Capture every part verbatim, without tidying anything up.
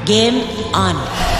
Game on.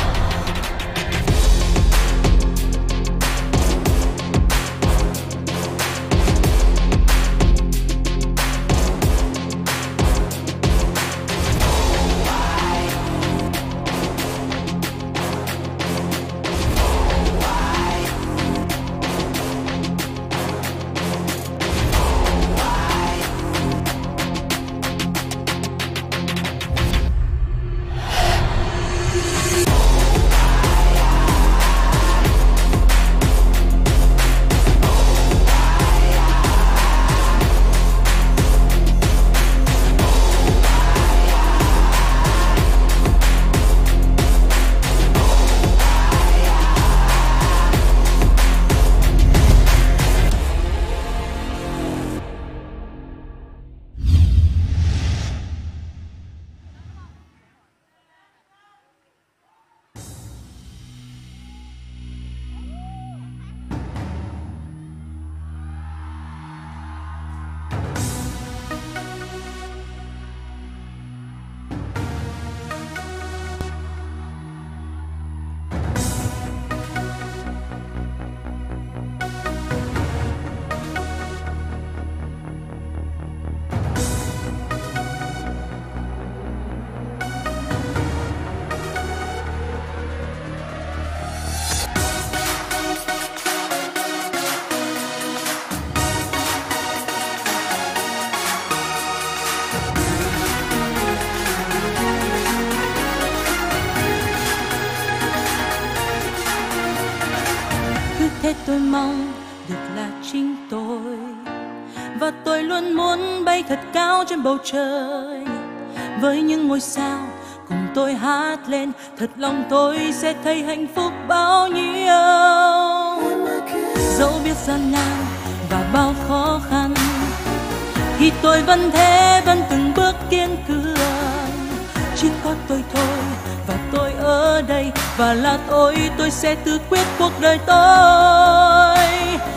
Thế tôi mong được là chính tôi, và tôi luôn muốn bay thật cao trên bầu trời với những ngôi sao cùng tôi hát lên. Thật lòng tôi sẽ thấy hạnh phúc bao nhiêu. Dẫu biết gian nan và bao khó khăn thì tôi vẫn thế, vẫn từng bước kiên cường. Chỉ có tôi thôi và tôi ở đây, và là tôi, tôi sẽ tự quyết cuộc đời tôi.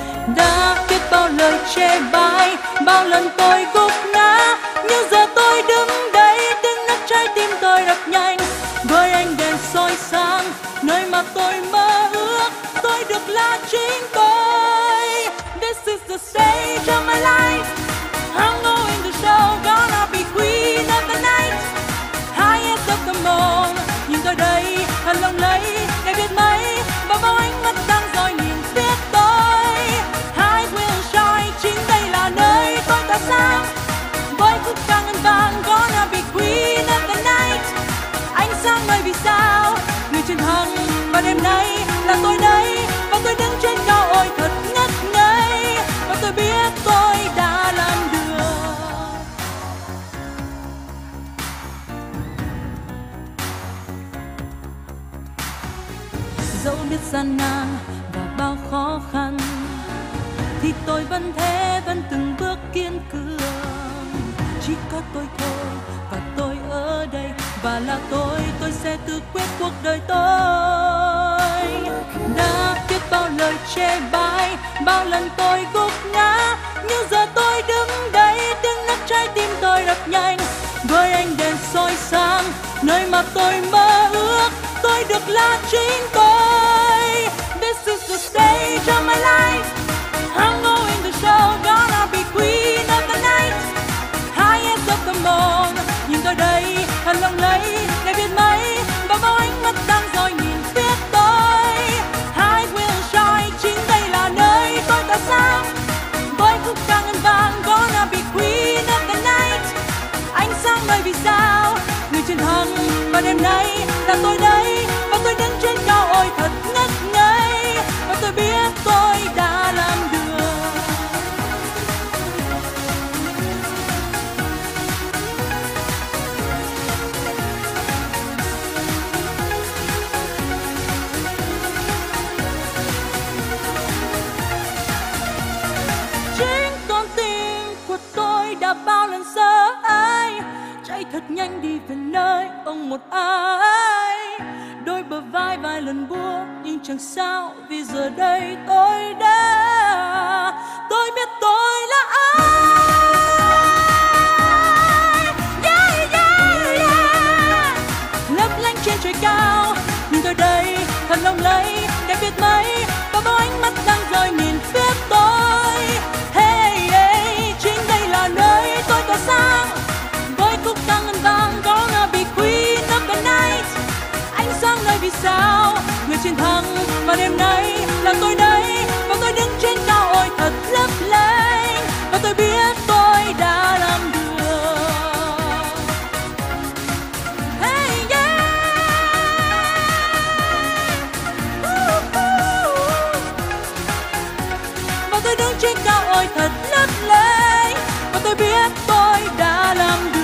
Đã biết bao lời chê bai, bao lần tôi gục ngã, nhưng giờ tôi đứng đây, tiếng nấc trái tim tôi đập nhanh. Với ánh đèn soi sáng, nơi mà tôi mơ ước, tôi được là chính tôi. This is the stage of my life, I'm going to show, gonna be queen of the night. Highest of the moon, nhưng tôi đây thật lòng lấy để biết mấy, và bao ánh mắt đang dõi nhìn biết tôi. I will shine, chính đây là nơi tôi tỏa sáng. Với khúc ca ngân vang, gonna be queen of the night. Ánh sáng nơi vì sao, người chiến thắng, và đêm nay là tôi đây, và tôi đứng trên cao ôi thật ngất ngây, và tôi biết tôi đã làm được. Dẫu biết gian nan và bao khó khăn thì tôi vẫn thế, vẫn từng bước kiên cường. Chỉ có tôi thôi và tôi ở đây, và là tôi, tôi sẽ tự quyết cuộc đời tôi. Đã biết bao lời chê bai, bao lần tôi gục ngã, nhưng giờ tôi đứng đây, tiếng nấc trái tim tôi đập nhanh. Với ánh đèn soi sáng, nơi mà tôi mơ ước, tôi được là chính tôi. This is the stage of my life, I'm going to show, gonna be queen of the night. Highest of the moon, nhưng tôi đây thật lòng lấy để biết mấy, và bao ánh mắt đang dõi nhìn biết tôi. I will shine, chính đây là nơi tôi tỏa sáng. Với khúc ca ngân vang, gonna be queen of the night. Ánh sáng nơi vì sao, người chiến thắng, và đêm nay là tôi đây, và tôi đứng trên cao ôi thật ngất ngây, và tôi biết tôi đã làm được. Chính con tim của tôi đã bao lần sợ ai, chạy thật nhanh đi về nơi ông một ai. Đôi bờ vai vài lần buông, nhưng chẳng sao, vì giờ đây tôi đã, tôi biết tôi là ai. Yeah, yeah, yeah. Lấp lánh trên trời là tôi đây, và tôi đứng trên cao ôi thật lấp lánh, và tôi biết tôi đã làm được. Hey yeah, và tôi đứng trên cao ôi thật lấp lánh, và tôi biết tôi đã làm được.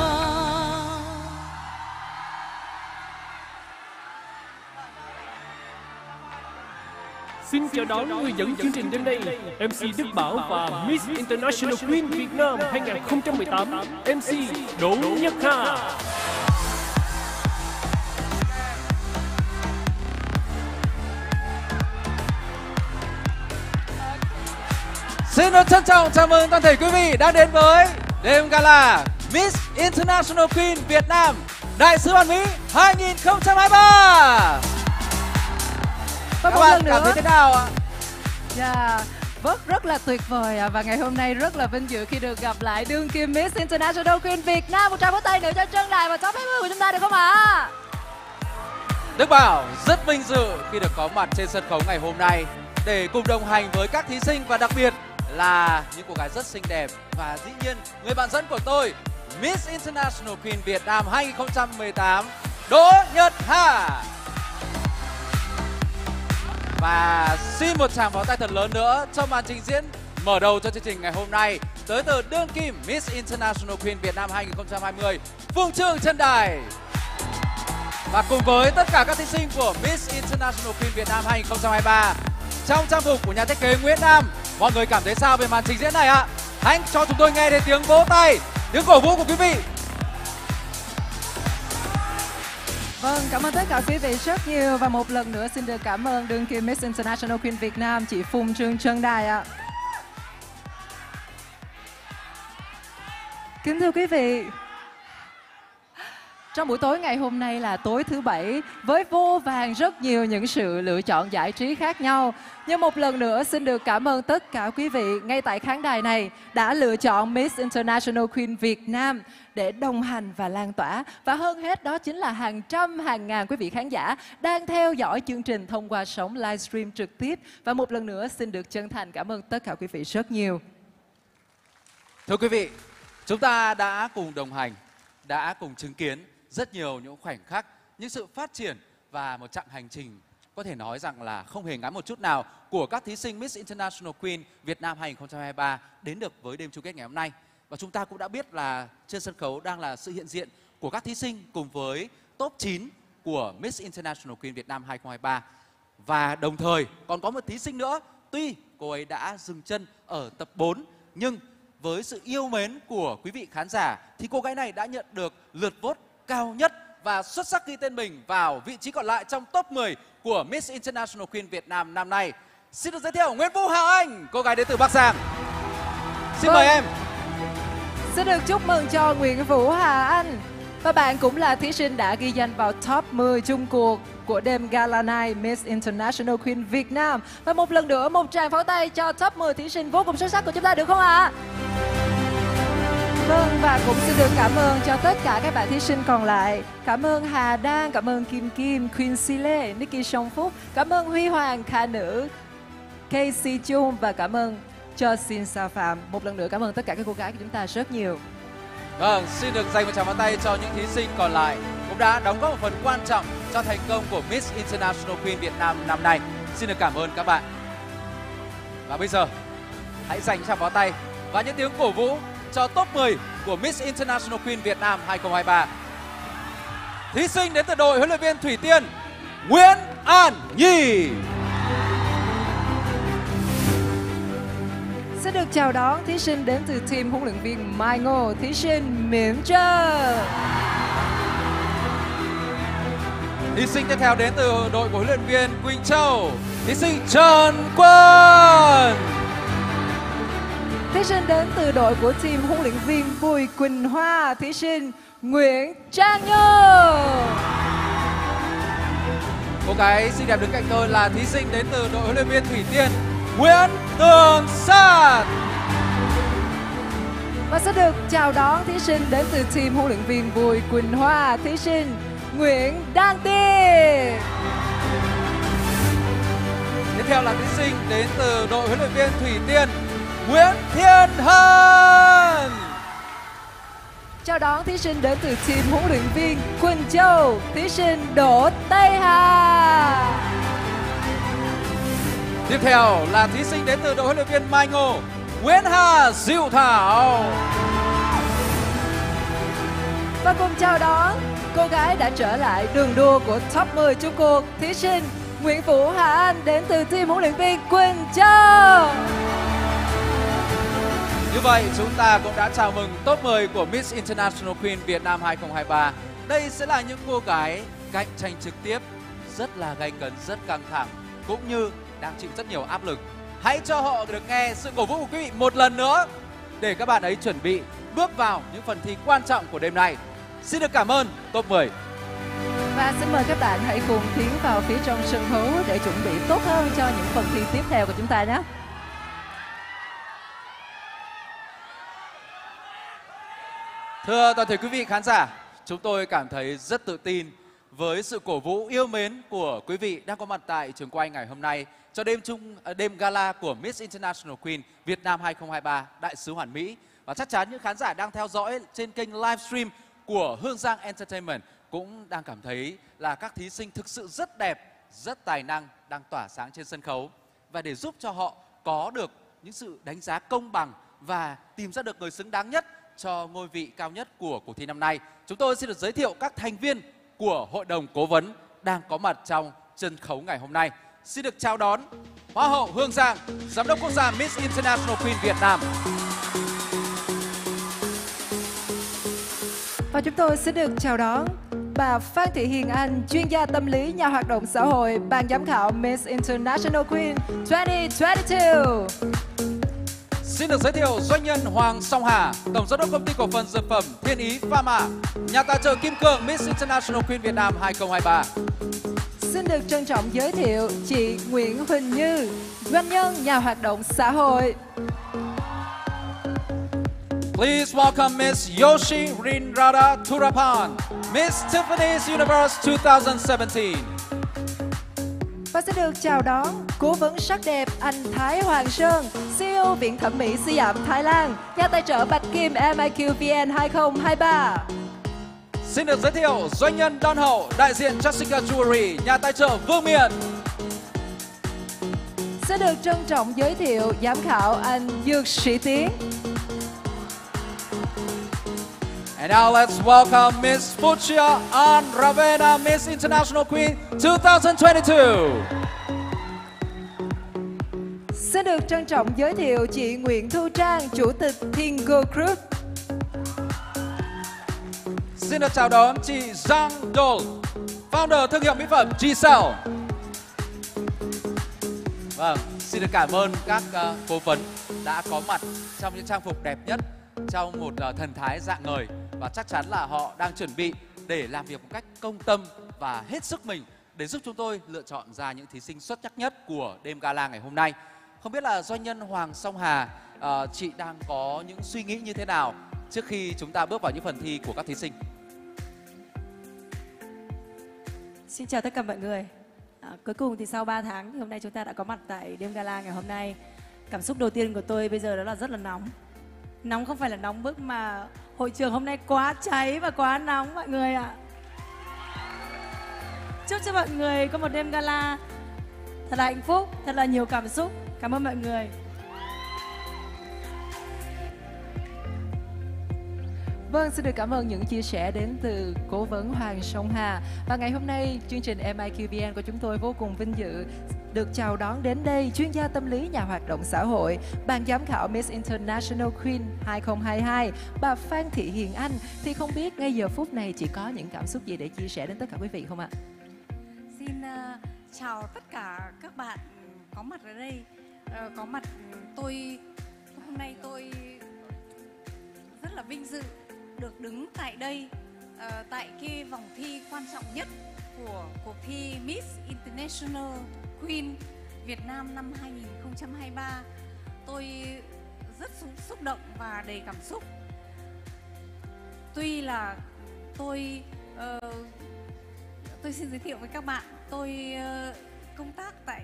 Xin chào đón người dẫn chương trình đêm nay, em xê Đức Bảo và Miss International Queen Việt Nam hai không một tám, em xê Đỗ Nhất Hà. Xin được trân trọng chào mừng toàn thể quý vị đã đến với đêm gala Miss International Queen Việt Nam Đại sứ Hoàn Mỹ hai không hai ba. Và Các một bạn lần cảm thấy nữa, thế nào ạ? yeah, rất rất là tuyệt vời ạ. Và ngày hôm nay rất là vinh dự khi được gặp lại đương kim Miss International Queen Việt Nam. Một tràng pháo tay nữa cho Trân Đài và top hai mươi của chúng ta được không ạ? Đức Bảo rất vinh dự khi được có mặt trên sân khấu ngày hôm nay để cùng đồng hành với các thí sinh và đặc biệt là những cô gái rất xinh đẹp và dĩ nhiên người bạn dẫn của tôi, Miss International Queen Việt Nam hai không một tám Đỗ Nhất Hà. Và xin một tràng pháo tay thật lớn nữa cho màn trình diễn mở đầu cho chương trình ngày hôm nay tới từ đương kim Miss International Queen Việt Nam hai không hai không Phương Trương Trân Đài. Và cùng với tất cả các thí sinh của Miss International Queen Việt Nam hai không hai ba trong trang phục của nhà thiết kế Nguyễn Nam, mọi người cảm thấy sao về màn trình diễn này ạ? Hãy cho chúng tôi nghe thấy tiếng vỗ tay, tiếng cổ vũ của quý vị. Vâng, cảm ơn tất cả quý vị rất nhiều. Và một lần nữa xin được cảm ơn đương kim Miss International Queen Việt Nam, chị Phương Trương Trân Đài ạ. Kính thưa quý vị, trong buổi tối ngày hôm nay là tối thứ Bảy với vô vàn rất nhiều những sự lựa chọn giải trí khác nhau. Nhưng một lần nữa xin được cảm ơn tất cả quý vị ngay tại khán đài này đã lựa chọn Miss International Queen Việt Nam để đồng hành và lan tỏa. Và hơn hết đó chính là hàng trăm hàng ngàn quý vị khán giả đang theo dõi chương trình thông qua sóng livestream trực tiếp. Và một lần nữa xin được chân thành cảm ơn tất cả quý vị rất nhiều. Thưa quý vị, chúng ta đã cùng đồng hành, đã cùng chứng kiến rất nhiều những khoảnh khắc, những sự phát triển và một chặng hành trình có thể nói rằng là không hề ngắn một chút nào của các thí sinh Miss International Queen Việt Nam hai không hai ba đến được với đêm chung kết ngày hôm nay. Và chúng ta cũng đã biết là trên sân khấu đang là sự hiện diện của các thí sinh cùng với top chín của Miss International Queen Việt Nam hai không hai ba. Và đồng thời còn có một thí sinh nữa, tuy cô ấy đã dừng chân ở tập bốn nhưng với sự yêu mến của quý vị khán giả thì cô gái này đã nhận được lượt vote cao nhất và xuất sắc ghi tên mình vào vị trí còn lại trong top mười của Miss International Queen Việt Nam năm nay. Xin được giới thiệu Nguyễn Vũ Hà Anh, cô gái đến từ Bắc Giang. Xin Vâng. mời em. Xin được chúc mừng cho Nguyễn Vũ Hà Anh. Và bạn cũng là thí sinh đã ghi danh vào top mười chung cuộc của đêm Gala Night Miss International Queen Việt Nam. Và một lần nữa một tràng pháo tay cho top mười thí sinh vô cùng xuất sắc của chúng ta được không ạ? Vâng, và cũng xin được cảm ơn cho tất cả các bạn thí sinh còn lại. Cảm ơn Hà Đan, cảm ơn Kim Kim, Queen Sile, Nikki Song Phúc, cảm ơn Huy Hoàng, Kha Nữ, Casey Chung và cảm ơn cho Sin Sa Phạm. Một lần nữa cảm ơn tất cả các cô gái của chúng ta rất nhiều. Vâng, xin được dành một tràng pháo tay cho những thí sinh còn lại cũng đã đóng góp một phần quan trọng cho thành công của Miss International Queen Việt Nam năm nay. Xin được cảm ơn các bạn. Và bây giờ hãy dành tràng pháo tay và những tiếng cổ vũ cho top mười của Miss International Queen Việt Nam hai không hai ba. Thí sinh đến từ đội huấn luyện viên Thủy Tiên, Nguyễn An Nhi. Xin được chào đón thí sinh đến từ team huấn luyện viên Mai Ngô, thí sinh Mỉm Trơ. Thí sinh tiếp theo đến từ đội của huấn luyện viên Quỳnh Châu, thí sinh Trần Quân. Thí sinh đến từ đội của team huấn luyện viên Bùi Quỳnh Hoa, thí sinh Nguyễn Trang Như. Cô gái xinh đẹp đứng cạnh tôi là thí sinh đến từ đội huấn luyện viên Thủy Tiên, Nguyễn Tường Sát. Và sẽ được chào đón thí sinh đến từ team huấn luyện viên Bùi Quỳnh Hoa, thí sinh Nguyễn Đăng Tiên. Tiếp theo là thí sinh đến từ đội huấn luyện viên Thủy Tiên, Nguyễn Thiên Hân. Chào đón thí sinh đến từ team huấn luyện viên Quỳnh Châu, thí sinh Đỗ Tây Hà. Tiếp theo là thí sinh đến từ đội huấn luyện viên Mai Ngô, Nguyễn Hà Diệu Thảo. Và cùng chào đón cô gái đã trở lại đường đua của top mười chung cuộc, thí sinh Nguyễn Vũ Hà Anh đến từ team huấn luyện viên Quỳnh Châu. Như vậy chúng ta cũng đã chào mừng top mười của Miss International Queen Việt Nam hai không hai ba. Đây sẽ là những cô gái cạnh tranh trực tiếp, rất là gay cấn, rất căng thẳng, cũng như đang chịu rất nhiều áp lực. Hãy cho họ được nghe sự cổ vũ của quý vị một lần nữa để các bạn ấy chuẩn bị bước vào những phần thi quan trọng của đêm nay. Xin được cảm ơn top mười. Và xin mời các bạn hãy cùng tiến vào phía trong sân khấu để chuẩn bị tốt hơn cho những phần thi tiếp theo của chúng ta nhé. Thưa toàn thể quý vị khán giả, chúng tôi cảm thấy rất tự tin với sự cổ vũ yêu mến của quý vị đang có mặt tại trường quay ngày hôm nay cho đêm chung đêm gala của Miss International Queen Việt Nam hai không hai ba Đại sứ Hoàn Mỹ. Và chắc chắn những khán giả đang theo dõi trên kênh livestream của Hương Giang Entertainment cũng đang cảm thấy là các thí sinh thực sự rất đẹp, rất tài năng, đang tỏa sáng trên sân khấu. Và để giúp cho họ có được những sự đánh giá công bằng và tìm ra được người xứng đáng nhất cho ngôi vị cao nhất của cuộc thi năm nay, chúng tôi xin được giới thiệu các thành viên của Hội đồng Cố vấn đang có mặt trong sân khấu ngày hôm nay. Xin được chào đón Hoa hậu Hương Giang, Giám đốc Quốc gia Miss International Queen Việt Nam. Và chúng tôi xin được chào đón bà Phan Thị Hiền Anh, chuyên gia tâm lý, nhà hoạt động xã hội, ban giám khảo Miss International Queen hai không hai hai. Xin được giới thiệu doanh nhân Hoàng Song Hà, tổng giám đốc công ty cổ phần dược phẩm Thiên Ý Pharma, nhà tài trợ kim cương Miss International Queen Việt Nam hai không hai ba. Xin được trân trọng giới thiệu chị Nguyễn Huỳnh Như, doanh nhân, nhà hoạt động xã hội. Please welcome Miss Yoshi Rinrada Thurapan, Miss Tiffany's Universe hai không một bảy. Và sẽ được chào đón cố vấn sắc đẹp anh Thái Hoàng Sơn, xê e ô Viện Thẩm mỹ Siam Thái Lan, nhà tài trợ Bạch Kim em i quy vê en hai không hai ba. Xin được giới thiệu doanh nhân Don Hậu, đại diện Jessica Jewelry, nhà tài trợ Vương Miện. Sẽ được trân trọng giới thiệu giám khảo anh Dược Sĩ Tiến. And now let's welcome Miss Fuchsia An Ravena, Miss International Queen hai không hai hai. Xin được trân trọng giới thiệu chị Nguyễn Thu Trang, chủ tịch Tingo Group. Xin được chào đón chị Giang Dole, founder thương hiệu mỹ phẩm G-Cell. Vâng, xin được cảm ơn các uh, cố vấn đã có mặt trong những trang phục đẹp nhất, trong một uh, thần thái rạng ngời, và chắc chắn là họ đang chuẩn bị để làm việc một cách công tâm và hết sức mình để giúp chúng tôi lựa chọn ra những thí sinh xuất sắc nhất của đêm gala ngày hôm nay. Không biết là doanh nhân Hoàng Song Hà, uh, chị đang có những suy nghĩ như thế nào trước khi chúng ta bước vào những phần thi của các thí sinh? Xin chào tất cả mọi người. À, cuối cùng thì sau ba tháng thì hôm nay chúng ta đã có mặt tại đêm gala ngày hôm nay. Cảm xúc đầu tiên của tôi bây giờ đó là rất là nóng. Nóng không phải là nóng bức mà hội trường hôm nay quá cháy và quá nóng mọi người ạ. Chúc cho mọi người có một đêm gala thật là hạnh phúc, thật là nhiều cảm xúc. Cảm ơn mọi người. Vâng, xin được cảm ơn những chia sẻ đến từ cố vấn Hoàng Song Hà. Và ngày hôm nay, chương trình em i quy vê en của chúng tôi vô cùng vinh dự được chào đón đến đây chuyên gia tâm lý, nhà hoạt động xã hội, ban giám khảo Miss International Queen hai không hai hai, bà Phan Thị Hiền Anh. Thì không biết ngay giờ phút này chị có những cảm xúc gì để chia sẻ đến tất cả quý vị không ạ? Xin uh, chào tất cả các bạn có mặt ở đây. Uh, có mặt tôi hôm nay tôi rất là vinh dự được đứng tại đây uh, tại cái vòng thi quan trọng nhất của cuộc thi Miss International Queen Việt Nam năm hai không hai ba. Tôi rất xúc động và đầy cảm xúc. Tuy là tôi uh, tôi xin giới thiệu với các bạn, tôi uh, công tác tại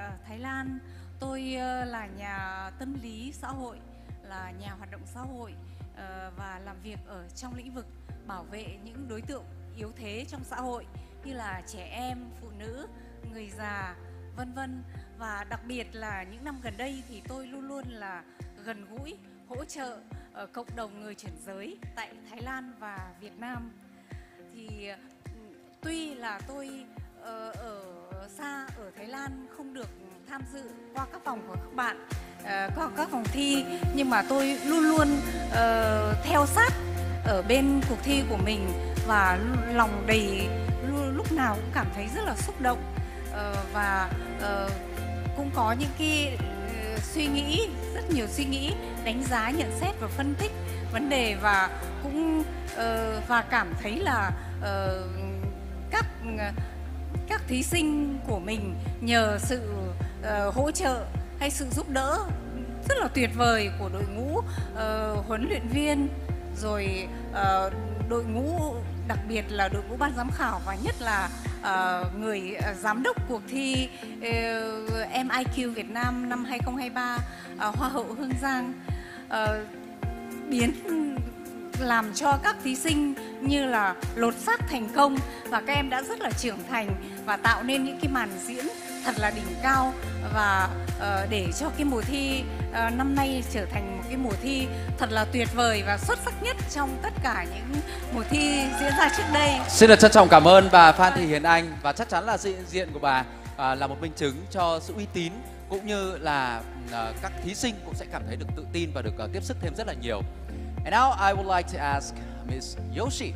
Thái Lan. Tôi uh, là nhà tâm lý xã hội, là nhà hoạt động xã hội uh, và làm việc ở trong lĩnh vực bảo vệ những đối tượng yếu thế trong xã hội như là trẻ em, phụ nữ, người già, vân vân. Và đặc biệt là những năm gần đây thì tôi luôn luôn là gần gũi, hỗ trợ ở cộng đồng người chuyển giới tại Thái Lan và Việt Nam. Thì tuy là tôi uh, ở xa ở Thái Lan không được tham dự qua các vòng của các bạn, uh, qua các vòng thi, nhưng mà tôi luôn luôn uh, theo sát ở bên cuộc thi của mình và lòng đầy lúc nào cũng cảm thấy rất là xúc động, uh, và uh, cũng có những cái uh, suy nghĩ, rất nhiều suy nghĩ, đánh giá, nhận xét và phân tích vấn đề, và cũng uh, và cảm thấy là uh, các uh, các thí sinh của mình nhờ sự uh, hỗ trợ hay sự giúp đỡ rất là tuyệt vời của đội ngũ uh, huấn luyện viên, rồi uh, đội ngũ, đặc biệt là đội ngũ ban giám khảo, và nhất là uh, người uh, giám đốc cuộc thi uh, em i kiu Việt Nam năm hai không hai ba, uh, Hoa hậu Hương Giang, uh, biến làm cho các thí sinh như là lột xác thành công, và các em đã rất là trưởng thành và tạo nên những cái màn diễn thật là đỉnh cao, và uh, để cho cái mùa thi uh, năm nay trở thành một cái mùa thi thật là tuyệt vời và xuất sắc nhất trong tất cả những mùa thi diễn ra trước đây. Xin được trân trọng cảm ơn bà Phan Thị Hiền Anh, và chắc chắn là sự hiện diện của bà uh, là một minh chứng cho sự uy tín, cũng như là uh, các thí sinh cũng sẽ cảm thấy được tự tin và được uh, tiếp sức thêm rất là nhiều. And now I would like to ask Miss Yoshi,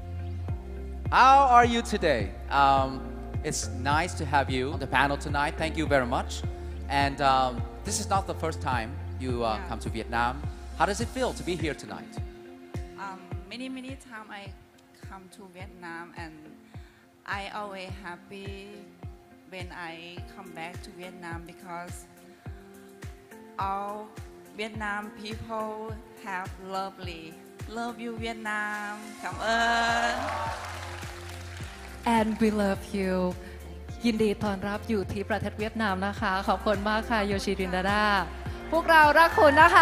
how are you today? Um, it's nice to have you on the panel tonight. Thank you very much. And um, this is not the first time you uh, Yeah. come to Vietnam. How does it feel to be here tonight? Um, many, many times I come to Vietnam, and I always happy when I come back to Vietnam because all Vietnam people have lovely. Love you Vietnam. Cảm ơn. And we love you ยินดีต้อนรับอยู่ที่ประเทศเวียดนามนะคะขอบคุณมากค่ะโยชิรินดาดาพวกเรารักคุณนะคะ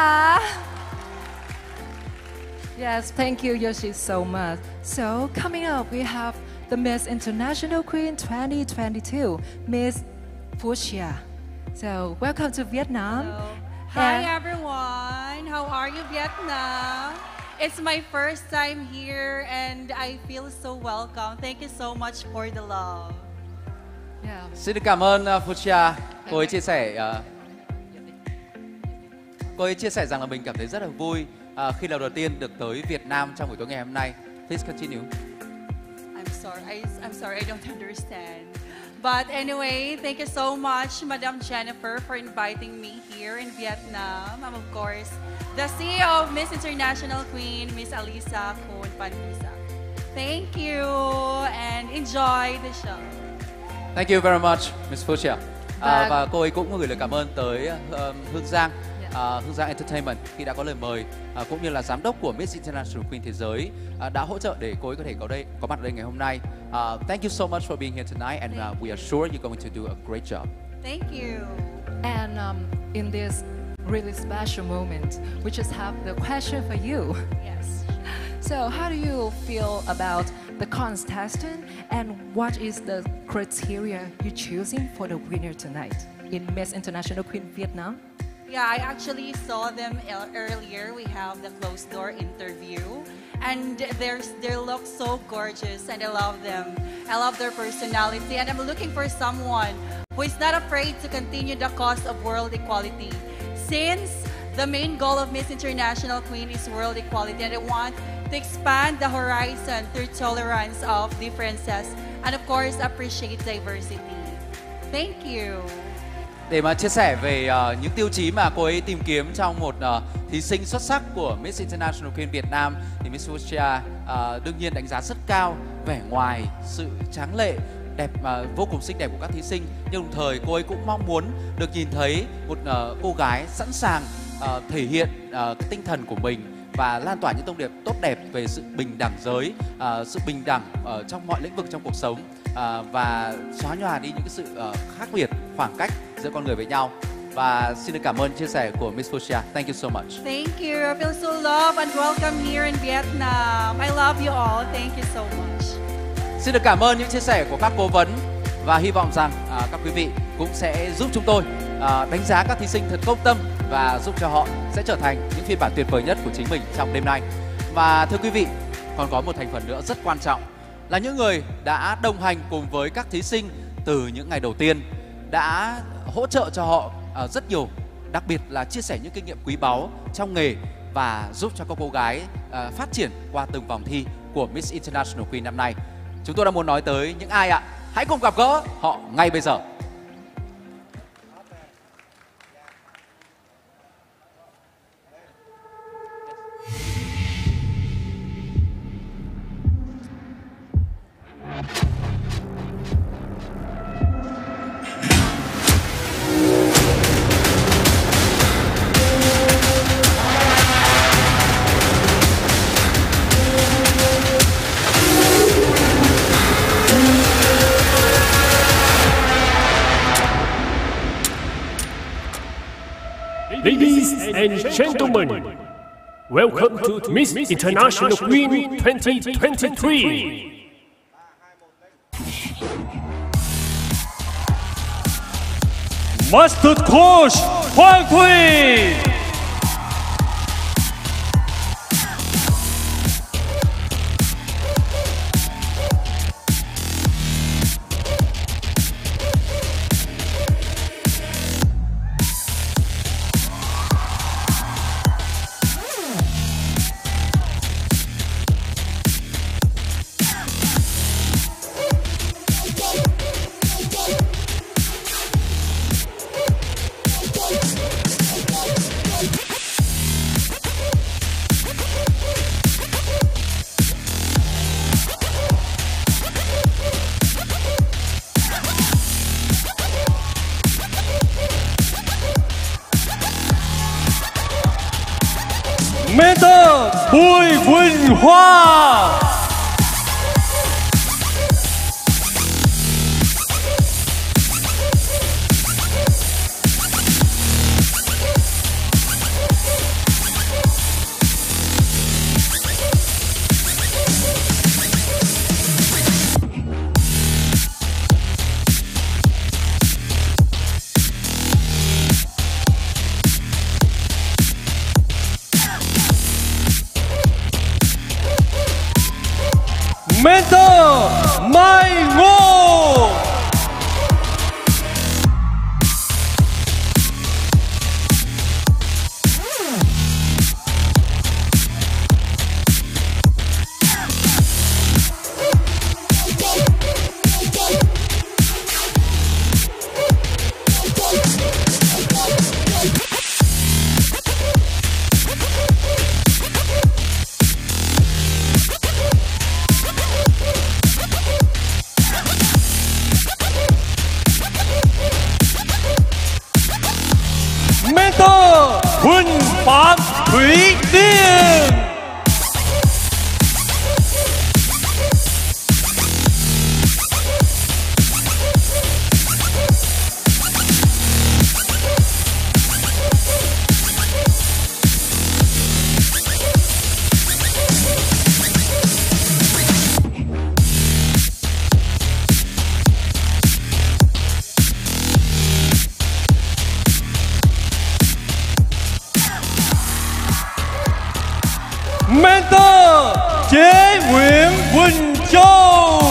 Yes, thank you Yoshi so much. So coming up we have the Miss International Queen twenty twenty-two, Miss Fuchsia. So welcome to Vietnam. Hello. Hi And- everyone, how are you Vietnam? It's my first time here and I feel so welcome. Thank you so much for the love. Yeah. Xin được cảm ơn uh, Fuchsia. Cô ấy chia sẻ uh, cô ấy chia sẻ rằng là mình cảm thấy rất là vui uh, khi lần đầu tiên được tới Việt Nam trong buổi tối ngày hôm nay. Please continue. I'm sorry, I, I'm sorry, I don't understand. But anyway, thank you so much, Madam Jennifer, for inviting me here in Vietnam. I'm, of course, the C E O of Miss International Queen, Miss Alisa Khun Panisa. Thank you and enjoy the show. Thank you very much, Miss Fuchsia. Và- Uh, và cô ấy cũng gửi lời cảm ơn tới uh, Hương Giang, uh, Hương Giang Entertainment khi đã có lời mời, uh, cũng như là giám đốc của Miss International Queen Thế giới uh, đã hỗ trợ để cô ấy có thể có đây có mặt ở đây ngày hôm nay. Uh, thank you so much for being here tonight, and uh, we are sure you're going to do a great job. Thank you. And um, in this really special moment, we just have the question for you. Yes. So, how do you feel about the contestant, and what is the criteria you're choosing for the winner tonight in Miss International Queen Vietnam? Yeah, I actually saw them el- earlier. We have the closed door interview, and there's they look so gorgeous, and I love them. I love their personality, and I'm looking for someone who is not afraid to continue the cause of world equality. Since the main goal of Miss International Queen is world equality, and I want to expand the horizon through tolerance of differences, and of course appreciate diversity. Thank you. Để mà chia sẻ về uh, những tiêu chí mà cô ấy tìm kiếm trong một uh, thí sinh xuất sắc của Miss International Queen Việt Nam, thì Miss Fuchsia uh, đương nhiên đánh giá rất cao vẻ ngoài, sự tráng lệ, đẹp uh, vô cùng xinh đẹp của các thí sinh, nhưng đồng thời cô ấy cũng mong muốn được nhìn thấy một uh, cô gái sẵn sàng uh, thể hiện uh, cái tinh thần của mình và lan tỏa những thông điệp tốt đẹp về sự bình đẳng giới, uh, sự bình đẳng ở uh, trong mọi lĩnh vực trong cuộc sống, uh, và xóa nhòa đi những cái sự uh, khác biệt, khoảng cách giữa con người với nhau. Và xin được cảm ơn chia sẻ của Miss Fuchsia. Thank you so much. Thank you. I feel so loved and welcome here in Vietnam. I love you all. Thank you so much. Xin được cảm ơn những chia sẻ của các cố vấn và hy vọng rằng à, các quý vị cũng sẽ giúp chúng tôi à, đánh giá các thí sinh thật công tâm và giúp cho họ sẽ trở thành những phiên bản tuyệt vời nhất của chính mình trong đêm nay. Và thưa quý vị, còn có một thành phần nữa rất quan trọng là những người đã đồng hành cùng với các thí sinh từ những ngày đầu tiên, đã hỗ trợ cho họ à, rất nhiều, đặc biệt là chia sẻ những kinh nghiệm quý báu trong nghề và giúp cho các cô gái à, phát triển qua từng vòng thi của Miss International Queen năm nay. Chúng tôi đang muốn nói tới những ai ạ? Hãy cùng gặp gỡ họ ngay bây giờ. Ladies and gentlemen, welcome to Miss International Queen twenty twenty-three. Master Coach Hoàng Thùy. Mentor Bùi Quỳnh Hoa. Mentor Mai Ngô. Mentor Huỳnh Phạm Thủy Tiên. Mentor Chế Nguyễn Quỳnh Châu.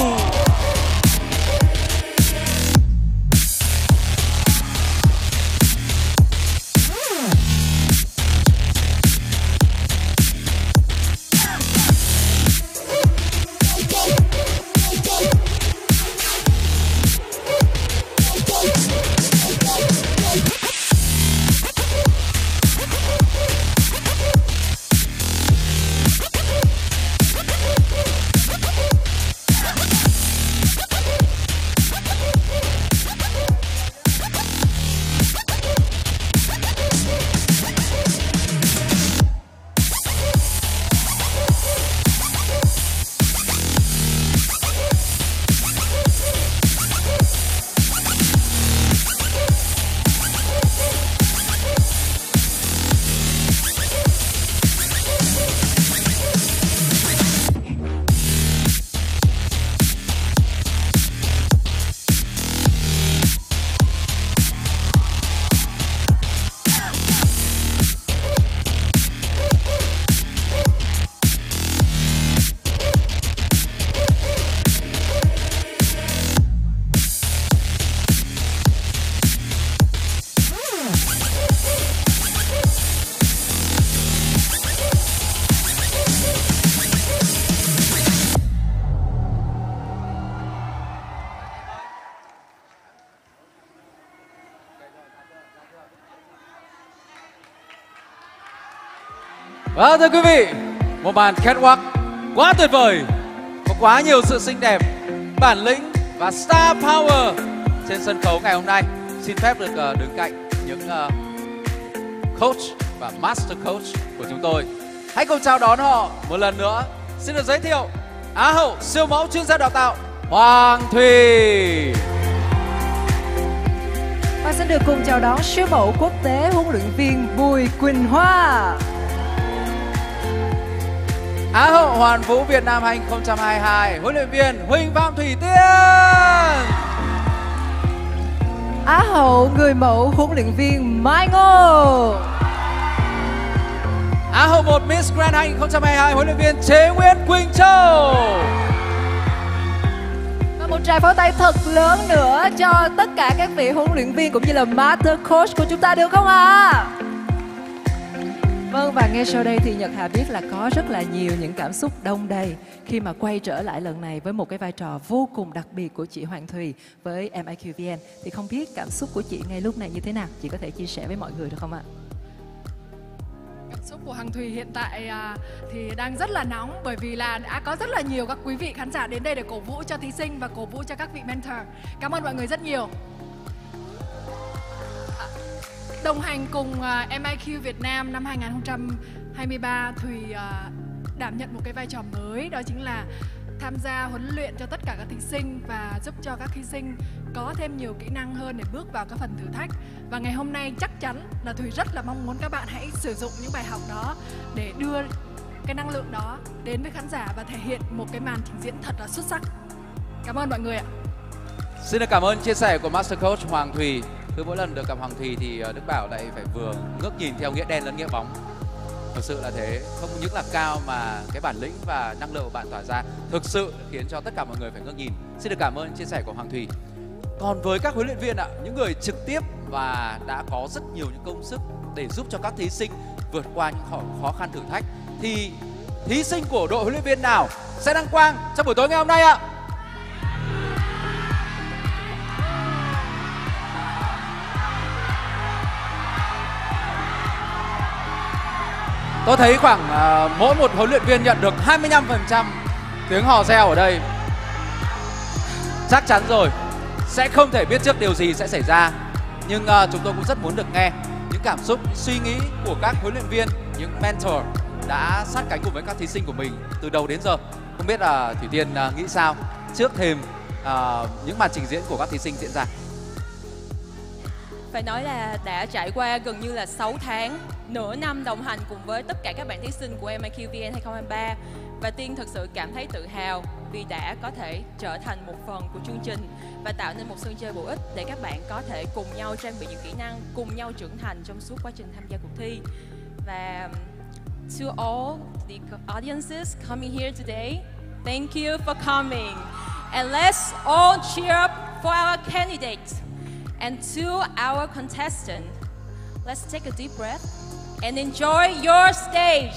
Và thưa quý vị, một màn catwalk quá tuyệt vời, có quá nhiều sự xinh đẹp, bản lĩnh và star power trên sân khấu ngày hôm nay. Xin phép được uh, đứng cạnh những uh, coach và master coach của chúng tôi. Hãy cùng chào đón họ một lần nữa. Xin được giới thiệu Á hậu siêu mẫu chuyên gia đào tạo Hoàng Thùy. Và xin được cùng chào đón siêu mẫu quốc tế huấn luyện viên Bùi Quỳnh Hoa. Á hậu hoàn vũ Việt Nam hai không hai hai, huấn luyện viên Huỳnh Phạm Thủy Tiên. Á hậu người mẫu huấn luyện viên Mai Ngô. Á hậu một Miss Grand hai không hai hai, huấn luyện viên Chế Nguyễn Quỳnh Châu. Và một tràng pháo tay thật lớn nữa cho tất cả các vị huấn luyện viên cũng như là master coach của chúng ta, được không ạ? À? Vâng, và ngay sau đây thì Nhật Hà biết là có rất là nhiều những cảm xúc đong đầy khi mà quay trở lại lần này với một cái vai trò vô cùng đặc biệt của chị Hoàng Thùy với em i kiu vê en. Thì không biết cảm xúc của chị ngay lúc này như thế nào? Chị có thể chia sẻ với mọi người được không ạ? Cảm xúc của Hoàng Thùy hiện tại à, thì đang rất là nóng, bởi vì là đã có rất là nhiều các quý vị khán giả đến đây để cổ vũ cho thí sinh và cổ vũ cho các vị mentor. Cảm ơn mọi người rất nhiều. Đồng hành cùng uh, em i kiu Việt Nam năm hai không hai ba, Thùy uh, đảm nhận một cái vai trò mới, đó chính là tham gia huấn luyện cho tất cả các thí sinh và giúp cho các thí sinh có thêm nhiều kỹ năng hơn để bước vào các phần thử thách. Và ngày hôm nay chắc chắn là Thùy rất là mong muốn các bạn hãy sử dụng những bài học đó để đưa cái năng lượng đó đến với khán giả và thể hiện một cái màn trình diễn thật là xuất sắc. Cảm ơn mọi người ạ. Xin được cảm ơn chia sẻ của Master Coach Hoàng Thùy. Cứ mỗi lần được gặp Hoàng Thùy thì Đức Bảo lại phải vừa ngước nhìn theo nghĩa đen lẫn nghĩa bóng. Thực sự là thế, không những là cao mà cái bản lĩnh và năng lượng của bạn tỏa ra thực sự khiến cho tất cả mọi người phải ngước nhìn. Xin được cảm ơn chia sẻ của Hoàng Thùy. Còn với các huấn luyện viên ạ, những người trực tiếp và đã có rất nhiều những công sức để giúp cho các thí sinh vượt qua những khó, khó khăn thử thách, thì thí sinh của đội huấn luyện viên nào sẽ đăng quang trong buổi tối ngày hôm nay ạ? Tôi thấy khoảng uh, mỗi một huấn luyện viên nhận được hai mươi lăm phần trăm tiếng hò reo ở đây. Chắc chắn rồi, sẽ không thể biết trước điều gì sẽ xảy ra. Nhưng uh, chúng tôi cũng rất muốn được nghe những cảm xúc, suy nghĩ của các huấn luyện viên, những mentor đã sát cánh cùng với các thí sinh của mình từ đầu đến giờ. Không biết là uh, Thủy Tiên uh, nghĩ sao trước thềm uh, những màn trình diễn của các thí sinh diễn ra? Phải nói là đã trải qua gần như là sáu tháng, nửa năm đồng hành cùng với tất cả các bạn thí sinh của em i kiu vê en hai không hai ba. Và Tiên thật sự cảm thấy tự hào vì đã có thể trở thành một phần của chương trình và tạo nên một sân chơi bổ ích để các bạn có thể cùng nhau trang bị những kỹ năng, cùng nhau trưởng thành trong suốt quá trình tham gia cuộc thi. Và to all the audiences coming here today, thank you for coming. And let's all cheer up for our candidates. And to our contestant, let's take a deep breath and enjoy your stage.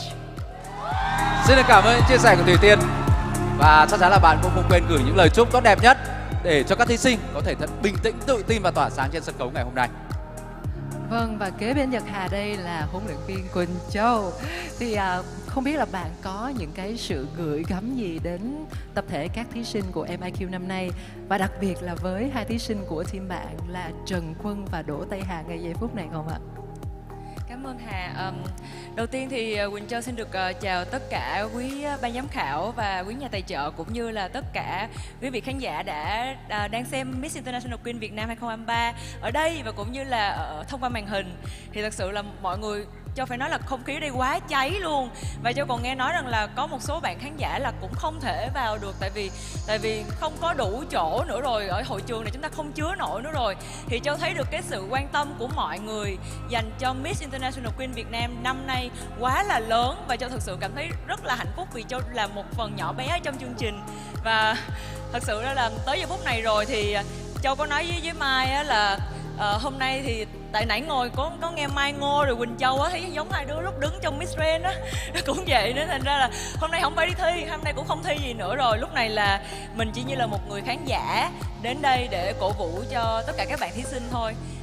Xin được cảm ơn chia sẻ của Thủy Tiên. Và chắc chắn là bạn cũng không quên gửi những lời chúc tốt đẹp nhất để cho các thí sinh có thể thật bình tĩnh, tự tin và tỏa sáng trên sân khấu ngày hôm nay. Vâng, và kế bên Nhật Hà đây là huấn luyện viên Quỳnh Châu. Thì à, không biết là bạn có những cái sự gửi gắm gì đến tập thể các thí sinh của em i kiu năm nay, và đặc biệt là với hai thí sinh của team bạn là Trần Quân và Đỗ Tây Hà ngay giây phút này không ạ? Cảm ơn Hà. Um, đầu tiên thì Quỳnh Châu xin được uh, chào tất cả quý ban giám khảo và quý nhà tài trợ, cũng như là tất cả quý vị khán giả đã uh, đang xem Miss International Queen Việt Nam hai không hai ba ở đây và cũng như là ở thông qua màn hình. Thì thật sự là mọi người, Châu phải nói là không khí ở đây quá cháy luôn. Và Châu còn nghe nói rằng là có một số bạn khán giả là cũng không thể vào được tại vì tại vì không có đủ chỗ nữa rồi, ở hội trường này chúng ta không chứa nổi nữa rồi. Thì Châu thấy được cái sự quan tâm của mọi người dành cho Miss International Queen Việt Nam năm nay quá là lớn, và Châu thực sự cảm thấy rất là hạnh phúc vì Châu là một phần nhỏ bé trong chương trình. Và thật sự là tới giờ phút này rồi thì Châu có nói với, với Mai á là uh, hôm nay thì tại nãy ngồi có có nghe Mai Ngô rồi Quỳnh Châu á, thấy giống hai đứa lúc đứng trong Miss Grand á cũng vậy nữa, thành ra là hôm nay không phải đi thi, hôm nay cũng không thi gì nữa rồi. Lúc này là mình chỉ như là một người khán giả đến đây để cổ vũ cho tất cả các bạn thí sinh thôi.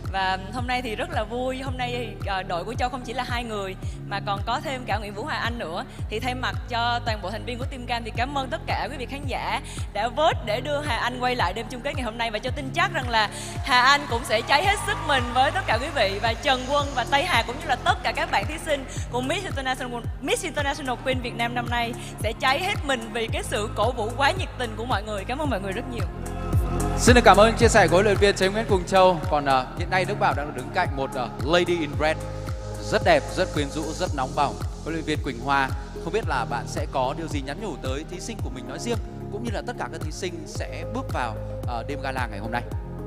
Và hôm nay thì rất là vui. Hôm nay thì uh, đội của Châu không chỉ là hai người mà còn có thêm cả Nguyễn Vũ Hà Anh nữa. Thì thay mặt cho toàn bộ thành viên của Team Cam thì cảm ơn tất cả quý vị khán giả đã vote để đưa Hà Anh quay lại đêm chung kết ngày hôm nay. Và Châu tin chắc rằng là Hà Anh cũng sẽ cháy hết sức mình với tất cả quý vị. Và Trần Quân và Tây Hà cũng như là tất cả các bạn thí sinh của Miss International, Miss International Queen Việt Nam năm nay sẽ cháy hết mình vì cái sự cổ vũ quá nhiệt tình của mọi người. Cảm ơn mọi người rất nhiều. Xin được cảm ơn chia sẻ của huấn luyện viên Thế Nguyễn Quỳnh Châu. Còn uh, hiện nay Đức Bảo đang đứng cạnh một uh, Lady in Red rất đẹp, rất quyến rũ, rất nóng bỏng. Huấn luyện viên Quỳnh Hoa, không biết là bạn sẽ có điều gì nhắn nhủ tới thí sinh của mình nói riêng, cũng như là tất cả các thí sinh sẽ bước vào uh, đêm gala ngày hôm nay.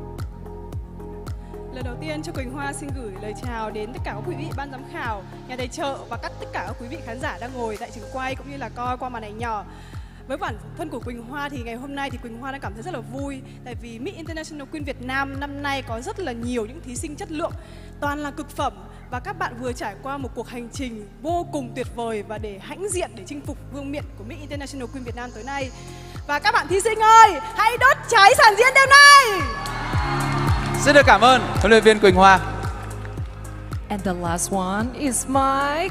Lần đầu tiên cho Quỳnh Hoa xin gửi lời chào đến tất cả các quý vị ban giám khảo, nhà tài trợ và các tất cả các quý vị khán giả đang ngồi tại trường quay cũng như là coi qua màn ảnh nhỏ. Với bản thân của Quỳnh Hoa thì ngày hôm nay thì Quỳnh Hoa đang cảm thấy rất là vui, tại vì Miss International Queen Việt Nam năm nay có rất là nhiều những thí sinh chất lượng, toàn là cực phẩm, và các bạn vừa trải qua một cuộc hành trình vô cùng tuyệt vời và để hãnh diện để chinh phục vương miện của Miss International Queen Việt Nam tối nay. Và các bạn thí sinh ơi, hãy đốt cháy sàn diễn đêm nay. Xin được cảm ơn huấn luyện viên Quỳnh Hoa. And the last one is my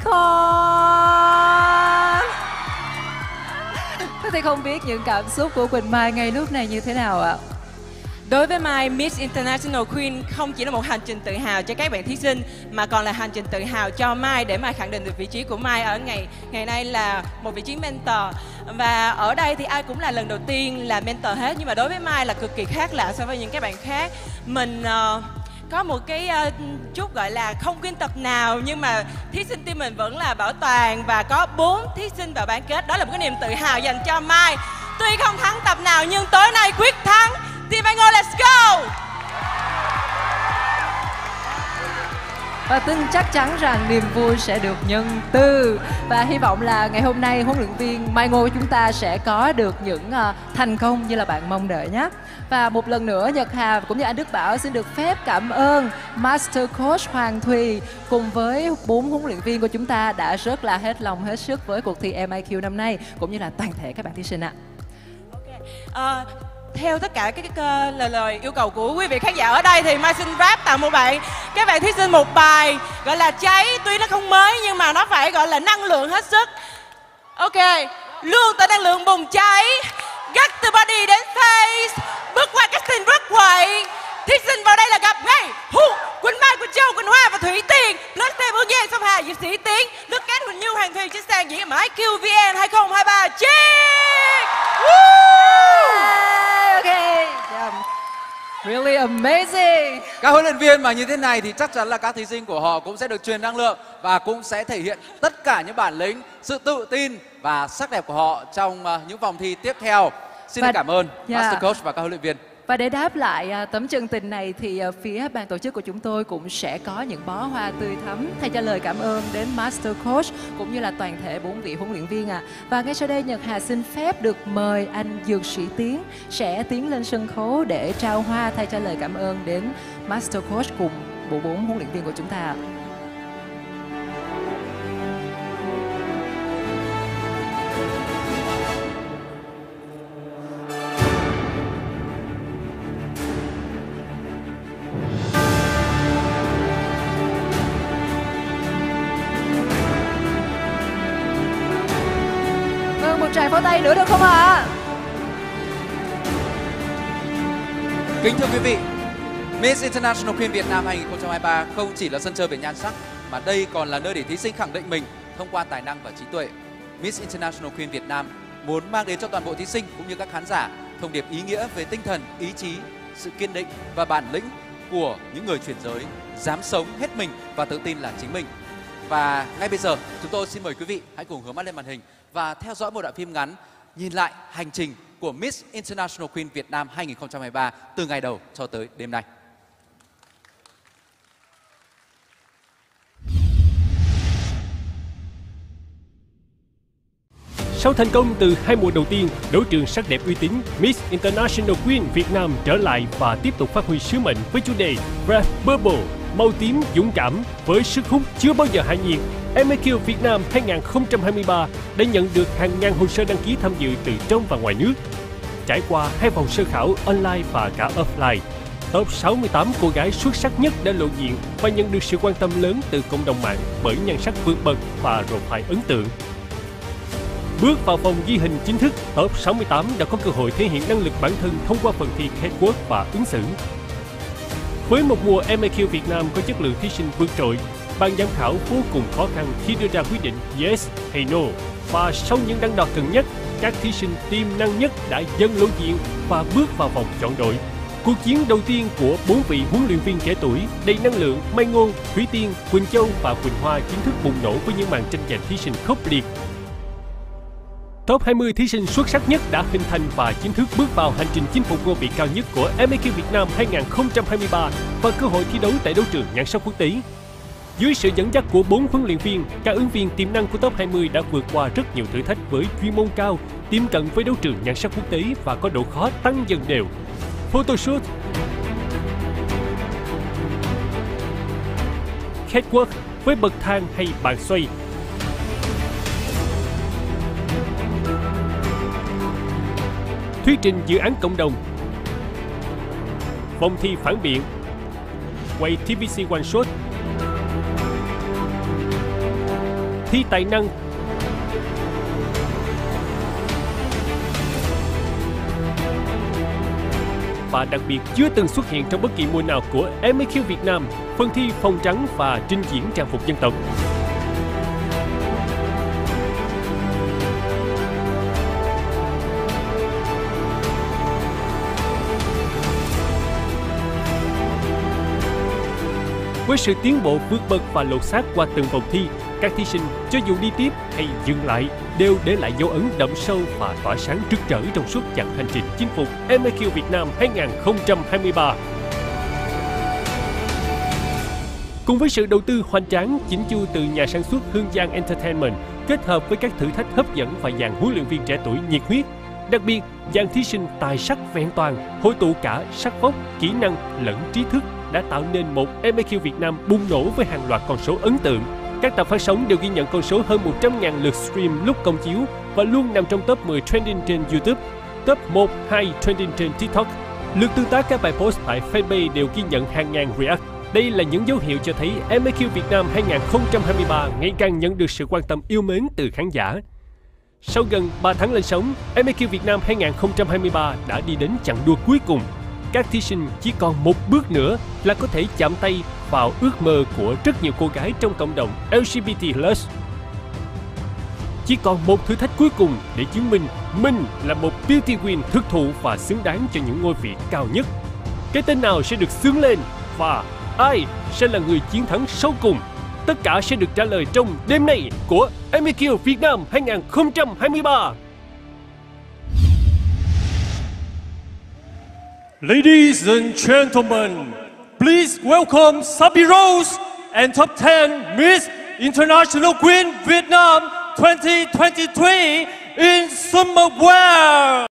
con. Thế thì không biết những cảm xúc của Quỳnh Mai ngay lúc này như thế nào ạ? Đối với Mai, Miss International Queen không chỉ là một hành trình tự hào cho các bạn thí sinh mà còn là hành trình tự hào cho Mai để Mai khẳng định được vị trí của Mai ở ngày ngày nay là một vị trí mentor. Và ở đây thì ai cũng là lần đầu tiên là mentor hết, nhưng mà đối với Mai là cực kỳ khác lạ so với những các bạn khác. Mình uh, có một cái uh, chút gọi là không quyên tập nào, nhưng mà thí sinh team mình vẫn là bảo toàn và có bốn thí sinh vào bán kết. Đó là một cái niềm tự hào dành cho Mai. Tuy không thắng tập nào nhưng tối nay quyết thắng. Team Anh Ngô, let's go! Và tin chắc chắn rằng niềm vui sẽ được nhân từ. Và hy vọng là ngày hôm nay huấn luyện viên Mai Ngô của chúng ta sẽ có được những uh, thành công như là bạn mong đợi nhé. Và một lần nữa Nhật Hà cũng như anh Đức Bảo xin được phép cảm ơn Master Coach Hoàng Thùy cùng với bốn huấn luyện viên của chúng ta đã rất là hết lòng hết sức với cuộc thi em i kiu năm nay, cũng như là toàn thể các bạn thí sinh ạ. Uh, theo tất cả các uh, lời lời yêu cầu của quý vị khán giả ở đây thì Mai xin rap tặng một bạn các bạn thí sinh một bài gọi là cháy. Tuy nó không mới nhưng mà nó phải gọi là năng lượng hết sức. Ok, luôn tạo năng lượng bùng cháy, gắt từ body đến face, bước qua casting rất quậy. Thí sinh vào đây là gặp ngay Hu, Quỳnh Mai, Quỳnh Châu, Quỳnh Hoa và Thủy Tiên. Plus thêm Ương Giang, Song Hà, Diệp Sĩ Tiến, Đức Cánh, Huỳnh Như, Hoàng Thùy trên sàn diễn i kiu vê en hai không hai ba. Cheers! Okay, yeah. Really amazing. Các huấn luyện viên mà như thế này thì chắc chắn là các thí sinh của họ cũng sẽ được truyền năng lượng và cũng sẽ thể hiện tất cả những bản lĩnh, sự tự tin và sắc đẹp của họ trong uh, những vòng thi tiếp theo. Xin và, cảm ơn yeah. Master Coach và các huấn luyện viên. Và để đáp lại uh, tấm chân tình này thì uh, phía ban tổ chức của chúng tôi cũng sẽ có những bó hoa tươi thắm thay cho lời cảm ơn đến Master Coach cũng như là toàn thể bốn vị huấn luyện viên ạ. À. Và ngay sau đây Nhật Hà xin phép được mời anh Dược Sĩ Tiến sẽ tiến lên sân khấu để trao hoa thay cho lời cảm ơn đến Master Coach cùng bộ bốn huấn luyện viên của chúng ta. Tràng pháo tay nữa được không ạ? À? Kính thưa quý vị, Miss International Queen Việt Nam hai không hai ba không chỉ là sân chơi về nhan sắc mà đây còn là nơi để thí sinh khẳng định mình thông qua tài năng và trí tuệ. Miss International Queen Việt Nam muốn mang đến cho toàn bộ thí sinh cũng như các khán giả thông điệp ý nghĩa về tinh thần, ý chí, sự kiên định và bản lĩnh của những người chuyển giới dám sống hết mình và tự tin là chính mình. Và ngay bây giờ chúng tôi xin mời quý vị hãy cùng hướng mắt lên màn hình và theo dõi một đoạn phim ngắn nhìn lại hành trình của Miss International Queen Việt Nam hai không hai ba từ ngày đầu cho tới đêm nay. Sau thành công từ hai mùa đầu tiên, đấu trường sắc đẹp uy tín Miss International Queen Việt Nam trở lại và tiếp tục phát huy sứ mệnh với chủ đề Red Bubble, màu tím dũng cảm với sức hút chưa bao giờ hạ nhiệt. em i kiu Việt Nam hai không hai ba đã nhận được hàng ngàn hồ sơ đăng ký tham dự từ trong và ngoài nước. Trải qua hai vòng sơ khảo online và cả offline, top sáu mươi tám cô gái xuất sắc nhất đã lộ diện và nhận được sự quan tâm lớn từ cộng đồng mạng bởi nhan sắc vượt bậc và profile ấn tượng. Bước vào vòng ghi hình chính thức, top sáu mươi tám đã có cơ hội thể hiện năng lực bản thân thông qua phần thi catwalk và ứng xử. Với một mùa em a quy Việt Nam có chất lượng thí sinh vượt trội, ban giám khảo vô cùng khó khăn khi đưa ra quyết định yes hay no. Và sau những đắn đo cân nhắc, các thí sinh tiềm năng nhất đã dần lộ diện và bước vào vòng chọn đội. Cuộc chiến đầu tiên của bốn vị huấn luyện viên trẻ tuổi đầy năng lượng Mai Ngôn, Thủy Tiên, Quỳnh Châu và Quỳnh Hoa chính thức bùng nổ với những màn tranh giành thí sinh khốc liệt. Top hai mươi thí sinh xuất sắc nhất đã hình thành và chính thức bước vào hành trình chinh phục ngôi vị cao nhất của em a quy Việt Nam hai không hai ba và cơ hội thi đấu tại đấu trường nhan sắc quốc tế. Dưới sự dẫn dắt của bốn huấn luyện viên, các ứng viên tiềm năng của top hai mươi đã vượt qua rất nhiều thử thách với chuyên môn cao, tiếp cận với đấu trường nhan sắc quốc tế và có độ khó tăng dần đều. Photoshoot, catwalk với bậc thang hay bàn xoay, thuyết trình dự án cộng đồng, vòng thi phản biện, quay tê vê xê one shot, thi tài năng, và đặc biệt chưa từng xuất hiện trong bất kỳ mùa nào của em a quy Việt Nam, phần thi phòng trắng và trình diễn trang phục dân tộc. Với sự tiến bộ vượt bậc và lột xác qua từng vòng thi, các thí sinh cho dù đi tiếp hay dừng lại đều để lại dấu ấn đậm sâu và tỏa sáng rực rỡ trong suốt chặng hành trình chinh phục em a quy Việt Nam hai không hai ba. Cùng với sự đầu tư hoành tráng chỉnh chu từ nhà sản xuất Hương Giang Entertainment kết hợp với các thử thách hấp dẫn và dàn huấn luyện viên trẻ tuổi nhiệt huyết, đặc biệt dàn thí sinh tài sắc vẹn toàn, hội tụ cả sắc vóc, kỹ năng lẫn trí thức đã tạo nên một em a quy Việt Nam bùng nổ với hàng loạt con số ấn tượng. Các tập phát sóng đều ghi nhận con số hơn một trăm nghìn lượt stream lúc công chiếu và luôn nằm trong top mười trending trên YouTube, top một, hai trending trên TikTok. Lượt tương tác các bài post tại fanpage đều ghi nhận hàng ngàn react. Đây là những dấu hiệu cho thấy em a quy Việt Nam hai không hai ba ngày càng nhận được sự quan tâm yêu mến từ khán giả. Sau gần ba tháng lên sóng, em a quy Việt Nam hai không hai ba đã đi đến chặng đua cuối cùng. Các thí sinh chỉ còn một bước nữa là có thể chạm tay vào ước mơ của rất nhiều cô gái trong cộng đồng lờ giê bê tê plus. Chỉ còn một thử thách cuối cùng để chứng minh mình là một beauty queen thực thụ và xứng đáng cho những ngôi vị cao nhất. Cái tên nào sẽ được xướng lên và ai sẽ là người chiến thắng sau cùng? Tất cả sẽ được trả lời trong đêm nay của em a quy Việt Nam hai không hai ba. Ladies and gentlemen, please welcome Sabi Rose and top ten Miss International Queen Vietnam twenty twenty-three in summer wear.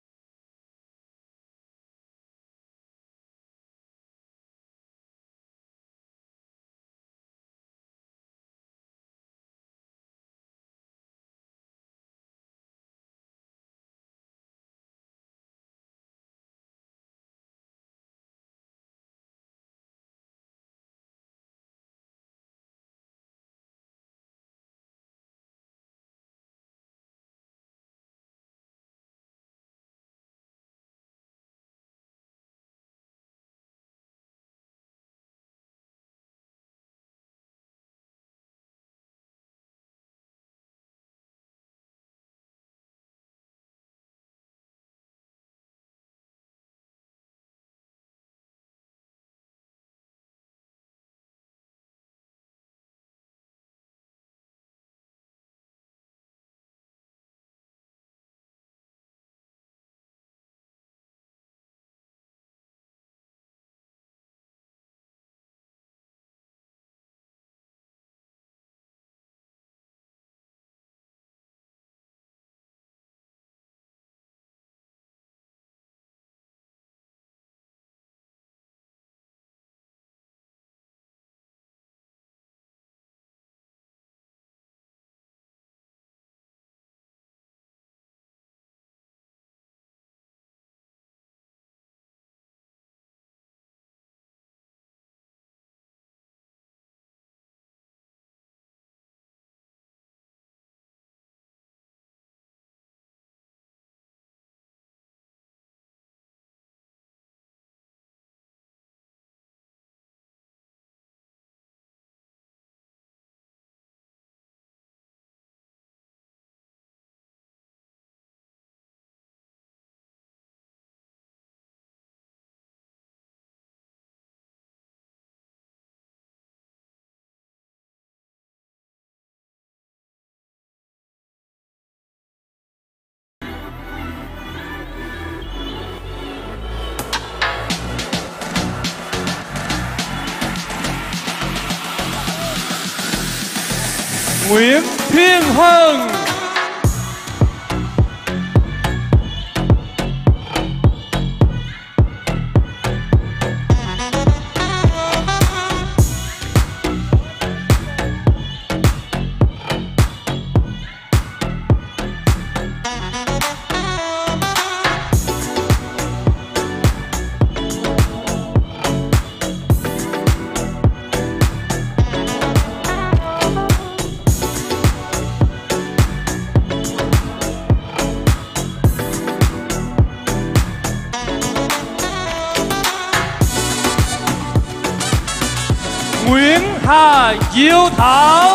Nguyễn Thiên Hân. Nguyễn Hà Diệu Thảo.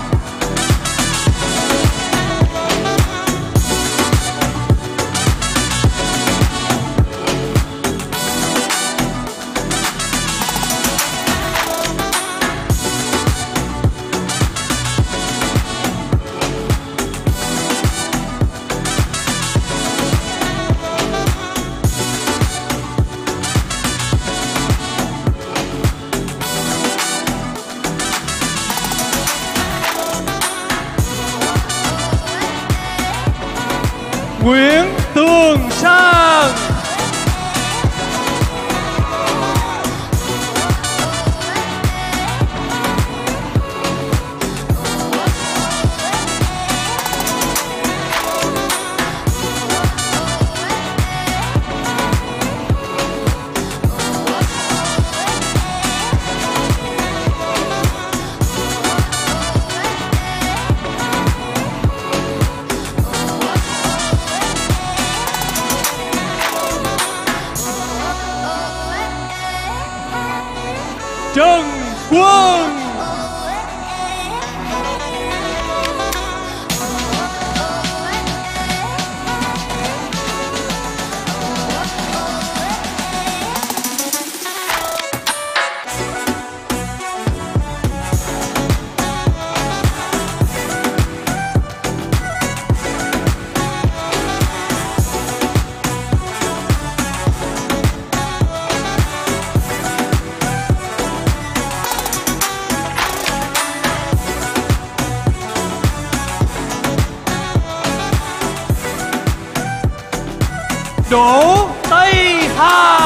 Nguyễn Tường Sang. Trần Quân. Đỗ Tây Hà.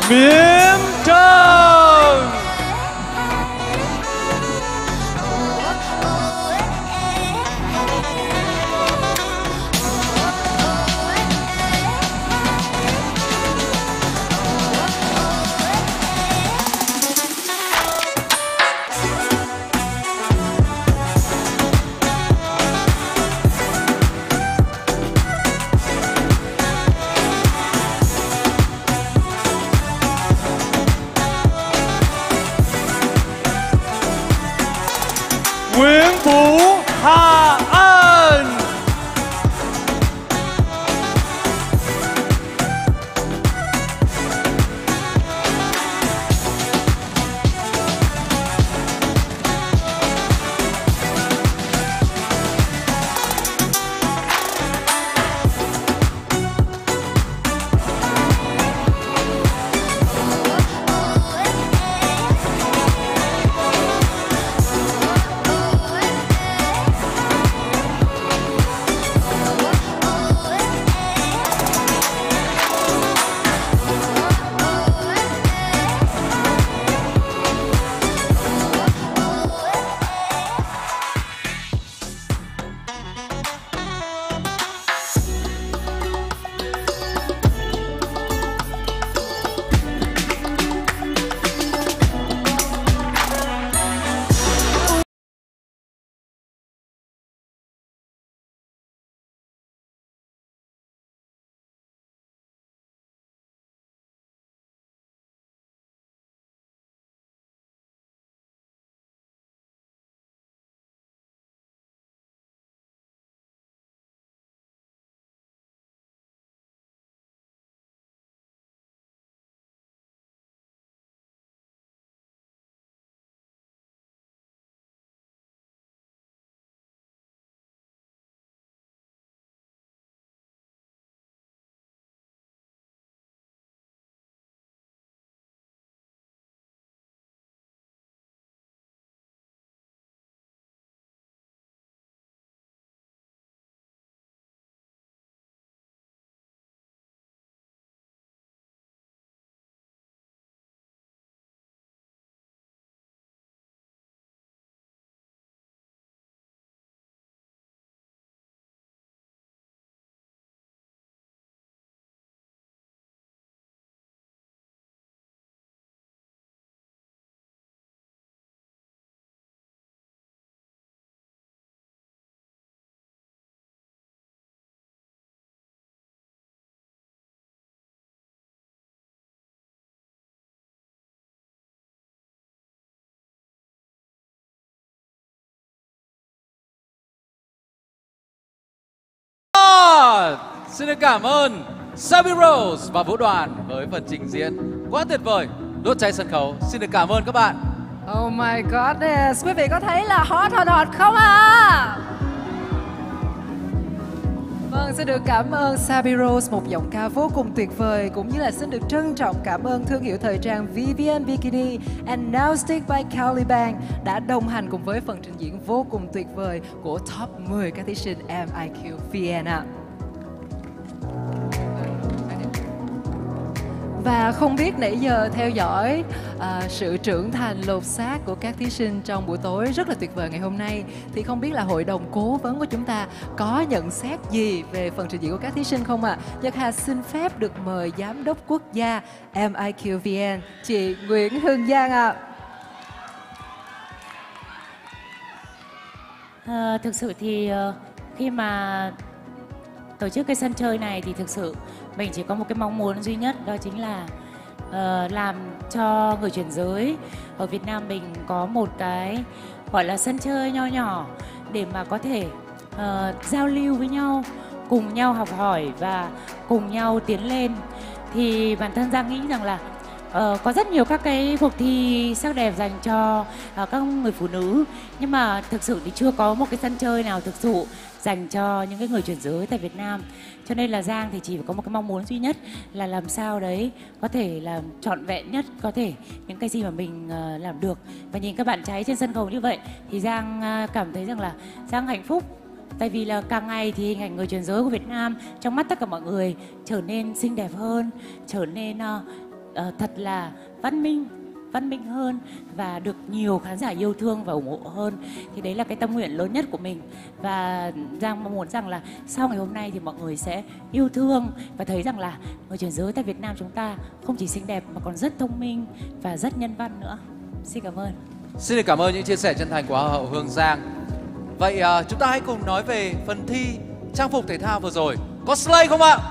Miễn Trân. Nguyễn Vũ Hà Anh. Xin được cảm ơn Sabi Rose và Vũ Đoàn với phần trình diễn quá tuyệt vời, đốt cháy sân khấu. Xin được cảm ơn các bạn. Oh my goodness, quý vị có thấy là hot hot hot không à? Vâng, xin được cảm ơn Sabi Rose, một giọng ca vô cùng tuyệt vời, cũng như là xin được trân trọng cảm ơn thương hiệu thời trang Vivienne Bikini and Now Stick by Caliban đã đồng hành cùng với phần trình diễn vô cùng tuyệt vời của top mười các thí sinh em i kiu Vienna. Và không biết nãy giờ theo dõi à, sự trưởng thành lột xác của các thí sinh trong buổi tối rất là tuyệt vời ngày hôm nay, thì không biết là hội đồng cố vấn của chúng ta có nhận xét gì về phần trình diễn của các thí sinh không ạ? À? Nhật Hà xin phép được mời Giám đốc Quốc gia em i kiu vê en, chị Nguyễn Hương Giang ạ. À. À, thực sự thì uh, khi mà tổ chức cái sân chơi này thì thực sự mình chỉ có một cái mong muốn duy nhất, đó chính là uh, làm cho người chuyển giới ở Việt Nam mình có một cái gọi là sân chơi nho nhỏ để mà có thể uh, giao lưu với nhau, cùng nhau học hỏi và cùng nhau tiến lên. Thì bản thân Giang nghĩ rằng là uh, có rất nhiều các cái cuộc thi sắc đẹp dành cho uh, các người phụ nữ, nhưng mà thực sự thì chưa có một cái sân chơi nào thực sự dành cho những cái người chuyển giới tại Việt Nam. Cho nên là Giang thì chỉ có một cái mong muốn duy nhất là làm sao đấy có thể làm trọn vẹn nhất có thể những cái gì mà mình uh, làm được. Và nhìn các bạn cháy trên sân khấu như vậy thì Giang uh, cảm thấy rằng là Giang hạnh phúc. Tại vì là càng ngày thì hình ảnh người chuyển giới của Việt Nam trong mắt tất cả mọi người trở nên xinh đẹp hơn, trở nên uh, uh, thật là văn minh, văn minh hơn và được nhiều khán giả yêu thương và ủng hộ hơn. Thì đấy là cái tâm nguyện lớn nhất của mình. Và Giang mong muốn rằng là sau ngày hôm nay thì mọi người sẽ yêu thương và thấy rằng là người chuyển giới tại Việt Nam chúng ta không chỉ xinh đẹp mà còn rất thông minh và rất nhân văn nữa. Xin cảm ơn. Xin được cảm ơn những chia sẻ chân thành của Hoa hậu Hương Giang. Vậy uh, chúng ta hãy cùng nói về phần thi trang phục thể thao vừa rồi. Có slay không ạ?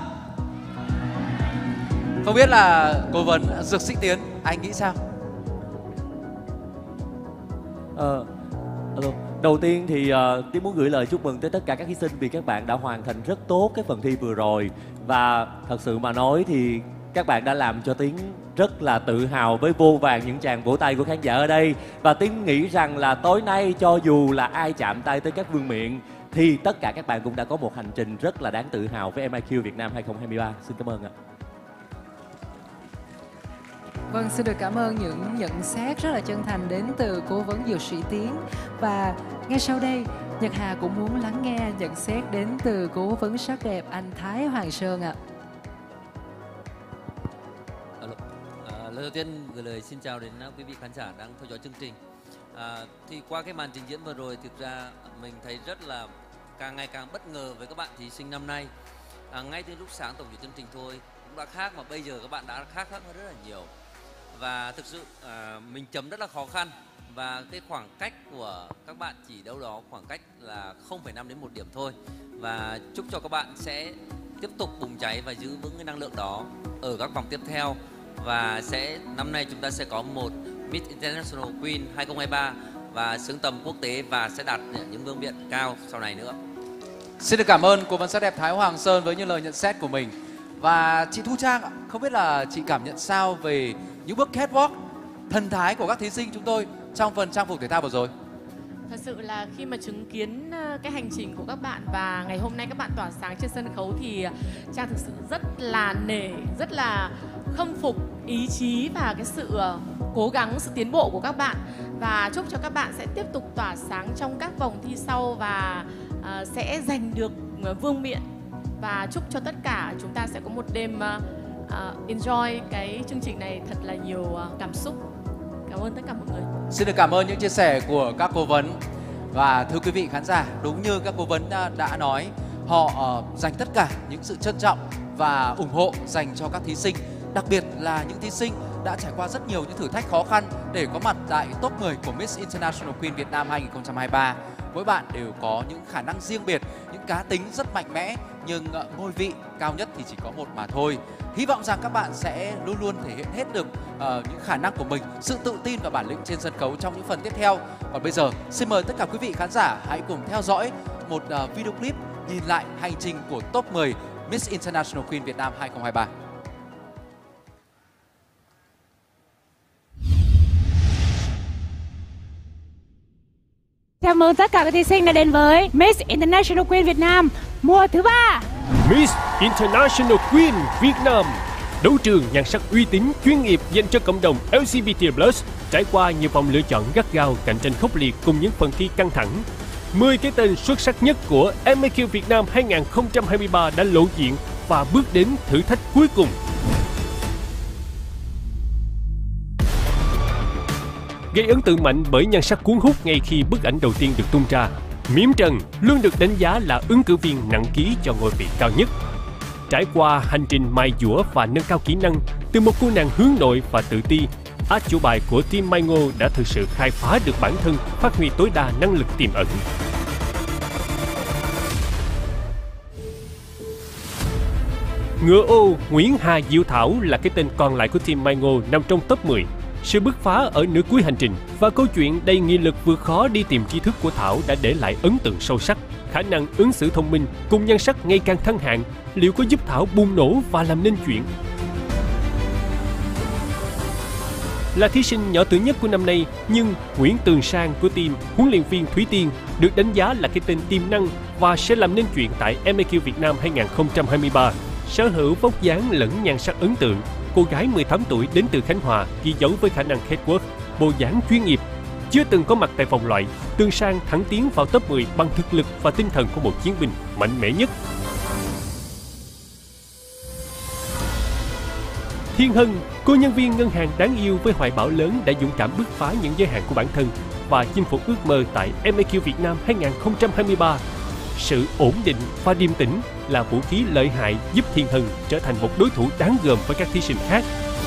Không biết là cố vấn Dược Sĩ Tiến, anh nghĩ sao? Ờ, đầu tiên thì uh, Tiến muốn gửi lời chúc mừng tới tất cả các thí sinh vì các bạn đã hoàn thành rất tốt cái phần thi vừa rồi. Và thật sự mà nói thì các bạn đã làm cho Tiến rất là tự hào với vô vàn những tràng vỗ tay của khán giả ở đây. Và Tiến nghĩ rằng là tối nay cho dù là ai chạm tay tới các vương miện thì tất cả các bạn cũng đã có một hành trình rất là đáng tự hào với em i quy Việt Nam hai không hai ba. Xin cảm ơn ạ. Vâng, xin được cảm ơn những nhận xét rất là chân thành đến từ cố vấn Dược Sĩ Tiến. Và ngay sau đây, Nhật Hà cũng muốn lắng nghe nhận xét đến từ cố vấn sắc đẹp anh Thái Hoàng Sơn ạ. À, lời đầu tiên gửi lời xin chào đến quý vị khán giả đang theo dõi chương trình. À, thì qua cái màn trình diễn vừa rồi, thực ra mình thấy rất là càng ngày càng bất ngờ với các bạn thí sinh năm nay. À, ngay từ lúc sáng tổng duyệt chương trình thôi cũng đã khác, mà bây giờ các bạn đã khác khác hơn rất là nhiều. Và thực sự à, mình chấm rất là khó khăn, và cái khoảng cách của các bạn chỉ đâu đó khoảng cách là không phẩy năm đến một điểm thôi. Và chúc cho các bạn sẽ tiếp tục bùng cháy và giữ vững cái năng lượng đó ở các vòng tiếp theo. Và sẽ năm nay chúng ta sẽ có một Miss International Queen hai không hai ba và xứng tầm quốc tế và sẽ đạt những vương miện cao sau này nữa. Xin được cảm ơn cố vấn sắc đẹp Thái Hoàng Sơn với những lời nhận xét của mình. Và chị Thu Trang ạ, không biết là chị cảm nhận sao về những bước catwalk thần thái của các thí sinh chúng tôi trong phần trang phục thể thao vừa rồi? Thật sự là khi mà chứng kiến cái hành trình của các bạn và ngày hôm nay các bạn tỏa sáng trên sân khấu thì Trang thực sự rất là nể, rất là khâm phục ý chí và cái sự cố gắng, sự tiến bộ của các bạn. Và chúc cho các bạn sẽ tiếp tục tỏa sáng trong các vòng thi sau và uh, sẽ giành được vương miện. Và chúc cho tất cả chúng ta sẽ có một đêm uh, uh, enjoy cái chương trình này thật là nhiều uh, cảm xúc. Cảm ơn tất cả mọi người. Xin được cảm ơn những chia sẻ của các cố vấn. Và thưa quý vị khán giả, đúng như các cố vấn đã nói, họ uh, dành tất cả những sự trân trọng và ủng hộ dành cho các thí sinh. Đặc biệt là những thí sinh đã trải qua rất nhiều những thử thách khó khăn để có mặt tại top mười của Miss International Queen Việt Nam hai không hai ba. Mỗi bạn đều có những khả năng riêng biệt, những cá tính rất mạnh mẽ, nhưng uh, ngôi vị cao nhất thì chỉ có một mà thôi. Hy vọng rằng các bạn sẽ luôn luôn thể hiện hết được uh, những khả năng của mình, sự tự tin và bản lĩnh trên sân khấu trong những phần tiếp theo. Còn bây giờ, xin mời tất cả quý vị khán giả hãy cùng theo dõi một uh, video clip nhìn lại hành trình của top mười Miss International Queen Việt Nam hai không hai ba. Chào mừng tất cả các thí sinh đã đến với Miss International Queen Việt Nam mùa thứ ba. Miss International Queen Việt Nam, đấu trường nhan sắc uy tín, chuyên nghiệp dành cho cộng đồng L G B T plus, trải qua nhiều vòng lựa chọn gắt gao, cạnh tranh khốc liệt cùng những phần thi căng thẳng. mười cái tên xuất sắc nhất của em i quy Việt Nam hai không hai ba đã lộ diện và bước đến thử thách cuối cùng. Gây ấn tượng mạnh bởi nhan sắc cuốn hút ngay khi bức ảnh đầu tiên được tung ra, Mím Trần luôn được đánh giá là ứng cử viên nặng ký cho ngôi vị cao nhất. Trải qua hành trình mài dũa và nâng cao kỹ năng, từ một cô nàng hướng nội và tự ti, át chủ bài của team Mai Ngô đã thực sự khai phá được bản thân, phát huy tối đa năng lực tiềm ẩn. Ngựa ô Nguyễn Hà Diệu Thảo là cái tên còn lại của team Mai Ngô nằm trong top mười. Sự bứt phá ở nửa cuối hành trình và câu chuyện đầy nghị lực vượt khó đi tìm tri thức của Thảo đã để lại ấn tượng sâu sắc. Khả năng ứng xử thông minh cùng nhan sắc ngày càng thăng hạng liệu có giúp Thảo bùng nổ và làm nên chuyện? Là thí sinh nhỏ tuổi nhất của năm nay, nhưng Nguyễn Tường Sang của team huấn luyện viên Thúy Tiên được đánh giá là cái tên tiềm năng và sẽ làm nên chuyện tại em i quy Việt Nam hai không hai ba. Sở hữu vóc dáng lẫn nhan sắc ấn tượng, cô gái mười tám tuổi đến từ Khánh Hòa ghi dấu với khả năng catwalk, bộ dáng chuyên nghiệp. Chưa từng có mặt tại vòng loại, Tường Sang thẳng tiến vào top mười bằng thực lực và tinh thần của một chiến binh mạnh mẽ nhất. Thiên Hân, cô nhân viên ngân hàng đáng yêu với hoài bão lớn đã dũng cảm bứt phá những giới hạn của bản thân và chinh phục ước mơ tại em a quy Việt Nam hai không hai ba. Sự ổn định và điềm tĩnh là vũ khí lợi hại giúp Thiên Hân trở thành một đối thủ đáng gờm với các thí sinh khác.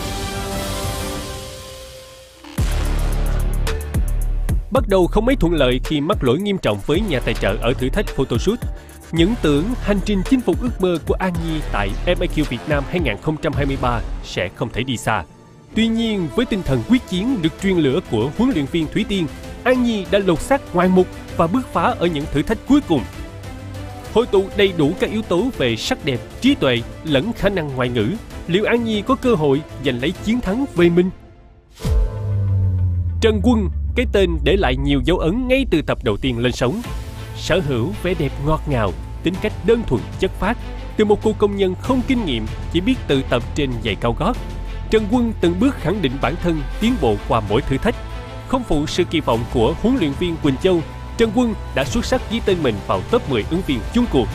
Bắt đầu không mấy thuận lợi khi mắc lỗi nghiêm trọng với nhà tài trợ ở thử thách photoshoot. Những tưởng hành trình chinh phục ước mơ của An Nhi tại em a quy Việt Nam hai không hai ba sẽ không thể đi xa. Tuy nhiên, với tinh thần quyết chiến được truyền lửa của huấn luyện viên Thúy Tiên, An Nhi đã lột xác ngoạn mục và bứt phá ở những thử thách cuối cùng. Hội tụ đầy đủ các yếu tố về sắc đẹp, trí tuệ lẫn khả năng ngoại ngữ, liệu An Nhi có cơ hội giành lấy chiến thắng về mình? Trần Quân, cái tên để lại nhiều dấu ấn ngay từ tập đầu tiên lên sóng. Sở hữu vẻ đẹp ngọt ngào, tính cách đơn thuần chất phác, từ một cô công nhân không kinh nghiệm chỉ biết tự tập trên giày cao gót, Trần Quân từng bước khẳng định bản thân, tiến bộ qua mỗi thử thách. Không phụ sự kỳ vọng của huấn luyện viên Quỳnh Châu, Trần Quân đã xuất sắc ghi tên mình vào top mười ứng viên chung cuộc.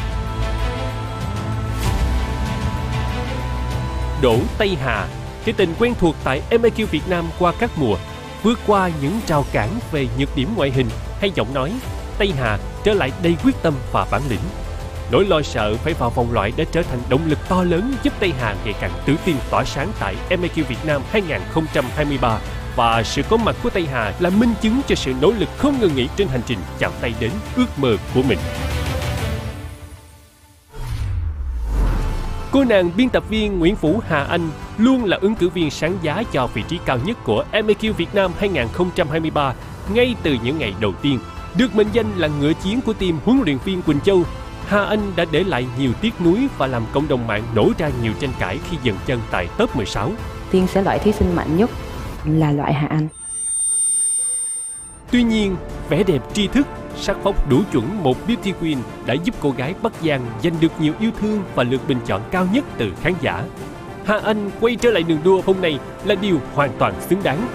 Đỗ Tây Hà, cái tên quen thuộc tại em a quy Việt Nam qua các mùa, vượt qua những rào cản về nhược điểm ngoại hình hay giọng nói, Tây Hà trở lại đầy quyết tâm và bản lĩnh. Nỗi lo sợ phải vào vòng loại đã trở thành động lực to lớn giúp Tây Hà ngày càng tự tin tỏa sáng tại em a quy Việt Nam hai không hai ba. Và sự có mặt của Tây Hà là minh chứng cho sự nỗ lực không ngừng nghỉ trên hành trình chạm tay đến ước mơ của mình. Cô nàng biên tập viên Nguyễn Vũ Hà Anh luôn là ứng cử viên sáng giá cho vị trí cao nhất của em a quy Việt Nam hai không hai ba ngay từ những ngày đầu tiên. Được mệnh danh là ngựa chiến của team huấn luyện viên Quỳnh Châu, Hà Anh đã để lại nhiều tiếc nuối và làm cộng đồng mạng nổ ra nhiều tranh cãi khi dừng chân tại top mười sáu. Tiên sẽ loại thí sinh mạnh nhất là loại Hà Anh. Tuy nhiên, vẻ đẹp tri thức, sắc phóc đủ chuẩn một beauty queen đã giúp cô gái Bắc Giang giành được nhiều yêu thương và lượt bình chọn cao nhất từ khán giả. Hà Anh quay trở lại đường đua hôm nay là điều hoàn toàn xứng đáng.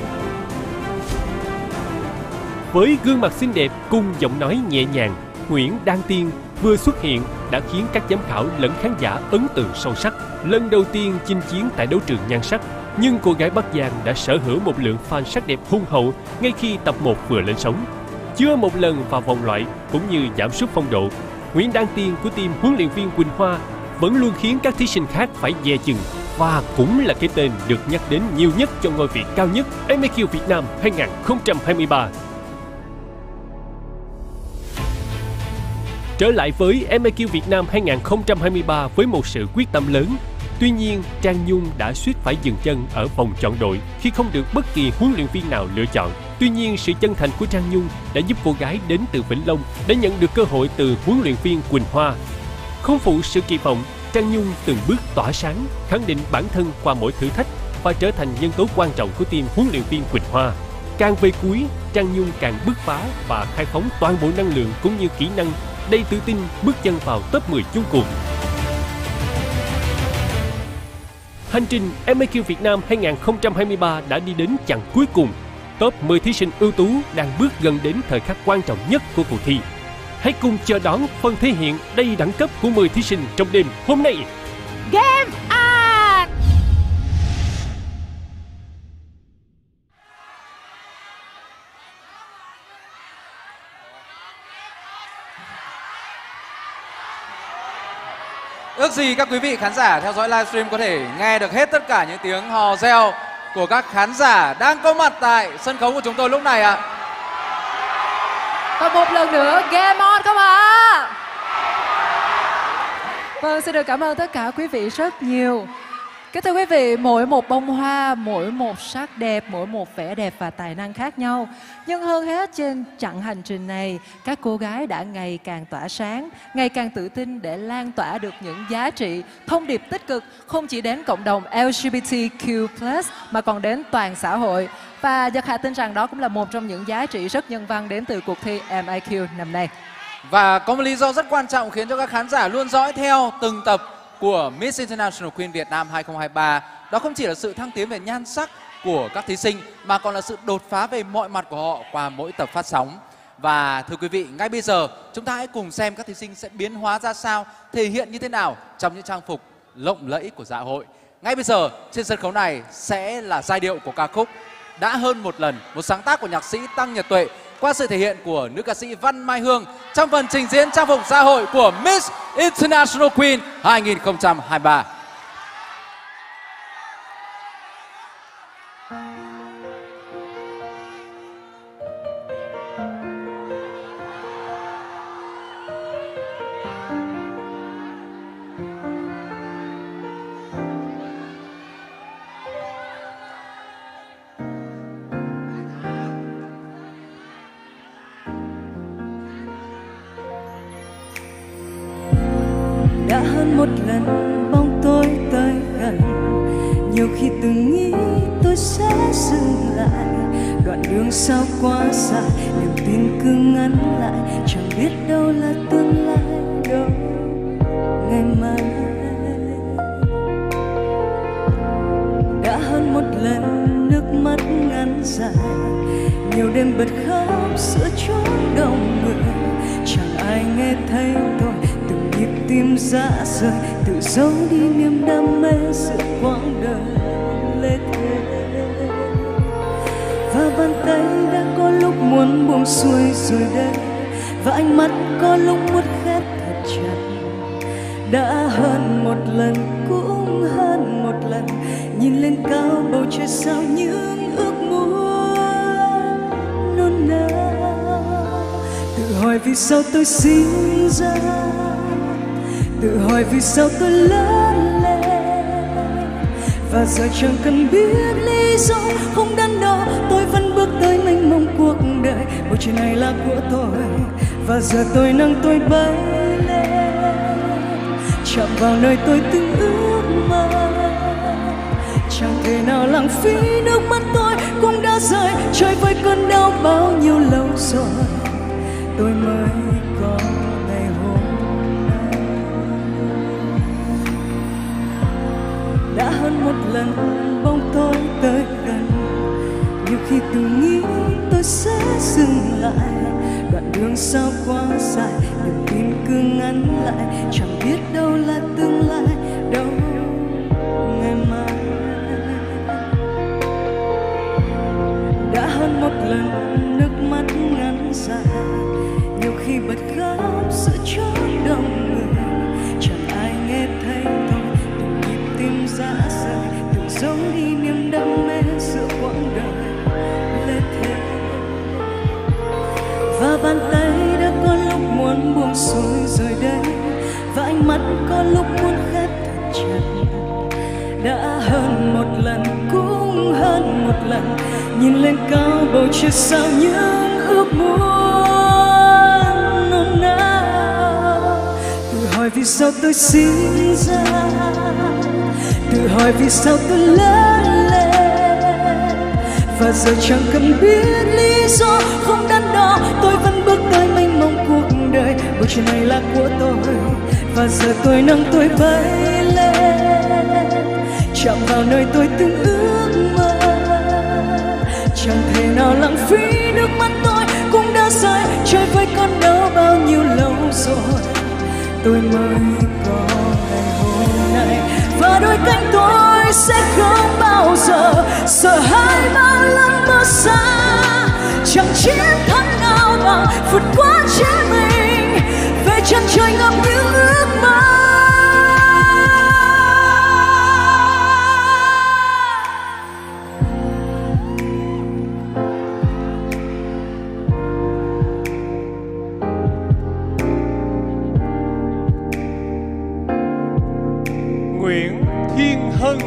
Với gương mặt xinh đẹp cùng giọng nói nhẹ nhàng, Nguyễn Đan Tiên vừa xuất hiện đã khiến các giám khảo lẫn khán giả ấn tượng sâu sắc. Lần đầu tiên chinh chiến tại đấu trường nhan sắc, nhưng cô gái Bắc Giang đã sở hữu một lượng fan sắc đẹp hùng hậu ngay khi tập một vừa lên sóng. Chưa một lần vào vòng loại cũng như giảm sút phong độ, Nguyễn Đan Tiên của team huấn luyện viên Quỳnh Hoa vẫn luôn khiến các thí sinh khác phải dè chừng và cũng là cái tên được nhắc đến nhiều nhất cho ngôi vị cao nhất em a quy Việt Nam hai không hai ba. Trở lại với em a quy Việt Nam hai không hai ba với một sự quyết tâm lớn. Tuy nhiên, Trang Nhung đã suýt phải dừng chân ở vòng chọn đội khi không được bất kỳ huấn luyện viên nào lựa chọn. Tuy nhiên, sự chân thành của Trang Nhung đã giúp cô gái đến từ Vĩnh Long đã nhận được cơ hội từ huấn luyện viên Quỳnh Hoa. Không phụ sự kỳ vọng, Trang Nhung từng bước tỏa sáng, khẳng định bản thân qua mỗi thử thách và trở thành nhân tố quan trọng của team huấn luyện viên Quỳnh Hoa. Càng về cuối, Trang Nhung càng bứt phá và khai phóng toàn bộ năng lượng cũng như kỹ năng, đầy tự tin bước chân vào top mười chung cuộc. Hành trình em a quy Việt Nam hai không hai ba đã đi đến chặng cuối cùng. Top mười thí sinh ưu tú đang bước gần đến thời khắc quan trọng nhất của cuộc thi. Hãy cùng chờ đón phần thể hiện đầy đẳng cấp của mười thí sinh trong đêm hôm nay. Game on! Ước gì các quý vị khán giả theo dõi livestream có thể nghe được hết tất cả những tiếng hò reo của các khán giả đang có mặt tại sân khấu của chúng tôi lúc này ạ. À. Và một lần nữa, game on không ạ? Vâng, xin được cảm ơn tất cả quý vị rất nhiều. Kính thưa quý vị, mỗi một bông hoa, mỗi một sắc đẹp, mỗi một vẻ đẹp và tài năng khác nhau. Nhưng hơn hết trên chặng hành trình này, các cô gái đã ngày càng tỏa sáng, ngày càng tự tin để lan tỏa được những giá trị, thông điệp tích cực không chỉ đến cộng đồng L G B T Q plus mà còn đến toàn xã hội. Và Nhật Hà tin rằng đó cũng là một trong những giá trị rất nhân văn đến từ cuộc thi em i quy năm nay. Và có một lý do rất quan trọng khiến cho các khán giả luôn dõi theo từng tập của Miss International Queen Việt Nam hai không hai ba. Đó không chỉ là sự thăng tiến về nhan sắc của các thí sinh mà còn là sự đột phá về mọi mặt của họ qua mỗi tập phát sóng. Và thưa quý vị, ngay bây giờ chúng ta hãy cùng xem các thí sinh sẽ biến hóa ra sao, thể hiện như thế nào trong những trang phục lộng lẫy của dạ hội. Ngay bây giờ trên sân khấu này sẽ là giai điệu của ca khúc Đã Hơn Một Lần, một sáng tác của nhạc sĩ Tăng Nhật Tuệ qua sự thể hiện của nữ ca sĩ Văn Mai Hương trong phần trình diễn trang phục xã hội của Miss International Queen hai không hai ba. Đã hơn một lần bóng tôi tới gần, nhiều khi từng nghĩ tôi sẽ dừng lại. Đoạn đường sao quá dài, niềm tin cứ ngắn lại, chẳng biết đâu là tương lai, đâu ngày mai. Đã hơn một lần nước mắt ngắn dài, nhiều đêm bật khóc giữa chốn đông người, chẳng ai nghe thấy tôi từng nhịp tim rã rời, tự giấu đi niềm đam mê giữa quãng đời lê thê. Và bàn tay đã có lúc muốn buông xuôi rồi đây, và ánh mắt có lúc muốn khép thật chặt. Đã hơn một lần cũng hơn một lần, nhìn lên cao bầu trời sao những ước muốn nôn nao. Tự hỏi vì sao tôi sinh ra, tự hỏi vì sao tôi lớn lên, và giờ chẳng cần biết lý do, không đắn đo tôi vẫn bước tới mênh mông cuộc đời. Bầu trời này là của tôi, và giờ tôi nâng tôi bay lên, chạm vào nơi tôi từng ước mơ. Chẳng thể nào lãng phí nước mắt tôi cũng đã rơi, chơi với cơn đau bao nhiêu lâu rồi tôi mới có ngày hôm nay. Đã hơn một lần bóng tôi tới gần, nhiều khi từng nghĩ tôi sẽ dừng lại. Đoạn đường sao quá dài, niềm tin cứ ngắn lại, chẳng biết đâu là tương lai, đâu ngày mai. Đã hơn một lần nước mắt ngắn dài, nhiều khi bật khóc giữa chốn đông người, chẳng ai nghe thấy tôi từng nhịp tim rã rời, tự giấu đi niềm đam mê giữa quãng đời lê thê. Và bàn tay đã có lúc muốn buông xuôi rồi đây, và ánh mắt có lúc muốn khép thật chặt. Đã hơn một lần cũng hơn một lần, nhìn lên cao bầu trời sao những ước muốn nôn nao. Tự hỏi vì sao tôi sinh ra, tự hỏi vì sao tôi lớn lên, và giờ chẳng cần biết lý do, không đắn đo tôi vẫn bước tới mênh mông cuộc đời. Bầu trời này là của tôi, và giờ tôi nâng tôi bay lên, chạm vào nơi tôi từng ước mơ. Chẳng thể nào lãng phí nước mắt tôi cũng đã rơi, chơi với con đau bao nhiêu lâu rồi tôi mới có ngày hôm nay. Và đôi cánh tôi sẽ không bao giờ sợ hãi bao lần mơ xa, chẳng chiến thắng nào bằng vượt qua chính mình, về chân trời ngập những ước mơ. Nguyễn Thiên Hân.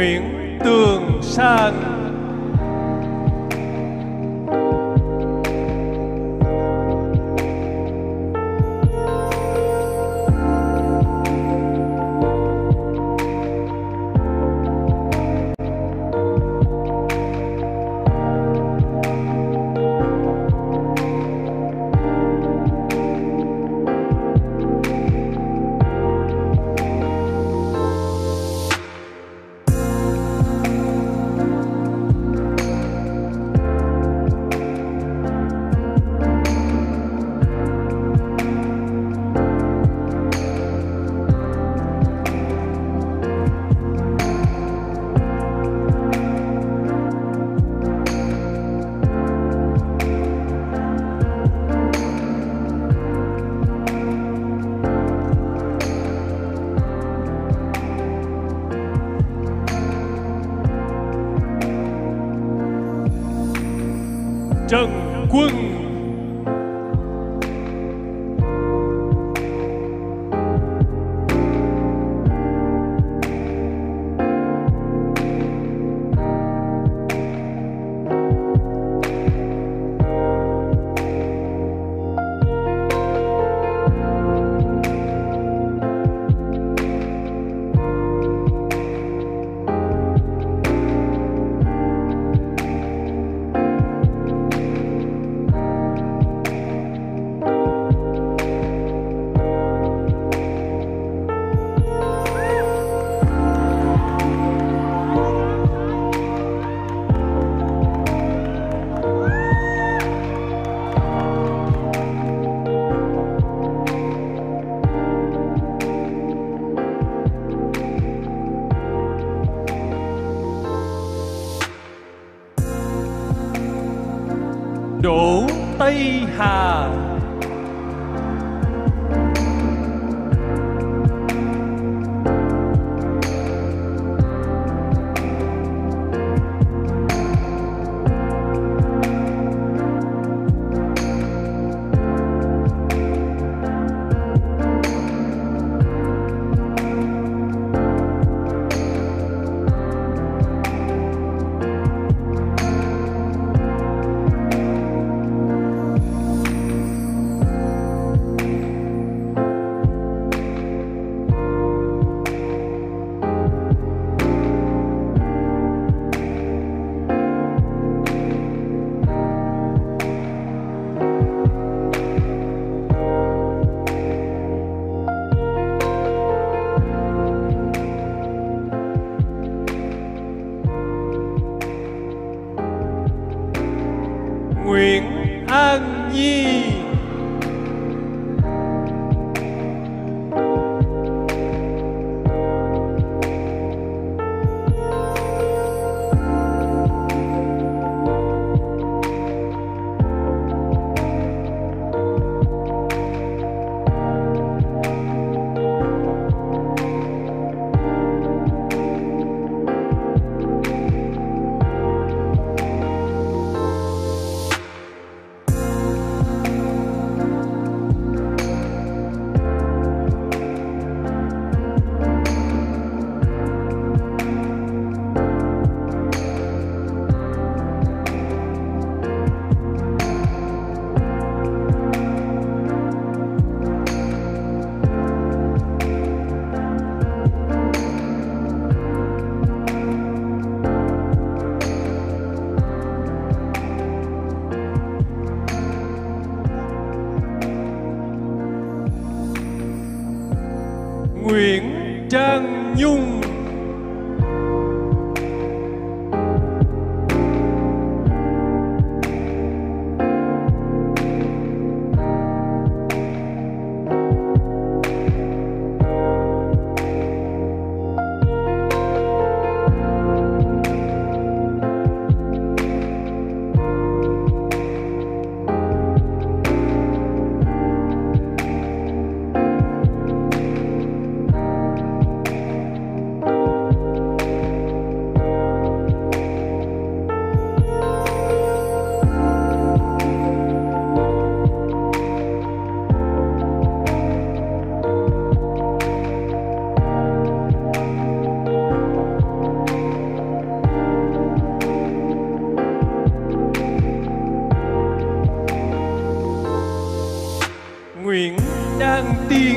Nguyễn Tường Sang. Trần Quân. Đỗ Tây Hà. Nguyễn An Nhi. Nguyễn Trang Nhung. tiên.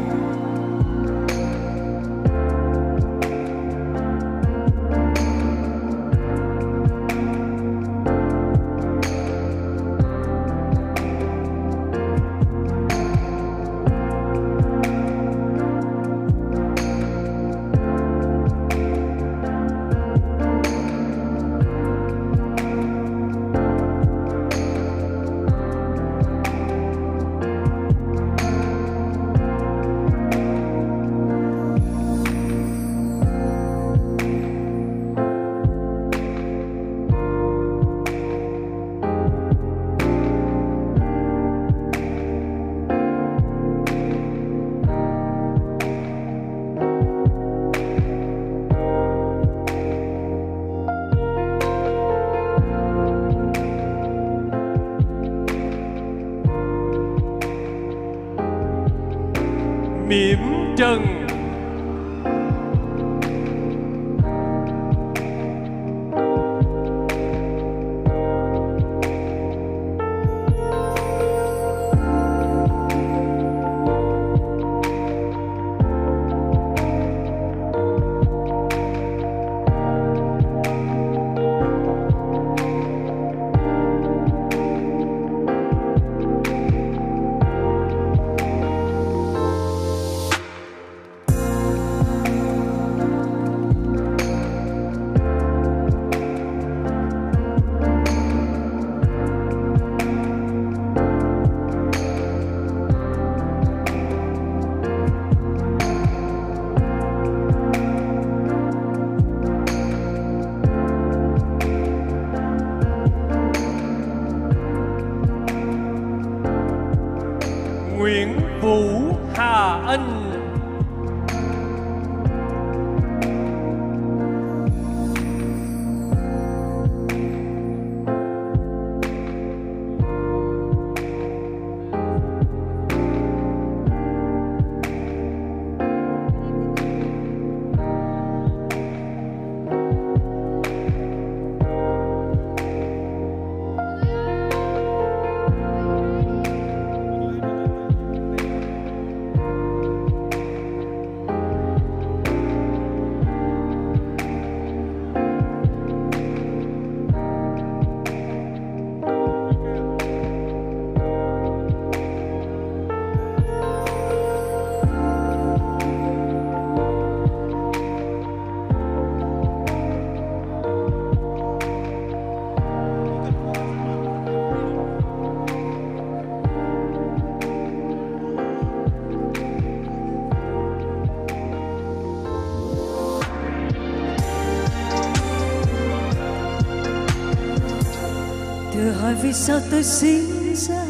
Mỉm trần. Nguyễn Vũ Hà Anh. Tự hỏi vì sao tôi sinh ra,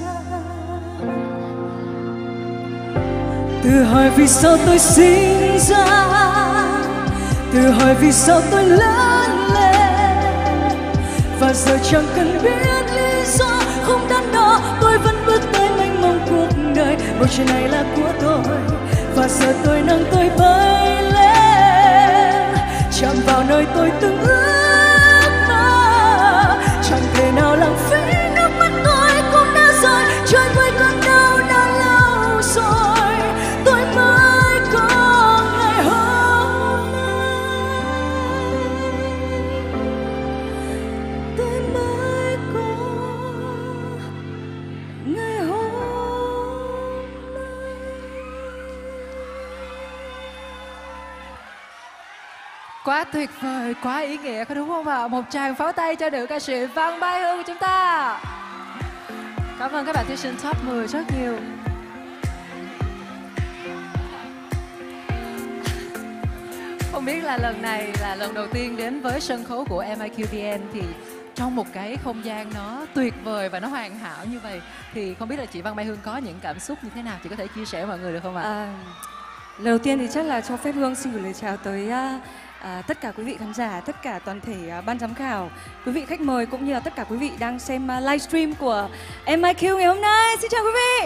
tự hỏi vì sao tôi sinh ra, tự hỏi vì sao tôi lớn lên, và giờ chẳng cần biết lý do không đắn đo, tôi vẫn bước tới mênh mông cuộc đời. Bầu trời này là của tôi, và giờ tôi nâng tôi bay lên, chạm vào nơi tôi từng ước mơ. Chẳng thể nào lãng phí nước mắt tôi cũng đã rơi, trôi với cơn đau đã lâu rồi. Tôi mới có ngày hôm nay, tôi mới có ngày hôm nay. Quá tuyệt vời, quá ý nghĩa, có đúng không ạ? Một tràng pháo tay cho nữ ca sĩ Văn Mai Hương của chúng ta. Cảm ơn các bạn thí sinh top mười rất nhiều. Không biết là lần này là lần đầu tiên đến với sân khấu của em i quy vê en thì trong một cái không gian nó tuyệt vời và nó hoàn hảo như vậy thì không biết là chị Văn Mai Hương có những cảm xúc như thế nào, chị có thể chia sẻ với mọi người được không ạ? À, lời đầu tiên thì chắc là cho phép Hương xin gửi lời chào tới uh, uh, tất cả quý vị khán giả, tất cả toàn thể uh, ban giám khảo, quý vị khách mời cũng như là tất cả quý vị đang xem uh, livestream của em i quy ngày hôm nay. Xin chào quý vị.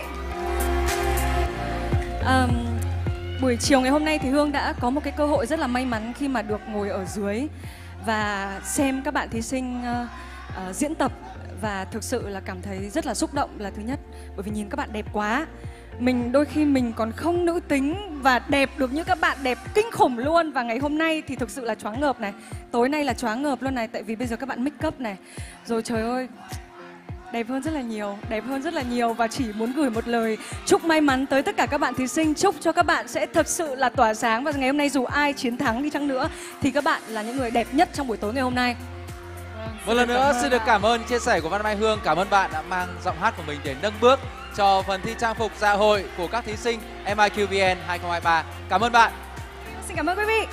Um, buổi chiều ngày hôm nay thì Hương đã có một cái cơ hội rất là may mắn khi mà được ngồi ở dưới và xem các bạn thí sinh uh, uh, diễn tập, và thực sự là cảm thấy rất là xúc động là thứ nhất, bởi vì nhìn các bạn đẹp quá. Mình đôi khi mình còn không nữ tính và đẹp được như các bạn, đẹp kinh khủng luôn. Và ngày hôm nay thì thực sự là choáng ngợp này. Tối nay là choáng ngợp luôn này, tại vì bây giờ các bạn make up này. Rồi trời ơi, đẹp hơn rất là nhiều, đẹp hơn rất là nhiều. Và chỉ muốn gửi một lời chúc may mắn tới tất cả các bạn thí sinh. Chúc cho các bạn sẽ thật sự là tỏa sáng. Và ngày hôm nay dù ai chiến thắng đi chăng nữa thì các bạn là những người đẹp nhất trong buổi tối ngày hôm nay. Một lần nữa xin được cảm ơn chia sẻ của Văn Mai Hương. Cảm ơn bạn đã mang giọng hát của mình để nâng bước cho phần thi trang phục dạ hội của các thí sinh em i quy vê en hai không hai ba. Cảm ơn bạn. Xin cảm ơn quý vị.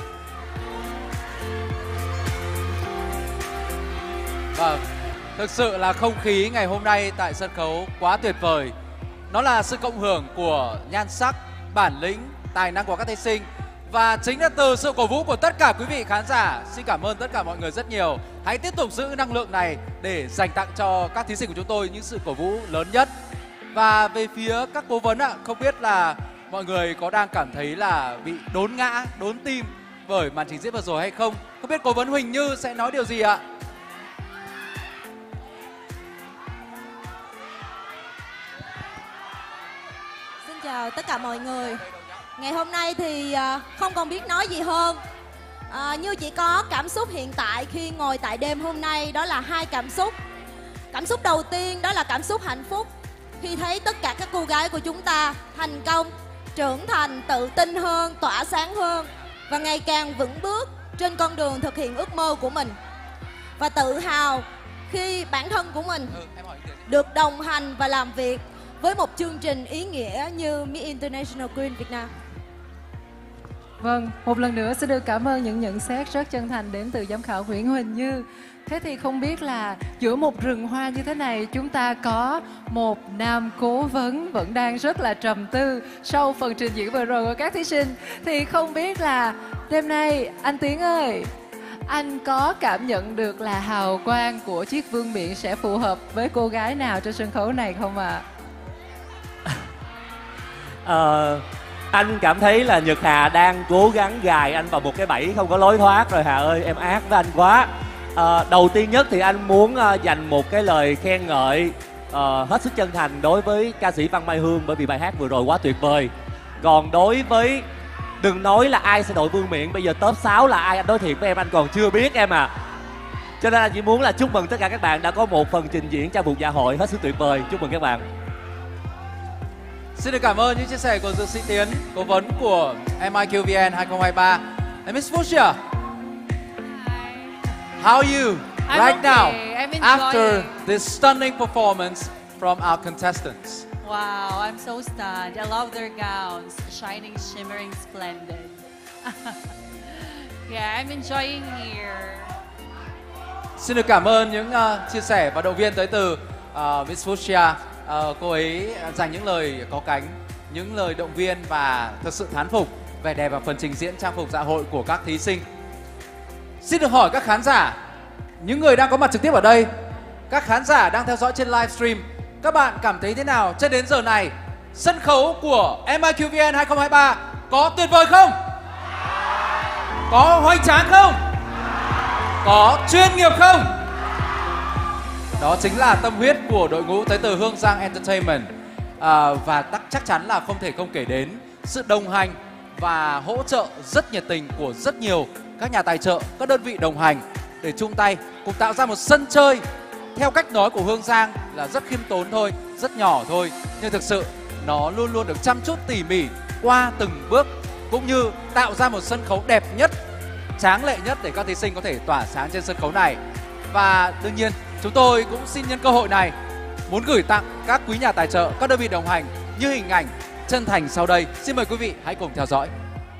Vâng, thực sự là không khí ngày hôm nay tại sân khấu quá tuyệt vời. Nó là sự cộng hưởng của nhan sắc, bản lĩnh, tài năng của các thí sinh. Và chính là từ sự cổ vũ của tất cả quý vị khán giả. Xin cảm ơn tất cả mọi người rất nhiều. Hãy tiếp tục giữ năng lượng này để dành tặng cho các thí sinh của chúng tôi những sự cổ vũ lớn nhất. Và về phía các cố vấn ạ, không biết là mọi người có đang cảm thấy là bị đốn ngã, đốn tim bởi màn trình diễn vừa rồi hay không? Không biết cố vấn Huỳnh Như sẽ nói điều gì ạ? Xin chào tất cả mọi người. Ngày hôm nay thì không còn biết nói gì hơn. À, Như chỉ có cảm xúc hiện tại khi ngồi tại đêm hôm nay, đó là hai cảm xúc. Cảm xúc đầu tiên đó là cảm xúc hạnh phúc khi thấy tất cả các cô gái của chúng ta thành công, trưởng thành, tự tin hơn, tỏa sáng hơn và ngày càng vững bước trên con đường thực hiện ước mơ của mình. Và tự hào khi bản thân của mình được đồng hành và làm việc với một chương trình ý nghĩa như Miss International Queen Việt Nam. Vâng, một lần nữa xin được cảm ơn những nhận xét rất chân thành đến từ giám khảo Nguyễn Huỳnh Như. Thế thì không biết là giữa một rừng hoa như thế này, chúng ta có một nam cố vấn vẫn đang rất là trầm tư sau phần trình diễn vừa rồi của các thí sinh. Thì không biết là đêm nay, anh Tiến ơi, anh có cảm nhận được là hào quang của chiếc vương miện sẽ phù hợp với cô gái nào trên sân khấu này không ạ? À? Ờ... Anh cảm thấy là Nhật Hà đang cố gắng gài anh vào một cái bẫy không có lối thoát rồi Hà ơi, em ác với anh quá. À, đầu tiên nhất thì anh muốn uh, dành một cái lời khen ngợi uh, hết sức chân thành đối với ca sĩ Văn Mai Hương, bởi vì bài hát vừa rồi quá tuyệt vời. Còn đối với, đừng nói là ai sẽ đội vương miện, bây giờ top sáu là ai anh đối thiện với em anh còn chưa biết em à. Cho nên anh chỉ muốn là chúc mừng tất cả các bạn đã có một phần trình diễn trang phục dạ hội hết sức tuyệt vời. Chúc mừng các bạn. Xin được cảm ơn những chia sẻ của Dược sĩ Tiến, cố vấn của em i quy vê en hai không hai ba. And Miss Fuchsia, how are you I'm right okay. now I'm after enjoying. this stunning performance from our contestants? Wow, I'm so stunned. I love their gowns, shining, shimmering, splendid. Yeah, I'm enjoying here. Xin được cảm ơn những uh, chia sẻ và động viên tới từ uh, Miss Fuchsia. Uh, cô ấy dành những lời có cánh, những lời động viên và thật sự thán phục vẻ đẹp và phần trình diễn trang phục dạ hội của các thí sinh. Xin được hỏi các khán giả, những người đang có mặt trực tiếp ở đây, các khán giả đang theo dõi trên livestream, các bạn cảm thấy thế nào cho đến giờ này? Sân khấu của em i quy vê en hai không hai ba có tuyệt vời không? Có hoành tráng không? Có chuyên nghiệp không? Đó chính là tâm huyết của đội ngũ tới từ Hương Giang Entertainment. À, và tắc, chắc chắn là không thể không kể đến sự đồng hành và hỗ trợ rất nhiệt tình của rất nhiều các nhà tài trợ, các đơn vị đồng hành để chung tay cùng tạo ra một sân chơi theo cách nói của Hương Giang là rất khiêm tốn thôi, rất nhỏ thôi, nhưng thực sự nó luôn luôn được chăm chút tỉ mỉ qua từng bước, cũng như tạo ra một sân khấu đẹp nhất, tráng lệ nhất để các thí sinh có thể tỏa sáng trên sân khấu này. Và đương nhiên chúng tôi cũng xin nhân cơ hội này muốn gửi tặng các quý nhà tài trợ, các đơn vị đồng hành như hình ảnh chân thành sau đây. Xin mời quý vị hãy cùng theo dõi.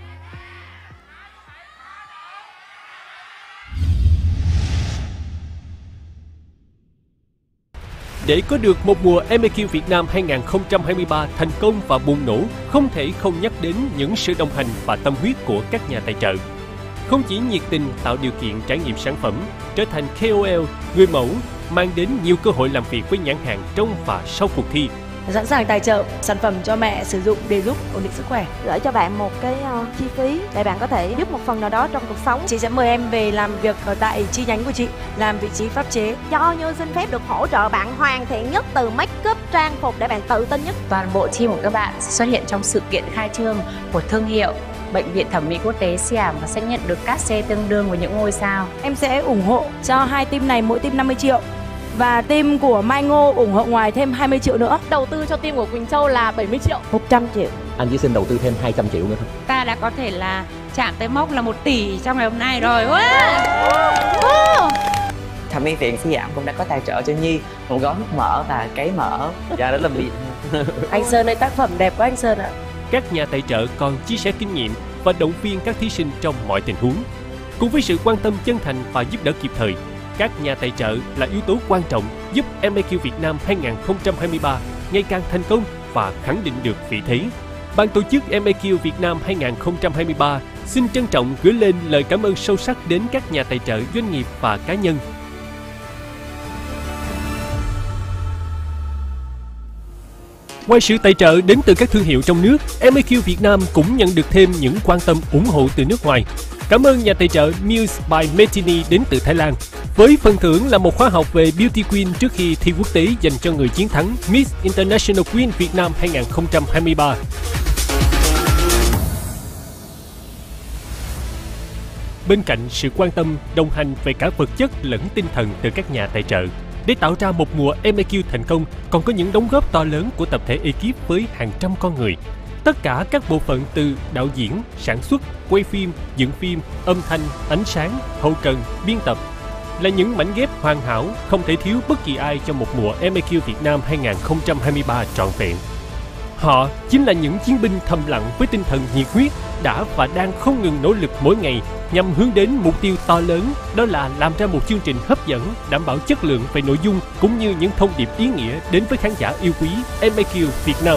Để có được một mùa em i quy Việt Nam hai không hai ba thành công và bùng nổ, không thể không nhắc đến những sự đồng hành và tâm huyết của các nhà tài trợ. Không chỉ nhiệt tình tạo điều kiện trải nghiệm sản phẩm, trở thành ca o lờ, người mẫu, mang đến nhiều cơ hội làm việc với nhãn hàng trong và sau cuộc thi. sẵn sàng tài trợ sản phẩm cho mẹ sử dụng để giúp ổn định sức khỏe. Gửi cho bạn một cái uh, chi phí để bạn có thể giúp một phần nào đó trong cuộc sống. Chị sẽ mời em về làm việc ở tại chi nhánh của chị, làm vị trí pháp chế. Cho Như xin phép được hỗ trợ bạn hoàn thiện nhất từ make up, trang phục để bạn tự tin nhất. Toàn bộ team của các bạn sẽ xuất hiện trong sự kiện khai trương của thương hiệu Bệnh viện Thẩm mỹ Quốc tế Siam và sẽ nhận được cát xê tương đương với những ngôi sao. Em sẽ ủng hộ cho hai team này mỗi team năm mươi triệu. Và team của Mai Ngô ủng hộ ngoài thêm hai mươi triệu nữa. Đầu tư cho team của Quỳnh Châu là bảy mươi triệu. một trăm triệu. Anh chỉ xin đầu tư thêm hai trăm triệu nữa thôi. Ta đã có thể là chạm tới mốc là một tỷ trong ngày hôm nay rồi. Wow! Thẩm mỹ viện Siam cũng đã có tài trợ cho Nhi một gói nước mỡ và cái mỡ. Dạ rất là mịn. Anh Sơn ơi, tác phẩm đẹp của anh Sơn ạ. Các nhà tài trợ còn chia sẻ kinh nghiệm và động viên các thí sinh trong mọi tình huống. Cùng với sự quan tâm chân thành và giúp đỡ kịp thời, các nhà tài trợ là yếu tố quan trọng giúp em a quy Việt Nam hai không hai ba ngày càng thành công và khẳng định được vị thế. Ban tổ chức em a quy Việt Nam hai không hai ba xin trân trọng gửi lên lời cảm ơn sâu sắc đến các nhà tài trợ doanh nghiệp và cá nhân. Ngoài sự tài trợ đến từ các thương hiệu trong nước, em a quy Việt Nam cũng nhận được thêm những quan tâm ủng hộ từ nước ngoài. Cảm ơn nhà tài trợ Muse by Metini đến từ Thái Lan, với phần thưởng là một khóa học về Beauty Queen trước khi thi quốc tế dành cho người chiến thắng Miss International Queen Việt Nam hai không hai ba. Bên cạnh sự quan tâm, đồng hành về cả vật chất lẫn tinh thần từ các nhà tài trợ, để tạo ra một mùa em a quy thành công, còn có những đóng góp to lớn của tập thể ekip với hàng trăm con người. Tất cả các bộ phận từ đạo diễn, sản xuất, quay phim, dựng phim, âm thanh, ánh sáng, hậu cần, biên tập là những mảnh ghép hoàn hảo, không thể thiếu bất kỳ ai cho một mùa em a quy Việt Nam hai không hai ba trọn vẹn. Họ chính là những chiến binh thầm lặng với tinh thần nhiệt huyết đã và đang không ngừng nỗ lực mỗi ngày nhằm hướng đến mục tiêu to lớn, đó là làm ra một chương trình hấp dẫn, đảm bảo chất lượng về nội dung cũng như những thông điệp ý nghĩa đến với khán giả yêu quý em a quy Việt Nam.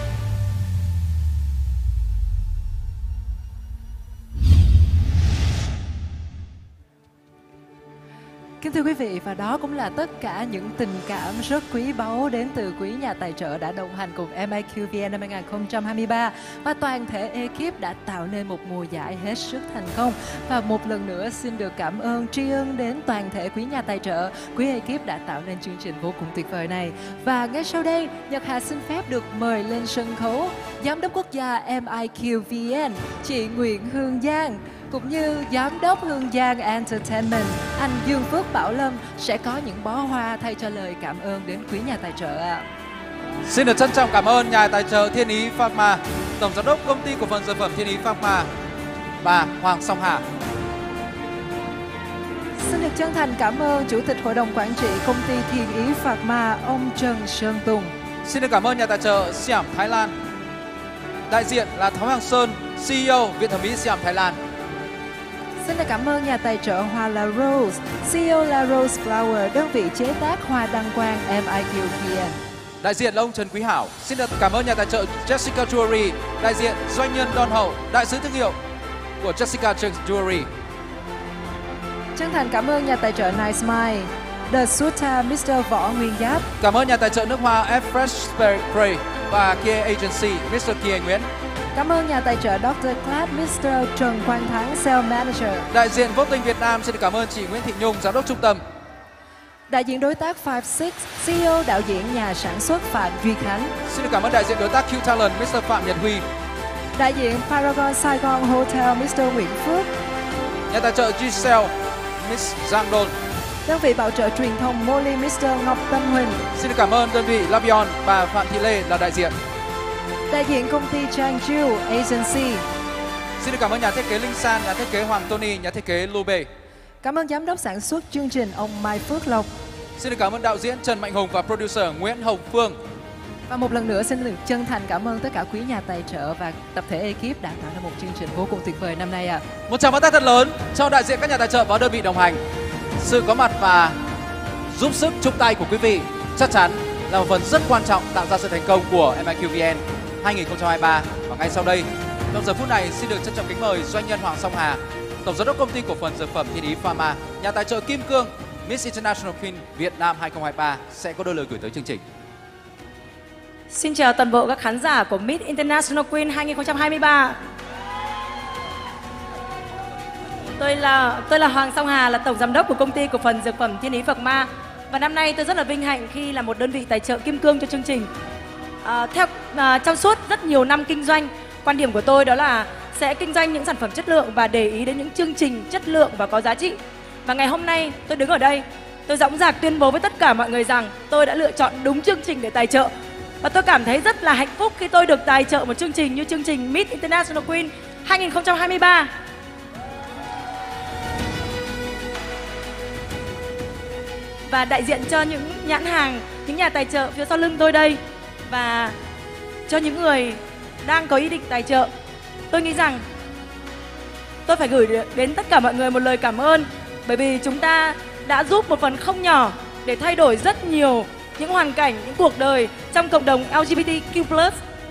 Kính thưa quý vị, và đó cũng là tất cả những tình cảm rất quý báu đến từ quý nhà tài trợ đã đồng hành cùng em a quy vê en năm hai không hai ba, và toàn thể ekip đã tạo nên một mùa giải hết sức thành công. Và một lần nữa xin được cảm ơn, tri ân đến toàn thể quý nhà tài trợ, quý ekip đã tạo nên chương trình vô cùng tuyệt vời này. Và ngay sau đây, Nhật Hà xin phép được mời lên sân khấu Giám đốc quốc gia em a quy vê en, chị Nguyễn Hương Giang, cũng như Giám đốc Hương Giang Entertainment, anh Dương Phước Bảo Lâm sẽ có những bó hoa thay cho lời cảm ơn đến quý nhà tài trợ ạ. Xin được trân trọng cảm ơn nhà tài trợ Thiên Ý Pharma, Tổng Giám đốc Công ty Cổ phần Dược phẩm Thiên Ý Pharma, bà Hoàng Song Hà. Xin được chân thành cảm ơn Chủ tịch Hội đồng Quản trị Công ty Thiên Ý Pharma, ông Trần Sơn Tùng. Xin được cảm ơn nhà tài trợ Siam Thái Lan. Đại diện là Thái Hoàng Sơn, xê e ô Viện Thẩm mỹ Siam Thái Lan. Xin được cảm ơn nhà tài trợ Hoa La Rose, xê e ô La Rose Flower, đơn vị chế tác hoa đăng quang em a quy vê en. Đại diện là ông Trần Quý Hảo. Xin được cảm ơn nhà tài trợ Jessica Jewelry, đại diện doanh nhân Don Hậu, đại sứ thương hiệu của Jessica Jewelry. Chân thành cảm ơn nhà tài trợ Nice Smile, The Suta mít tơ Võ Nguyên Giáp. Cảm ơn nhà tài trợ nước hoa F Fresh Spray và Kia Agency, mít tơ Kia Nguyễn. Cảm ơn nhà tài trợ doctor Clad, mít tơ Trần Quang Thắng, Sales Manager. Đại diện Voting Việt Nam xin được cảm ơn chị Nguyễn Thị Nhung, giám đốc trung tâm. Đại diện đối tác Five Six, xê e ô đạo diễn nhà sản xuất Phạm Duy Khánh. Xin được cảm ơn đại diện đối tác Q Talent, mít tơ Phạm Nhật Huy. Đại diện Paragon Saigon Hotel, mít tơ Nguyễn Phước. Nhà tài trợ Giselle, Miss Giang Đôn. Đơn vị bảo trợ truyền thông Molly, mít tơ Ngọc Tâm Huỳnh. Xin được cảm ơn đơn vị Labion, bà Phạm Thị Lê là đại diện. Đại diện công ty Chang Jiu Agency. Xin được cảm ơn nhà thiết kế Linh San, nhà thiết kế Hoàng Tony, nhà thiết kế Lube. Cảm ơn giám đốc sản xuất chương trình ông Mai Phước Lộc. Xin được cảm ơn đạo diễn Trần Mạnh Hùng và producer Nguyễn Hồng Phương. Và một lần nữa xin được chân thành cảm ơn tất cả quý nhà tài trợ và tập thể ekip đã tạo ra một chương trình vô cùng tuyệt vời năm nay ạ. À. Một tràng pháo tay thật lớn cho đại diện các nhà tài trợ và đơn vị đồng hành. Sự có mặt và giúp sức chung tay của quý vị chắc chắn là một phần rất quan trọng tạo ra sự thành công của em a quy vê en hai không hai ba. Và ngay sau đây, trong giờ phút này xin được trân trọng kính mời doanh nhân Hoàng Song Hà, Tổng Giám đốc Công ty Cổ phần Dược phẩm Thiên Ý Pharma, nhà tài trợ Kim Cương, Miss International Queen Việt Nam hai không hai ba sẽ có đôi lời gửi tới chương trình. Xin chào toàn bộ các khán giả của Miss International Queen hai không hai ba. Tôi là tôi là Hoàng Song Hà, là tổng giám đốc của công ty cổ phần dược phẩm Thiên Ý Phạc Ma. Và năm nay tôi rất là vinh hạnh khi là một đơn vị tài trợ kim cương cho chương trình. À, theo à, trong suốt rất nhiều năm kinh doanh, quan điểm của tôi đó là sẽ kinh doanh những sản phẩm chất lượng và để ý đến những chương trình chất lượng và có giá trị. Và ngày hôm nay tôi đứng ở đây, tôi dõng dạc tuyên bố với tất cả mọi người rằng tôi đã lựa chọn đúng chương trình để tài trợ. Và tôi cảm thấy rất là hạnh phúc khi tôi được tài trợ một chương trình như chương trình Miss International Queen hai không hai ba. Và đại diện cho những nhãn hàng, những nhà tài trợ phía sau lưng tôi đây, và cho những người đang có ý định tài trợ, tôi nghĩ rằng tôi phải gửi đến tất cả mọi người một lời cảm ơn, bởi vì chúng ta đã giúp một phần không nhỏ để thay đổi rất nhiều những hoàn cảnh, những cuộc đời trong cộng đồng L G B T Q plus.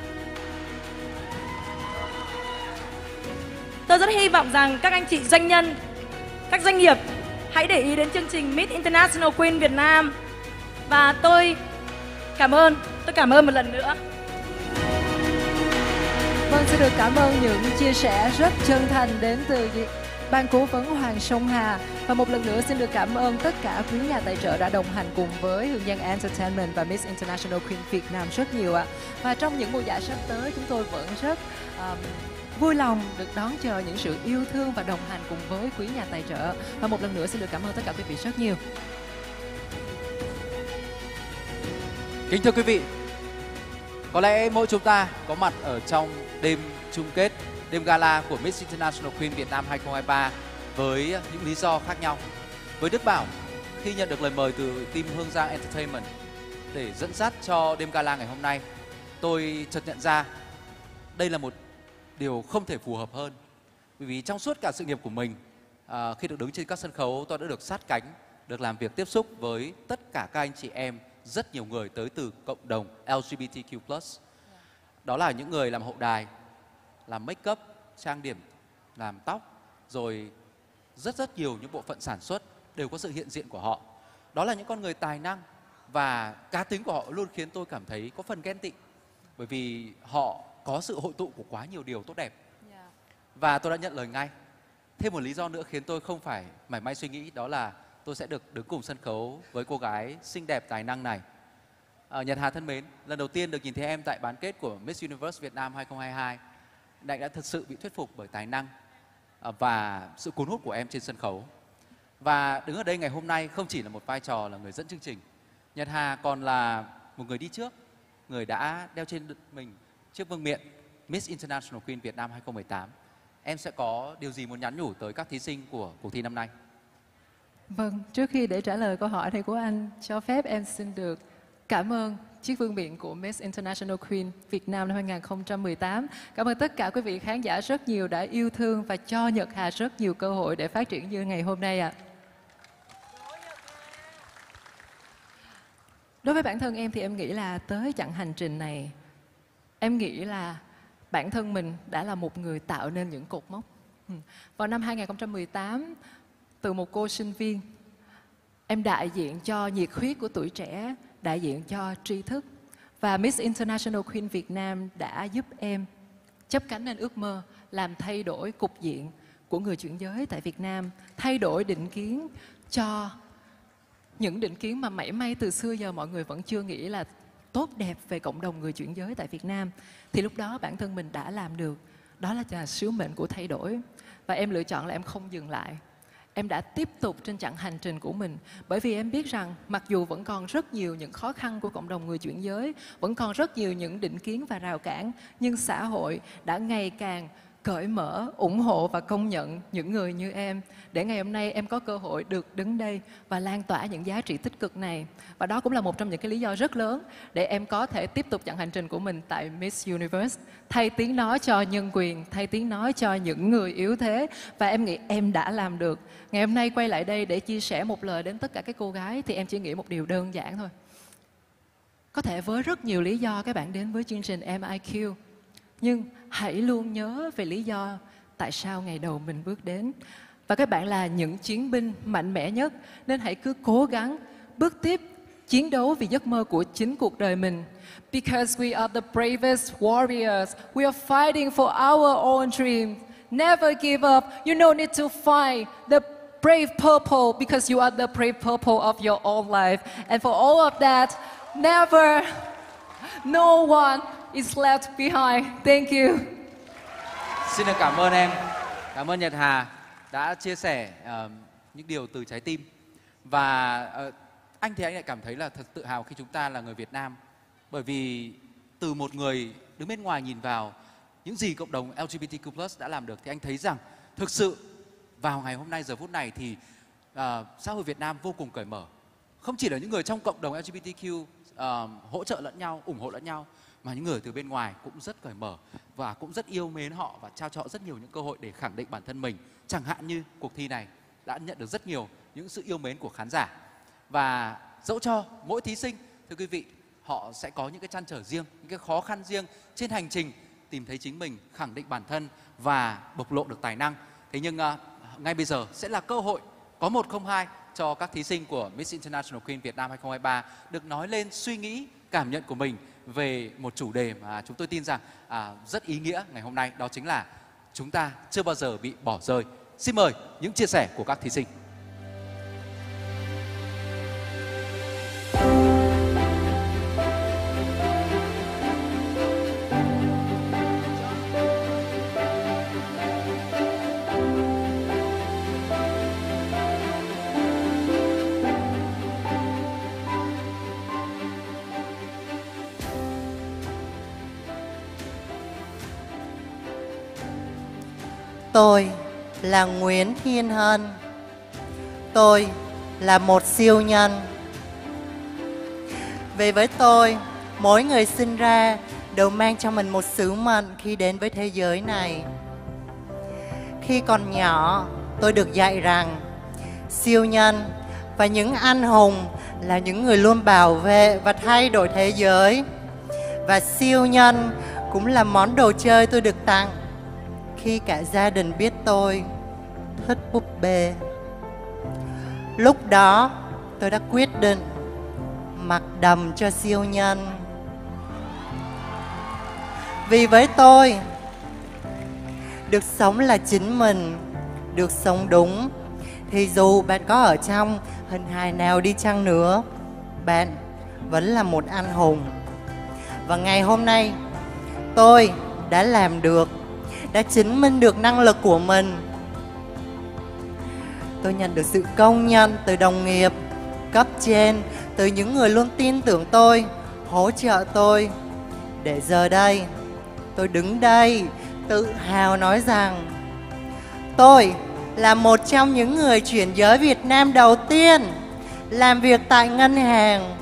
Tôi rất hy vọng rằng các anh chị doanh nhân, các doanh nghiệp hãy để ý đến chương trình Miss International Queen Việt Nam. Và tôi cảm ơn, tôi cảm ơn một lần nữa. Vâng, xin được cảm ơn những chia sẻ rất chân thành đến từ ban cố vấn Hoàng Song Hà. Và một lần nữa xin được cảm ơn tất cả quý nhà tài trợ đã đồng hành cùng với Hương Giang Entertainment và Miss International Queen Việt Nam rất nhiều ạ. Và trong những mùa giải sắp tới, chúng tôi vẫn rất um, vui lòng được đón chờ những sự yêu thương và đồng hành cùng với quý nhà tài trợ. Và một lần nữa xin được cảm ơn tất cả quý vị rất nhiều. Kính thưa quý vị, có lẽ mỗi chúng ta có mặt ở trong đêm chung kết, đêm gala của Miss International Queen Việt Nam hai không hai ba với những lý do khác nhau. Với Đức Bảo, khi nhận được lời mời từ team Hương Giang Entertainment để dẫn dắt cho đêm gala ngày hôm nay, tôi chợt nhận ra đây là một điều không thể phù hợp hơn. Bởi vì trong suốt cả sự nghiệp của mình, à, khi được đứng trên các sân khấu, tôi đã được sát cánh, được làm việc tiếp xúc với tất cả các anh chị em, rất nhiều người tới từ cộng đồng L G B T Q plus. Đó là những người làm hậu đài, làm make up, trang điểm, làm tóc, rồi rất rất nhiều những bộ phận sản xuất đều có sự hiện diện của họ. Đó là những con người tài năng và cá tính của họ luôn khiến tôi cảm thấy có phần ghen tị, bởi vì họ có sự hội tụ của quá nhiều điều tốt đẹp. Và tôi đã nhận lời ngay. Thêm một lý do nữa khiến tôi không phải mảy may suy nghĩ, đó là tôi sẽ được đứng cùng sân khấu với cô gái xinh đẹp tài năng này. À, Nhật Hà thân mến, lần đầu tiên được nhìn thấy em tại bán kết của Miss Universe Việt Nam hai không hai hai, Đạnh đã thật sự bị thuyết phục bởi tài năng à, và sự cuốn hút của em trên sân khấu. Và đứng ở đây ngày hôm nay không chỉ là một vai trò là người dẫn chương trình, Nhật Hà còn là một người đi trước, người đã đeo trên mình chiếc vương miện Miss International Queen Việt Nam hai không một tám. Em sẽ có điều gì muốn nhắn nhủ tới các thí sinh của cuộc thi năm nay? Vâng, trước khi để trả lời câu hỏi này của anh, cho phép em xin được cảm ơn chiếc vương miện của Miss International Queen Việt Nam năm hai không một tám. Cảm ơn tất cả quý vị khán giả rất nhiều đã yêu thương và cho Nhật Hà rất nhiều cơ hội để phát triển như ngày hôm nay ạ. À. Đối với bản thân em thì em nghĩ là tới chặng hành trình này, em nghĩ là bản thân mình đã là một người tạo nên những cột mốc. Vào năm hai không một tám, từ một cô sinh viên, em đại diện cho nhiệt huyết của tuổi trẻ, đại diện cho tri thức. Và Miss International Queen Việt Nam đã giúp em chấp cánh lên ước mơ, làm thay đổi cục diện của người chuyển giới tại Việt Nam, thay đổi định kiến cho những định kiến mà mảy may từ xưa giờ mọi người vẫn chưa nghĩ là tốt đẹp về cộng đồng người chuyển giới tại Việt Nam. Thì lúc đó bản thân mình đã làm được. Đó là sứ mệnh của thay đổi. Và em lựa chọn là em không dừng lại. Em đã tiếp tục trên chặng hành trình của mình. Bởi vì em biết rằng mặc dù vẫn còn rất nhiều những khó khăn của cộng đồng người chuyển giới, vẫn còn rất nhiều những định kiến và rào cản, nhưng xã hội đã ngày càng cởi mở, ủng hộ và công nhận những người như em, để ngày hôm nay em có cơ hội được đứng đây và lan tỏa những giá trị tích cực này. Và đó cũng là một trong những cái lý do rất lớn để em có thể tiếp tục chặng hành trình của mình tại Miss Universe, thay tiếng nói cho nhân quyền, thay tiếng nói cho những người yếu thế. Và em nghĩ em đã làm được. Ngày hôm nay quay lại đây để chia sẻ một lời đến tất cả các cô gái thì em chỉ nghĩ một điều đơn giản thôi. Có thể với rất nhiều lý do các bạn đến với chương trình em i quy, nhưng hãy luôn nhớ về lý do tại sao ngày đầu mình bước đến. Và các bạn là những chiến binh mạnh mẽ nhất, nên hãy cứ cố gắng bước tiếp chiến đấu vì giấc mơ của chính cuộc đời mình. Because we are the bravest warriors, we are fighting for our own dreams. Never give up, you no need to fight. The brave purple, because you are the brave purple of your own life. And for all of that, never, no one is left behind. Thank you. Xin được cảm ơn em. Cảm ơn Nhật Hà đã chia sẻ uh, những điều từ trái tim. Và uh, anh thì anh lại cảm thấy là thật tự hào khi chúng ta là người Việt Nam. Bởi vì từ một người đứng bên ngoài nhìn vào những gì cộng đồng L G B T Q plus đã làm được thì anh thấy rằng thực sự vào ngày hôm nay, giờ phút này thì uh, xã hội Việt Nam vô cùng cởi mở. Không chỉ là những người trong cộng đồng L G B T Q uh, hỗ trợ lẫn nhau, ủng hộ lẫn nhau, mà những người từ bên ngoài cũng rất cởi mở và cũng rất yêu mến họ và trao cho họ rất nhiều những cơ hội để khẳng định bản thân mình. Chẳng hạn như cuộc thi này đã nhận được rất nhiều những sự yêu mến của khán giả. Và dẫu cho mỗi thí sinh, thưa quý vị, họ sẽ có những cái trăn trở riêng, những cái khó khăn riêng trên hành trình tìm thấy chính mình, khẳng định bản thân và bộc lộ được tài năng. Thế nhưng uh, ngay bây giờ sẽ là cơ hội có một không hai cho các thí sinh của Miss International Queen Việt Nam hai không hai ba được nói lên suy nghĩ, cảm nhận của mình về một chủ đề mà chúng tôi tin rằng à, rất ý nghĩa ngày hôm nay. Đó chính là chúng ta chưa bao giờ bị bỏ rơi. Xin mời những chia sẻ của các thí sinh. Tôi là Nguyễn Thiên Hân. Tôi là một siêu nhân. Vì với tôi, mỗi người sinh ra đều mang trong mình một sứ mệnh khi đến với thế giới này. Khi còn nhỏ, tôi được dạy rằng siêu nhân và những anh hùng là những người luôn bảo vệ và thay đổi thế giới. Và siêu nhân cũng là món đồ chơi tôi được tặng khi cả gia đình biết tôi thích búp bê. Lúc đó tôi đã quyết định mặc đầm cho siêu nhân. Vì với tôi, được sống là chính mình, được sống đúng, thì dù bạn có ở trong hình hài nào đi chăng nữa, bạn vẫn là một anh hùng. Và ngày hôm nay, tôi đã làm được, đã chứng minh được năng lực của mình. Tôi nhận được sự công nhận từ đồng nghiệp, cấp trên, từ những người luôn tin tưởng tôi, hỗ trợ tôi. Để giờ đây, tôi đứng đây tự hào nói rằng tôi là một trong những người chuyển giới Việt Nam đầu tiên làm việc tại ngân hàng.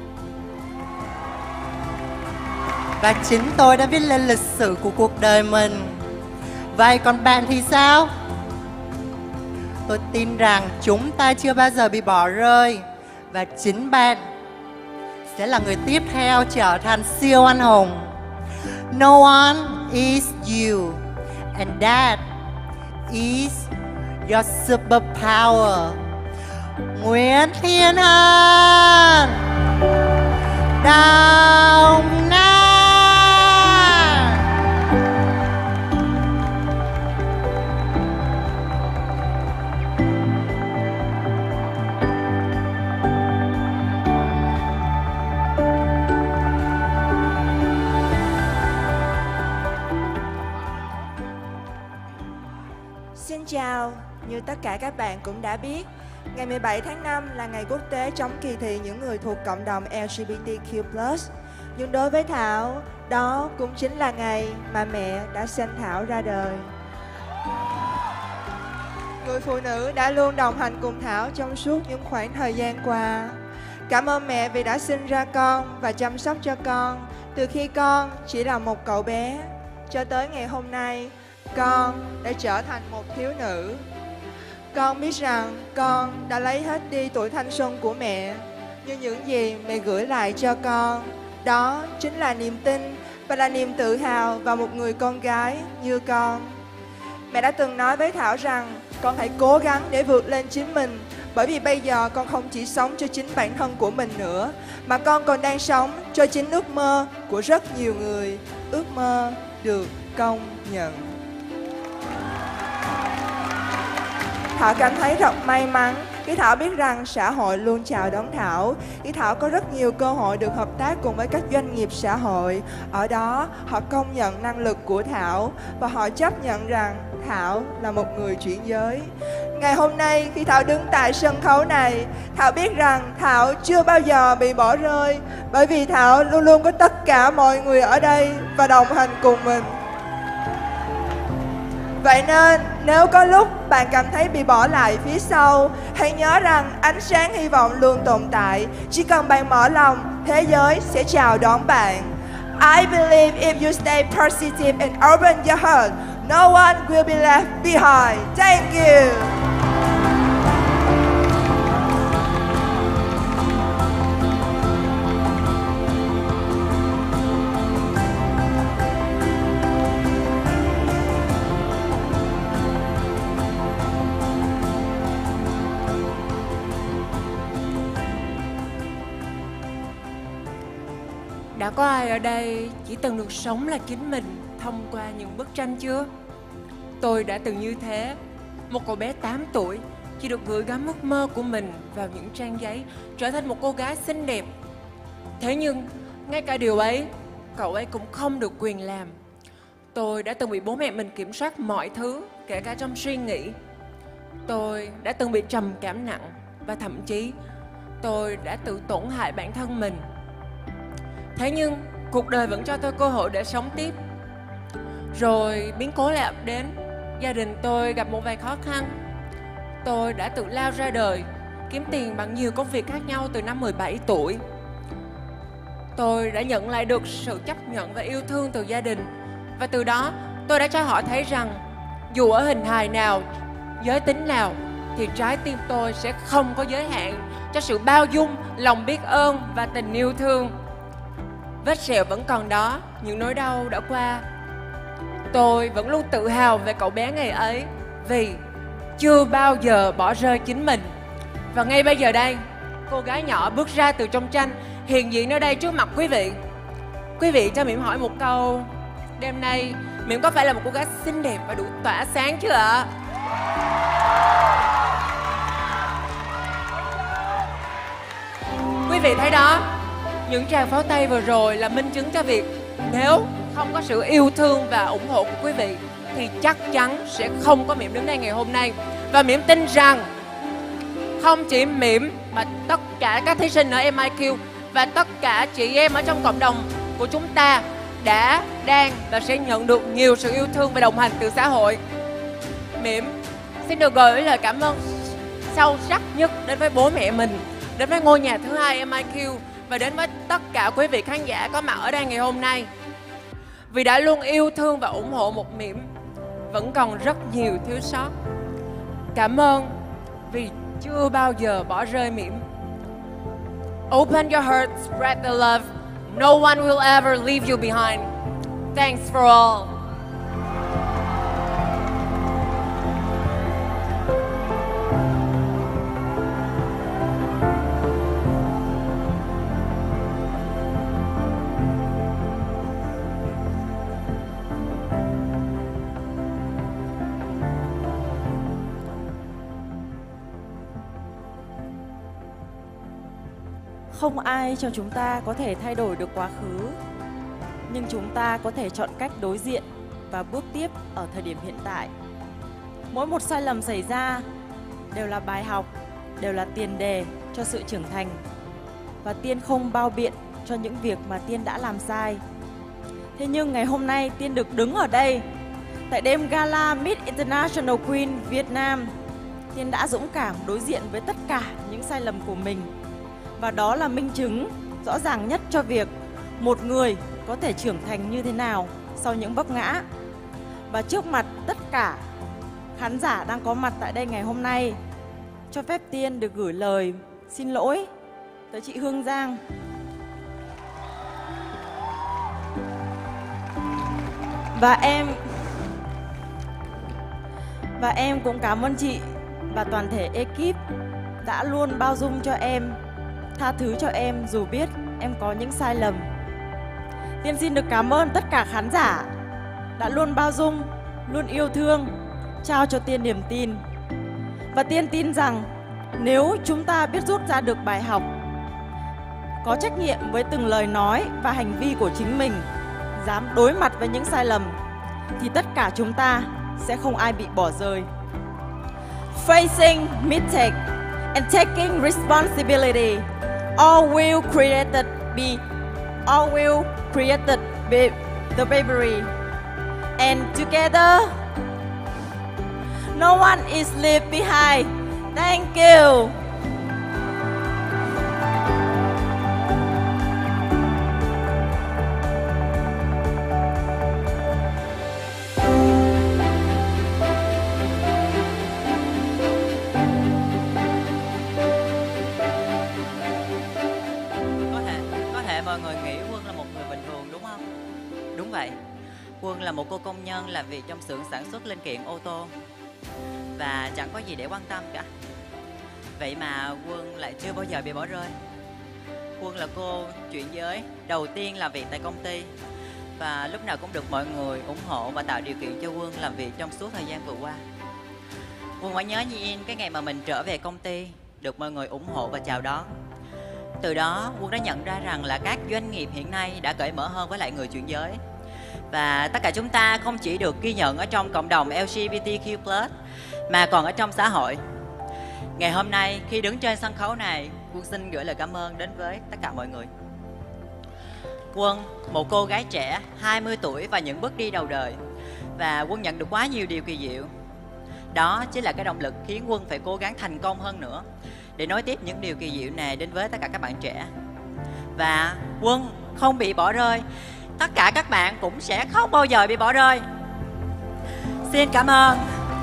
Và chính tôi đã viết lên lịch sử của cuộc đời mình. Vậy còn bạn thì sao? Tôi tin rằng chúng ta chưa bao giờ bị bỏ rơi. Và chính bạn sẽ là người tiếp theo trở thành siêu anh hùng. No one is you, and that is your superpower. Nguyễn Thiên Hân, Đồng Nai. Xin chào, như tất cả các bạn cũng đã biết, ngày mười bảy tháng năm là ngày quốc tế chống kỳ thị những người thuộc cộng đồng L G B T Q plus. Nhưng đối với Thảo, đó cũng chính là ngày mà mẹ đã sinh Thảo ra đời. Người phụ nữ đã luôn đồng hành cùng Thảo trong suốt những khoảng thời gian qua. Cảm ơn mẹ vì đã sinh ra con và chăm sóc cho con từ khi con chỉ là một cậu bé cho tới ngày hôm nay con đã trở thành một thiếu nữ. Con biết rằng con đã lấy hết đi tuổi thanh xuân của mẹ, nhưng những gì mẹ gửi lại cho con, đó chính là niềm tin và là niềm tự hào vào một người con gái như con. Mẹ đã từng nói với Thảo rằng con hãy cố gắng để vượt lên chính mình Bởi vì bây giờ con không chỉ sống cho chính bản thân của mình nữa, mà con còn đang sống cho chính ước mơ của rất nhiều người. Ước mơ được công nhận. Thảo cảm thấy rất may mắn khi Thảo biết rằng xã hội luôn chào đón Thảo. Khi Thảo có rất nhiều cơ hội được hợp tác cùng với các doanh nghiệp xã hội. Ở đó họ công nhận năng lực của Thảo và họ chấp nhận rằng Thảo là một người chuyển giới. Ngày hôm nay khi Thảo đứng tại sân khấu này, Thảo biết rằng Thảo chưa bao giờ bị bỏ rơi, bởi vì Thảo luôn luôn có tất cả mọi người ở đây và đồng hành cùng mình. Vậy nên nếu có lúc bạn cảm thấy bị bỏ lại phía sau, hãy nhớ rằng ánh sáng hy vọng luôn tồn tại. Chỉ cần bạn mở lòng, thế giới sẽ chào đón bạn. I believe if you stay positive and open your heart, no one will be left behind. Thank you. Đã có ai ở đây chỉ từng được sống là chính mình thông qua những bức tranh chưa? Tôi đã từng như thế. Một cậu bé tám tuổi chỉ được gửi gắm ước mơ của mình vào những trang giấy, trở thành một cô gái xinh đẹp. Thế nhưng ngay cả điều ấy cậu ấy cũng không được quyền làm. Tôi đã từng bị bố mẹ mình kiểm soát mọi thứ, kể cả trong suy nghĩ. Tôi đã từng bị trầm cảm nặng và thậm chí tôi đã tự tổn hại bản thân mình. Thế nhưng cuộc đời vẫn cho tôi cơ hội để sống tiếp. Rồi biến cố lại ập đến. Gia đình tôi gặp một vài khó khăn. Tôi đã tự lao ra đời, kiếm tiền bằng nhiều công việc khác nhau từ năm mười bảy tuổi. Tôi đã nhận lại được sự chấp nhận và yêu thương từ gia đình. Và từ đó tôi đã cho họ thấy rằng dù ở hình hài nào, giới tính nào, thì trái tim tôi sẽ không có giới hạn cho sự bao dung, lòng biết ơn và tình yêu thương. Vết sẹo vẫn còn đó, những nỗi đau đã qua. Tôi vẫn luôn tự hào về cậu bé ngày ấy, vì chưa bao giờ bỏ rơi chính mình. Và ngay bây giờ đây, cô gái nhỏ bước ra từ trong tranh, hiện diện nơi đây trước mặt quý vị. Quý vị cho Mỉm hỏi một câu, đêm nay Mỉm có phải là một cô gái xinh đẹp và đủ tỏa sáng chưa ạ? Quý vị thấy đó, những tràng pháo tay vừa rồi là minh chứng cho việc nếu không có sự yêu thương và ủng hộ của quý vị thì chắc chắn sẽ không có Mỉm đứng đây ngày hôm nay. Và Mỉm tin rằng không chỉ Mỉm mà tất cả các thí sinh ở em i quy và tất cả chị em ở trong cộng đồng của chúng ta đã, đang và sẽ nhận được nhiều sự yêu thương và đồng hành từ xã hội. Mỉm xin được gửi lời cảm ơn sâu sắc nhất đến với bố mẹ mình, đến với ngôi nhà thứ hai em i quy và đến với tất cả quý vị khán giả có mặt ở đây ngày hôm nay, vì đã luôn yêu thương và ủng hộ một Mỉm vẫn còn rất nhiều thiếu sót. Cảm ơn vì chưa bao giờ bỏ rơi Mỉm. Open your heart, spread the love. No one will ever leave you behind. Thanks for all. Không ai cho chúng ta có thể thay đổi được quá khứ, nhưng chúng ta có thể chọn cách đối diện và bước tiếp ở thời điểm hiện tại. Mỗi một sai lầm xảy ra đều là bài học, đều là tiền đề cho sự trưởng thành. Và Tiên không bao biện cho những việc mà Tiên đã làm sai. Thế nhưng ngày hôm nay Tiên được đứng ở đây tại đêm gala Miss International Queen Việt Nam. Tiên đã dũng cảm đối diện với tất cả những sai lầm của mình. Và đó là minh chứng rõ ràng nhất cho việc một người có thể trưởng thành như thế nào sau những vấp ngã. Và trước mặt tất cả khán giả đang có mặt tại đây ngày hôm nay, cho phép Tiên được gửi lời xin lỗi tới chị Hương Giang. Và em Và em cũng cảm ơn chị và toàn thể ekip đã luôn bao dung cho em, tha thứ cho em dù biết em có những sai lầm. Tiên xin được cảm ơn tất cả khán giả đã luôn bao dung, luôn yêu thương, trao cho Tiên niềm tin. Và Tiên tin rằng nếu chúng ta biết rút ra được bài học, có trách nhiệm với từng lời nói và hành vi của chính mình, dám đối mặt với những sai lầm, thì tất cả chúng ta sẽ không ai bị bỏ rơi. Facing mistake and taking responsibility, all will created be, all will created be the bravery, and together, no one is left behind. Thank you. Mọi người nghĩ Quân là một người bình thường đúng không? Đúng vậy. Quân là một cô công nhân làm việc trong xưởng sản xuất linh kiện ô tô và chẳng có gì để quan tâm cả. Vậy mà Quân lại chưa bao giờ bị bỏ rơi. Quân là cô chuyển giới đầu tiên làm việc tại công ty và lúc nào cũng được mọi người ủng hộ và tạo điều kiện cho Quân làm việc trong suốt thời gian vừa qua. Quân vẫn nhớ như in cái ngày mà mình trở về công ty, được mọi người ủng hộ và chào đón. Từ đó, Quân đã nhận ra rằng là các doanh nghiệp hiện nay đã cởi mở hơn với lại người chuyển giới. Và tất cả chúng ta không chỉ được ghi nhận ở trong cộng đồng L G B T Q plus, mà còn ở trong xã hội. Ngày hôm nay, khi đứng trên sân khấu này, Quân xin gửi lời cảm ơn đến với tất cả mọi người. Quân, một cô gái trẻ, hai mươi tuổi và những bước đi đầu đời. Và Quân nhận được quá nhiều điều kỳ diệu. Đó chính là cái động lực khiến Quân phải cố gắng thành công hơn nữa để nối tiếp những điều kỳ diệu này đến với tất cả các bạn trẻ. Và Quân không bị bỏ rơi. Tất cả các bạn cũng sẽ không bao giờ bị bỏ rơi. Xin cảm ơn.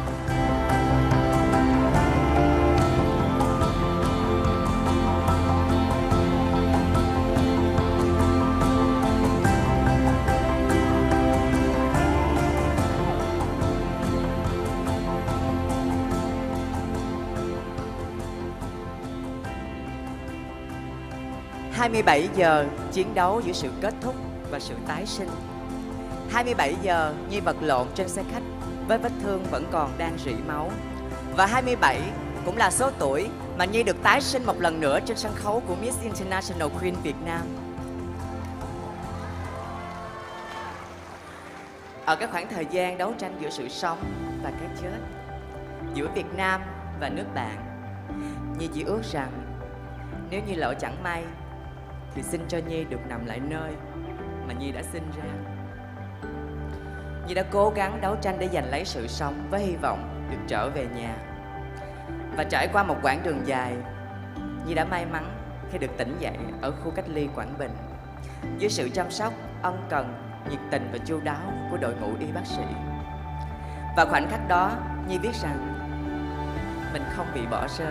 hai mươi bảy giờ chiến đấu giữa sự kết thúc và sự tái sinh. hai mươi bảy giờ Nhi vật lộn trên xe khách với vết thương vẫn còn đang rỉ máu. Và hai mươi bảy cũng là số tuổi mà Nhi được tái sinh một lần nữa trên sân khấu của Miss International Queen Việt Nam. Ở cái khoảng thời gian đấu tranh giữa sự sống và cái chết, giữa Việt Nam và nước bạn, Nhi chỉ ước rằng nếu như lỡ chẳng may thì xin cho Nhi được nằm lại nơi mà Nhi đã sinh ra. Nhi đã cố gắng đấu tranh để giành lấy sự sống với hy vọng được trở về nhà. Và trải qua một quãng đường dài, Nhi đã may mắn khi được tỉnh dậy ở khu cách ly Quảng Bình dưới sự chăm sóc ân cần, nhiệt tình và chu đáo của đội ngũ y bác sĩ. Và khoảnh khắc đó, Nhi biết rằng mình không bị bỏ rơi.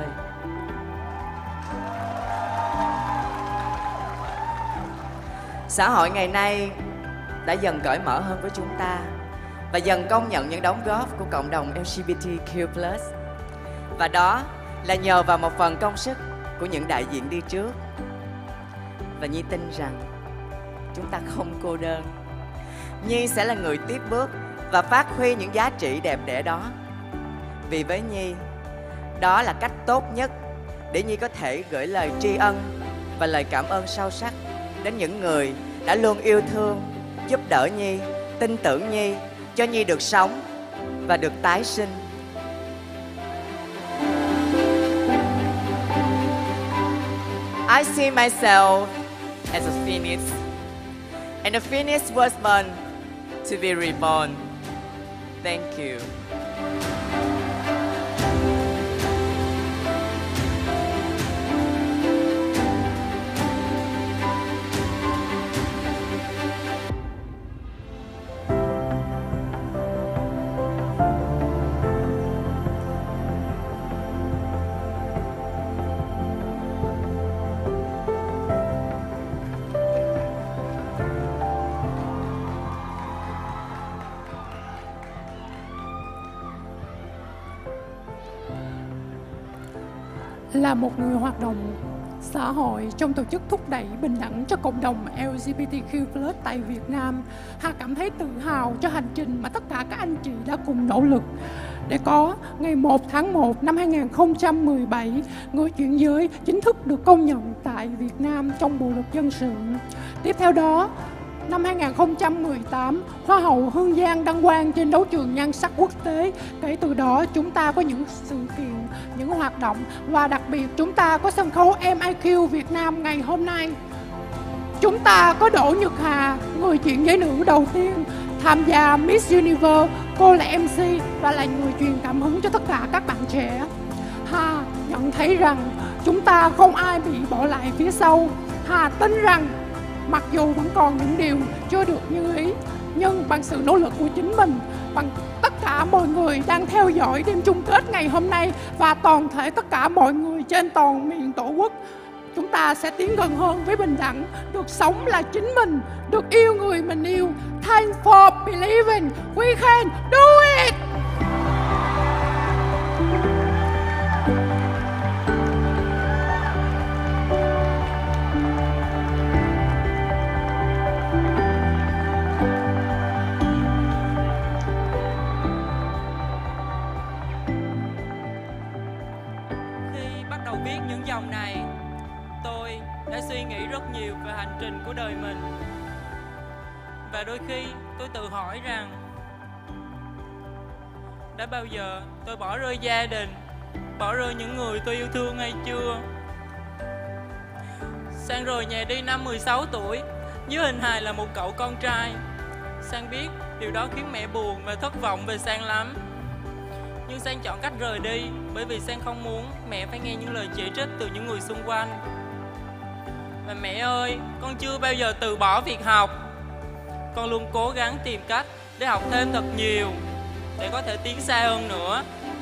Xã hội ngày nay đã dần cởi mở hơn với chúng ta và dần công nhận những đóng góp của cộng đồng L G B T Q plus. Và đó là nhờ vào một phần công sức của những đại diện đi trước. Và Nhi tin rằng chúng ta không cô đơn. Nhi sẽ là người tiếp bước và phát huy những giá trị đẹp đẽ đó. Vì với Nhi, đó là cách tốt nhất để Nhi có thể gửi lời tri ân và lời cảm ơn sâu sắc đến những người đã luôn yêu thương, giúp đỡ Nhi, tin tưởng Nhi, cho Nhi được sống và được tái sinh. I see myself as a phoenix, and a phoenix was born to be reborn. Thank you. là một người hoạt động xã hội trong tổ chức thúc đẩy bình đẳng cho cộng đồng L G B T Q plus tại Việt Nam. Hà cảm thấy tự hào cho hành trình mà tất cả các anh chị đã cùng nỗ lực để có ngày một tháng một năm hai nghìn không trăm mười bảy, người chuyển giới chính thức được công nhận tại Việt Nam trong Bộ luật dân sự. Tiếp theo đó, năm hai nghìn không trăm mười tám, Hoa hậu Hương Giang đăng quang trên đấu trường nhan sắc quốc tế. Kể từ đó, chúng ta có những sự kiện, những hoạt động và đặc biệt chúng ta có sân khấu M I Q Việt Nam ngày hôm nay. Chúng ta có Đỗ Nhật Hà, người chuyển giới nữ đầu tiên tham gia Miss Universe. Cô là em xê và là người truyền cảm hứng cho tất cả các bạn trẻ. Hà nhận thấy rằng chúng ta không ai bị bỏ lại phía sau. Hà tin rằng mặc dù vẫn còn những điều chưa được như ý, nhưng bằng sự nỗ lực của chính mình, bằng tất cả mọi người đang theo dõi đêm chung kết ngày hôm nay và toàn thể tất cả mọi người trên toàn miền Tổ quốc, chúng ta sẽ tiến gần hơn với bình đẳng, được sống là chính mình, được yêu người mình yêu. Thanks for believing, we can do it! Viết những dòng này, tôi đã suy nghĩ rất nhiều về hành trình của đời mình. Và đôi khi tôi tự hỏi rằng đã bao giờ tôi bỏ rơi gia đình, bỏ rơi những người tôi yêu thương hay chưa? Sang rồi nhà đi năm mười sáu tuổi, dưới hình hài là một cậu con trai. Sang biết điều đó khiến mẹ buồn và thất vọng về Sang lắm. Nhưng Sang chọn cách rời đi bởi vì Sang không muốn mẹ phải nghe những lời chỉ trích từ những người xung quanh. Và mẹ ơi, con chưa bao giờ từ bỏ việc học. Con luôn cố gắng tìm cách để học thêm thật nhiều, để có thể tiến xa hơn nữa.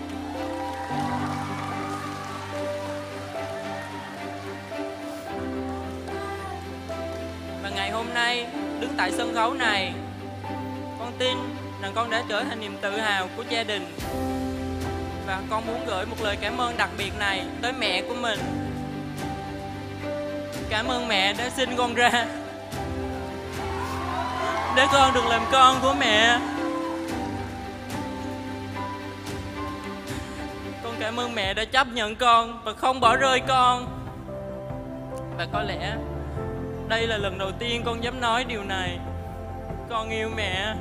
Và ngày hôm nay, đứng tại sân khấu này, con tin rằng con đã trở thành niềm tự hào của gia đình. Và con muốn gửi một lời cảm ơn đặc biệt này tới mẹ của mình. Cảm ơn mẹ đã sinh con ra, để con được làm con của mẹ. Con cảm ơn mẹ đã chấp nhận con và không bỏ rơi con. Và có lẽ đây là lần đầu tiên con dám nói điều này. Con yêu mẹ.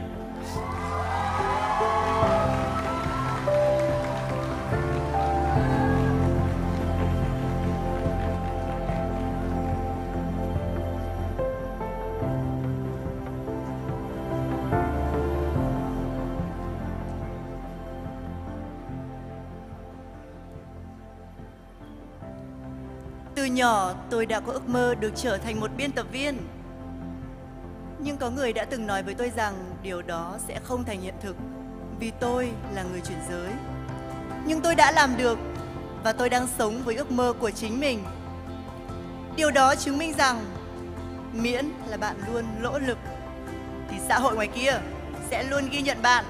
Từ nhỏ tôi đã có ước mơ được trở thành một biên tập viên. Nhưng có người đã từng nói với tôi rằng điều đó sẽ không thành hiện thực vì tôi là người chuyển giới. Nhưng tôi đã làm được và tôi đang sống với ước mơ của chính mình. Điều đó chứng minh rằng miễn là bạn luôn nỗ lực thì xã hội ngoài kia sẽ luôn ghi nhận bạn.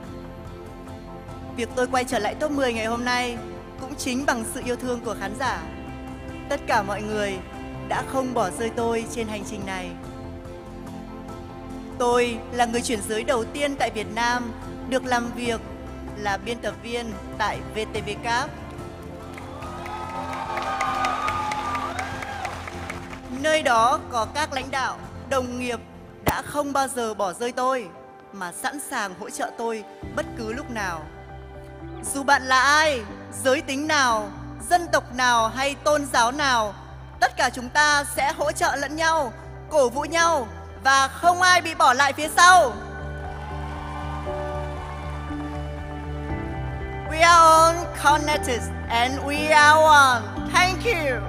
Việc tôi quay trở lại top mười ngày hôm nay cũng chính bằng sự yêu thương của khán giả. Tất cả mọi người đã không bỏ rơi tôi trên hành trình này. Tôi là người chuyển giới đầu tiên tại Việt Nam được làm việc là biên tập viên tại vê tê vê Cáp. Nơi đó có các lãnh đạo, đồng nghiệp đã không bao giờ bỏ rơi tôi mà sẵn sàng hỗ trợ tôi bất cứ lúc nào. Dù bạn là ai, giới tính nào, dân tộc nào hay tôn giáo nào, tất cả chúng ta sẽ hỗ trợ lẫn nhau, cổ vũ nhau và không ai bị bỏ lại phía sau. We are all connected and we are one. Thank you.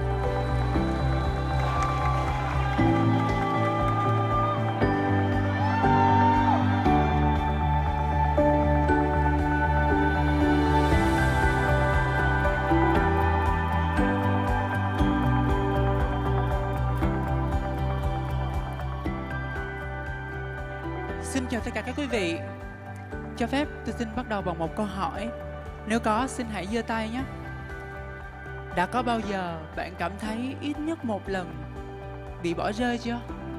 Xin chào tất cả các quý vị. Cho phép tôi xin bắt đầu bằng một câu hỏi. Nếu có, xin hãy giơ tay nhé. đã có bao giờ bạn cảm thấy ít nhất một lần bị bỏ rơi chưa?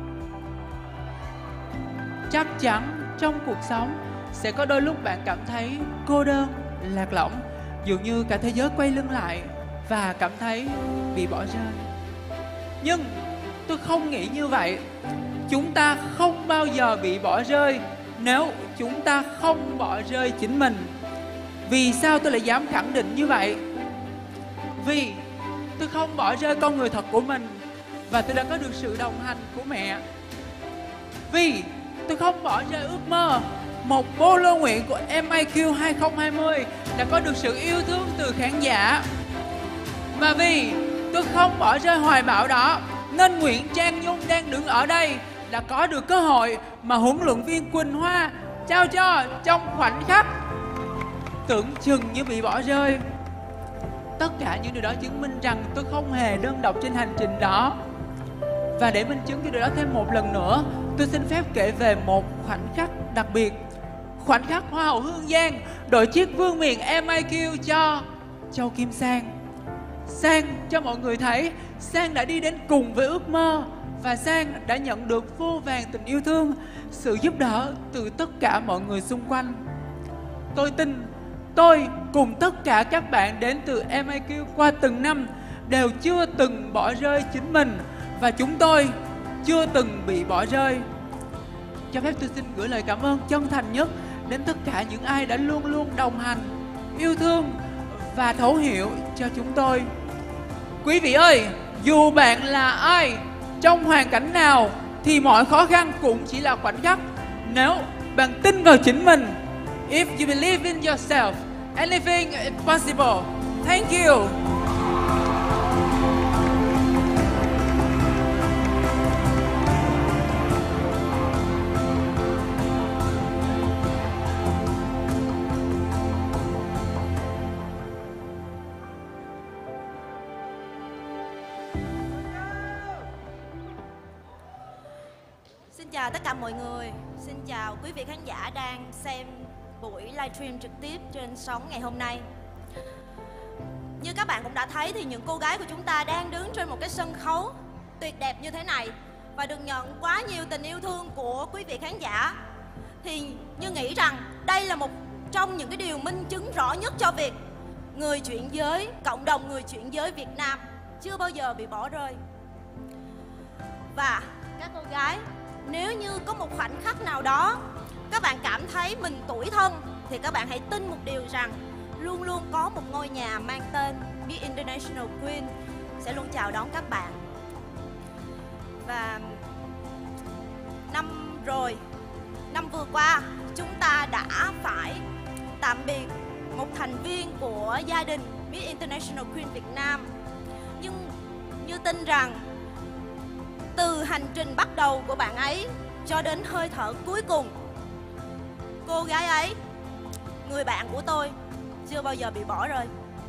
Chắc chắn trong cuộc sống sẽ có đôi lúc bạn cảm thấy cô đơn, lạc lõng, dường như cả thế giới quay lưng lại và cảm thấy bị bỏ rơi. Nhưng tôi không nghĩ như vậy. Chúng ta không bao giờ bị bỏ rơi nếu chúng ta không bỏ rơi chính mình. Vì sao tôi lại dám khẳng định như vậy? Vì tôi không bỏ rơi con người thật của mình và tôi đã có được sự đồng hành của mẹ. Vì tôi không bỏ rơi ước mơ, một bolo nguyện của em i quy hai không hai không đã có được sự yêu thương từ khán giả. Và vì tôi không bỏ rơi hoài bão đó, nên Nguyễn Trang Nhung đang đứng ở đây đã có được cơ hội mà huấn luyện viên Quỳnh Hoa trao cho trong khoảnh khắc tưởng chừng như bị bỏ rơi. Tất cả những điều đó chứng minh rằng tôi không hề đơn độc trên hành trình đó. Và để minh chứng cho điều đó thêm một lần nữa, tôi xin phép kể về một khoảnh khắc đặc biệt. Khoảnh khắc Hoa hậu Hương Giang đội chiếc vương miện em i quy cho Châu Kim Sang. Sang cho mọi người thấy Sang đã đi đến cùng với ước mơ, và Sang đã nhận được vô vàn tình yêu thương, sự giúp đỡ từ tất cả mọi người xung quanh. Tôi tin tôi cùng tất cả các bạn đến từ em i quy qua từng năm đều chưa từng bỏ rơi chính mình, và chúng tôi chưa từng bị bỏ rơi. Cho phép tôi xin gửi lời cảm ơn chân thành nhất đến tất cả những ai đã luôn luôn đồng hành, yêu thương và thấu hiểu cho chúng tôi. Quý vị ơi, dù bạn là ai, trong hoàn cảnh nào, thì mọi khó khăn cũng chỉ là khoảnh khắc. Nếu bạn tin vào chính mình, if you believe in yourself, anything is possible. Thank you. Xin chào tất cả mọi người. Xin chào quý vị khán giả đang xem buổi livestream trực tiếp trên sóng ngày hôm nay. Như các bạn cũng đã thấy thì những cô gái của chúng ta đang đứng trên một cái sân khấu tuyệt đẹp như thế này và được nhận quá nhiều tình yêu thương của quý vị khán giả. Thì Như nghĩ rằng đây là một trong những cái điều minh chứng rõ nhất cho việc người chuyển giới, cộng đồng người chuyển giới Việt Nam chưa bao giờ bị bỏ rơi. Và các cô gái, nếu như có một khoảnh khắc nào đó các bạn cảm thấy mình tủi thân, thì các bạn hãy tin một điều rằng luôn luôn có một ngôi nhà mang tên Miss International Queen sẽ luôn chào đón các bạn. Và năm rồi, năm vừa qua, chúng ta đã phải tạm biệt một thành viên của gia đình Miss International Queen Việt Nam. Nhưng Như tin rằng từ hành trình bắt đầu của bạn ấy cho đến hơi thở cuối cùng, cô gái ấy, người bạn của tôi, chưa bao giờ bị bỏ rơi.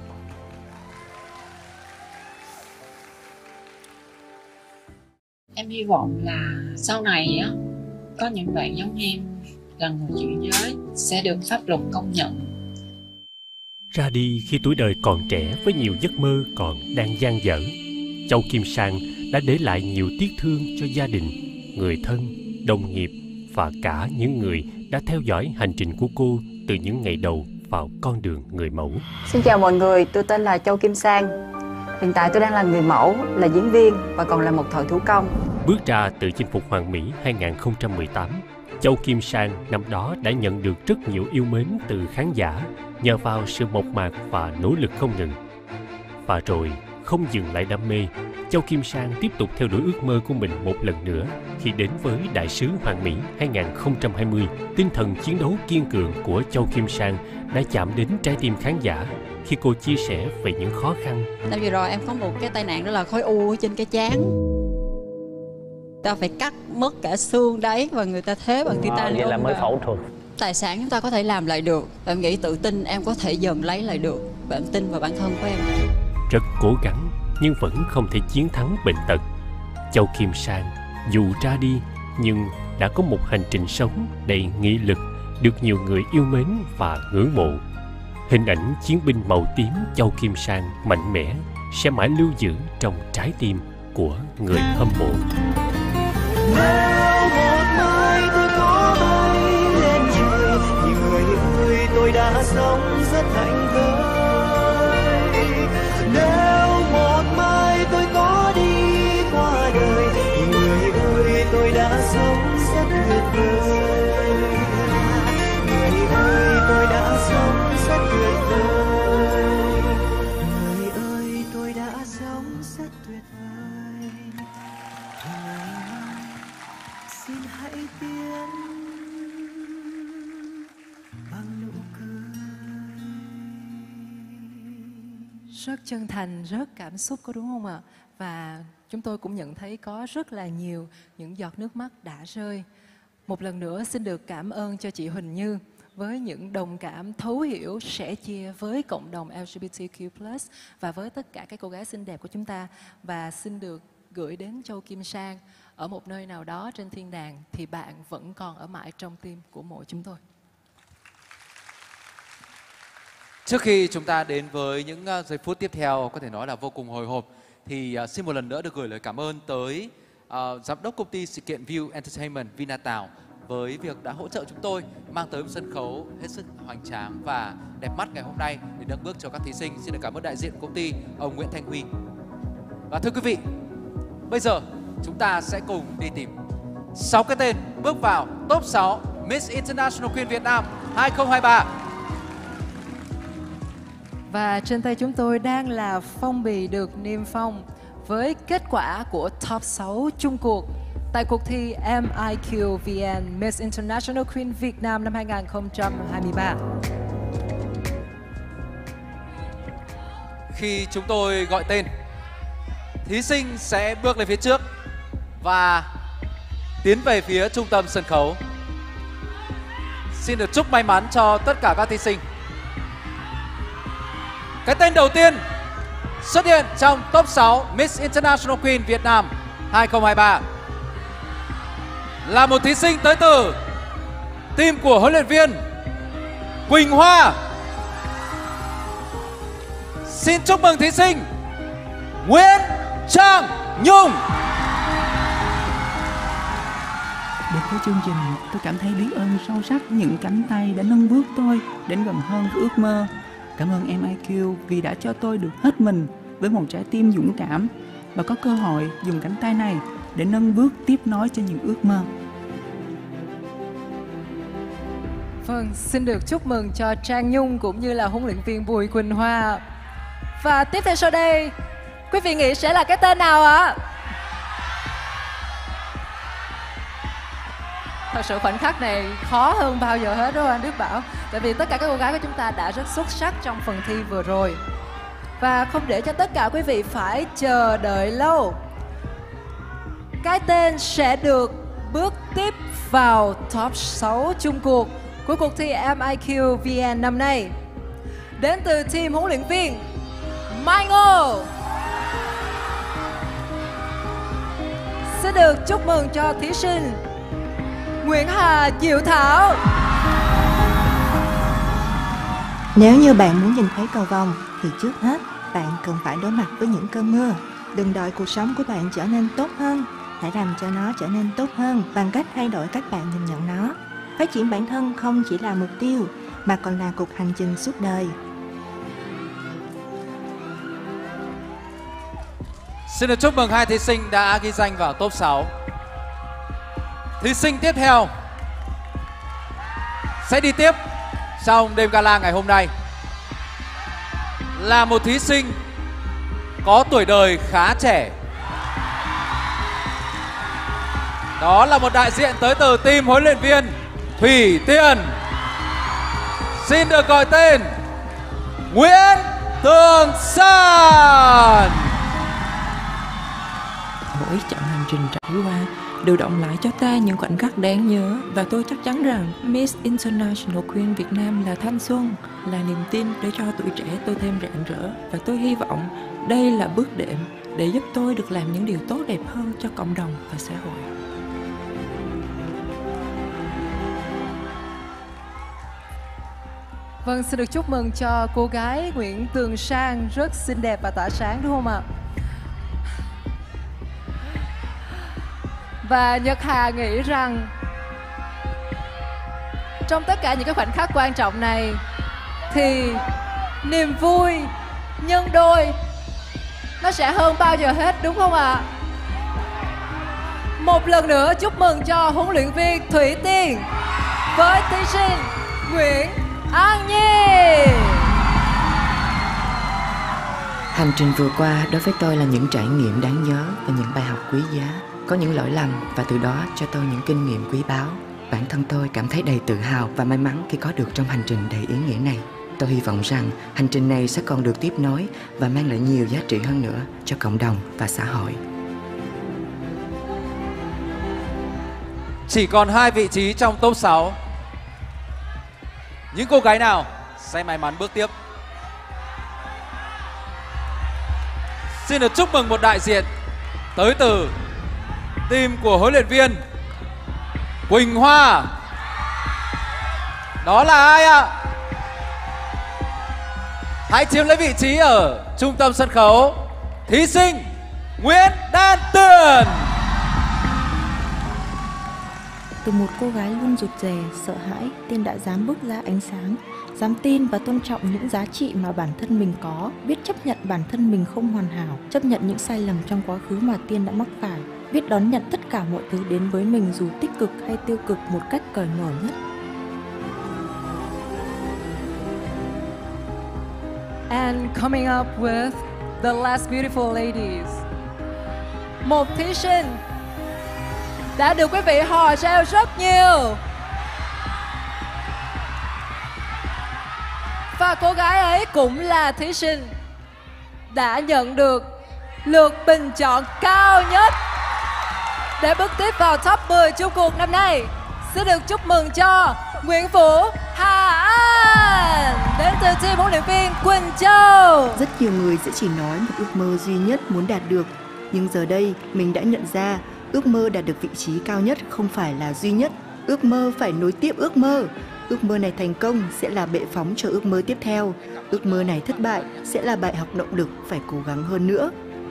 Em hy vọng là sau này á, có những bạn giống em là người chuyển giới sẽ được pháp luật công nhận. Ra đi khi tuổi đời còn trẻ với nhiều giấc mơ còn đang dang dở, Châu Kim Sang đã để lại nhiều tiếc thương cho gia đình, người thân, đồng nghiệp và cả những người đã theo dõi hành trình của cô từ những ngày đầu vào con đường người mẫu. Xin chào mọi người, tôi tên là Châu Kim Sang. Hiện tại tôi đang là người mẫu, là diễn viên và còn là một thợ thủ công. Bước ra từ chinh phục Hoàng Mỹ hai không một tám, Châu Kim Sang năm đó đã nhận được rất nhiều yêu mến từ khán giả nhờ vào sự mộc mạc và nỗ lực không ngừng. Và rồi, không dừng lại đam mê, Châu Kim Sang tiếp tục theo đuổi ước mơ của mình một lần nữa khi đến với Đại sứ Hoàng Mỹ hai không hai không. Tinh thần chiến đấu kiên cường của Châu Kim Sang đã chạm đến trái tim khán giả khi cô chia sẻ về những khó khăn. Năm vừa rồi em có một cái tai nạn, đó là khối u trên cái trán. Ta phải cắt mất cả xương đấy và người ta thế bằng titan. À, vậy là mới phẫu thuật. Tài sản chúng ta có thể làm lại được. Em nghĩ tự tin em có thể dần lấy lại được. Và em tin vào bản thân của em. Rất cố gắng nhưng vẫn không thể chiến thắng bệnh tật. Châu Kim Sang dù ra đi nhưng đã có một hành trình sống đầy nghị lực, được nhiều người yêu mến và ngưỡng mộ. Hình ảnh chiến binh màu tím Châu Kim Sang mạnh mẽ, sẽ mãi lưu giữ trong trái tim của người hâm mộ. Nếu một mai tôi có bay lên trời thì người ơi tôi đã sống rất hạnh thơi. Nếu một mai tôi có đi qua đời thì người ơi tôi đã sống rất tuyệt vời. Người ơi tôi đã sống rất tuyệt vời. Người ơi tôi đã sống rất tuyệt vời. Xin hãy tiến bằng nụ cười. Rất chân thành, rất cảm xúc, có đúng không ạ? Và chúng tôi cũng nhận thấy có rất là nhiều những giọt nước mắt đã rơi. Một lần nữa xin được cảm ơn cho chị Huỳnh Như với những đồng cảm, thấu hiểu, sẻ chia với cộng đồng L G B T Q plus và với tất cả các cô gái xinh đẹp của chúng ta. Và xin được gửi đến Châu Kim Sang, ở một nơi nào đó trên thiên đàng thì bạn vẫn còn ở mãi trong tim của mỗi chúng tôi. Trước khi chúng ta đến với những giây phút tiếp theo có thể nói là vô cùng hồi hộp, thì uh, xin một lần nữa được gửi lời cảm ơn tới uh, giám đốc công ty sự kiện View Entertainment Vina Tào với việc đã hỗ trợ chúng tôi mang tới một sân khấu hết sức hoành tráng và đẹp mắt ngày hôm nay để nâng bước cho các thí sinh. Xin được cảm ơn đại diện của công ty, ông Nguyễn Thanh Huy. Và thưa quý vị, bây giờ chúng ta sẽ cùng đi tìm sáu cái tên bước vào top sáu Miss International Queen Việt Nam hai không hai ba. Và trên tay chúng tôi đang là phong bì được niêm phong với kết quả của top sáu chung cuộc tại cuộc thi M I Q V N Miss International Queen Việt Nam năm hai không hai ba. Khi chúng tôi gọi tên, thí sinh sẽ bước lên phía trước và tiến về phía trung tâm sân khấu. Xin được chúc may mắn cho tất cả các thí sinh. Cái tên đầu tiên xuất hiện trong top sáu Miss International Queen Việt Nam hai không hai ba là một thí sinh tới từ team của huấn luyện viên Quỳnh Hoa. Xin chúc mừng thí sinh Nguyễn Trang Nhung. Đến với chương trình, tôi cảm thấy biết ơn sâu sắc những cánh tay đã nâng bước tôi đến gần hơn với ước mơ. Cảm ơn M I Q vì đã cho tôi được hết mình với một trái tim dũng cảm và có cơ hội dùng cánh tay này để nâng bước tiếp nối cho những ước mơ. Vâng, xin được chúc mừng cho Trang Nhung cũng như là huấn luyện viên Bùi Quỳnh Hoa. Và tiếp theo sau đây, quý vị nghĩ sẽ là cái tên nào ạ? Thật sự khoảnh khắc này khó hơn bao giờ hết đó anh Đức Bảo. Tại vì tất cả các cô gái của chúng ta đã rất xuất sắc trong phần thi vừa rồi. Và không để cho tất cả quý vị phải chờ đợi lâu, cái tên sẽ được bước tiếp vào top sáu chung cuộc của cuộc thi M I Q V N năm nay. Đến từ team huấn luyện viên Mai Ngô. Xin được chúc mừng cho thí sinh Nguyễn Hà Diệu Thảo. Nếu như bạn muốn nhìn thấy cầu vồng thì trước hết bạn cần phải đối mặt với những cơn mưa. Đừng đợi cuộc sống của bạn trở nên tốt hơn, hãy làm cho nó trở nên tốt hơn bằng cách thay đổi cách bạn nhìn nhận nó. Phát triển bản thân không chỉ là mục tiêu mà còn là cuộc hành trình suốt đời. Xin được chúc mừng hai thí sinh đã ghi danh vào top sáu. Thí sinh tiếp theo sẽ đi tiếp trong đêm gala ngày hôm nay là một thí sinh có tuổi đời khá trẻ. Đó là một đại diện tới từ team huấn luyện viên Thủy Tiên. Xin được gọi tên Nguyễn Tường San. Mỗi chặng hành trình trải qua đều động lại cho ta những khoảnh khắc đáng nhớ, và tôi chắc chắn rằng Miss International Queen Việt Nam là thanh xuân, là niềm tin để cho tuổi trẻ tôi thêm rạng rỡ, và tôi hy vọng đây là bước đệm để giúp tôi được làm những điều tốt đẹp hơn cho cộng đồng và xã hội. Vâng, xin được chúc mừng cho cô gái Nguyễn Tường Sang, rất xinh đẹp và tỏa sáng đúng không ạ? Và Nhật Hà nghĩ rằng trong tất cả những cái khoảnh khắc quan trọng này thì niềm vui nhân đôi nó sẽ hơn bao giờ hết đúng không ạ? Một lần nữa chúc mừng cho huấn luyện viên Thủy Tiên với thí sinh Nguyễn An Nhi. Hành trình vừa qua đối với tôi là những trải nghiệm đáng nhớ và những bài học quý giá. Có những lỗi lầm và từ đó cho tôi những kinh nghiệm quý báu. Bản thân tôi cảm thấy đầy tự hào và may mắn khi có được trong hành trình đầy ý nghĩa này. Tôi hy vọng rằng hành trình này sẽ còn được tiếp nối và mang lại nhiều giá trị hơn nữa cho cộng đồng và xã hội. Chỉ còn hai vị trí trong top sáu. Những cô gái nào sẽ may mắn bước tiếp? Xin được chúc mừng một đại diện tới từ team của huấn luyện viên Quỳnh Hoa. Đó là ai ạ? Hãy chiếm lấy vị trí ở trung tâm sân khấu. Thí sinh Nguyễn Đan Tuyền. Từ một cô gái luôn rụt rè, sợ hãi, Tiên đã dám bước ra ánh sáng, dám tin và tôn trọng những giá trị mà bản thân mình có, biết chấp nhận bản thân mình không hoàn hảo, chấp nhận những sai lầm trong quá khứ mà Tiên đã mắc phải, biết đón nhận tất cả mọi thứ đến với mình dù tích cực hay tiêu cực một cách cởi mở nhất. And coming up with the last beautiful ladies, một thí sinh đã được quý vị hò reo rất nhiều. Và cô gái ấy cũng là thí sinh đã nhận được lượt bình chọn cao nhất để bước tiếp vào top mười chung cuộc năm nay. Xin được chúc mừng cho Nguyễn Vũ Hà An đến từ team huấn luyện viên Quỳnh Châu. Rất nhiều người sẽ chỉ nói một ước mơ duy nhất muốn đạt được, nhưng giờ đây mình đã nhận ra ước mơ đạt được vị trí cao nhất không phải là duy nhất. Ước mơ phải nối tiếp ước mơ. Ước mơ này thành công sẽ là bệ phóng cho ước mơ tiếp theo. Ước mơ này thất bại sẽ là bài học động lực phải cố gắng hơn nữa.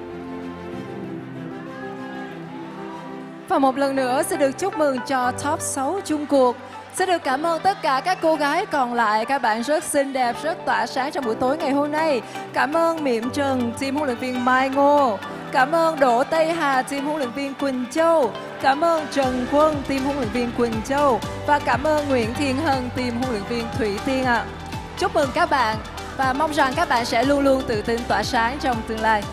Và một lần nữa xin được chúc mừng cho top sáu chung cuộc. Xin được cảm ơn tất cả các cô gái còn lại. Các bạn rất xinh đẹp, rất tỏa sáng trong buổi tối ngày hôm nay. Cảm ơn Miệm Trần, team huấn luyện viên Mai Ngô. Cảm ơn Đỗ Tây Hà, team huấn luyện viên Quỳnh Châu. Cảm ơn Trần Quân, team huấn luyện viên Quỳnh Châu. Và cảm ơn Nguyễn Thiên Hân, team huấn luyện viên Thủy Tiên ạ. À. Chúc mừng các bạn và mong rằng các bạn sẽ luôn luôn tự tin tỏa sáng trong tương lai.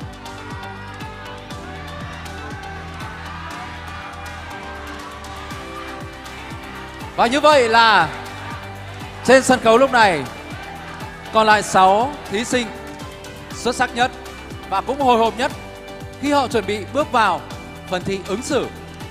Và như vậy là trên sân khấu lúc này còn lại sáu thí sinh xuất sắc nhất và cũng hồi hộp nhất khi họ chuẩn bị bước vào phần thi ứng xử.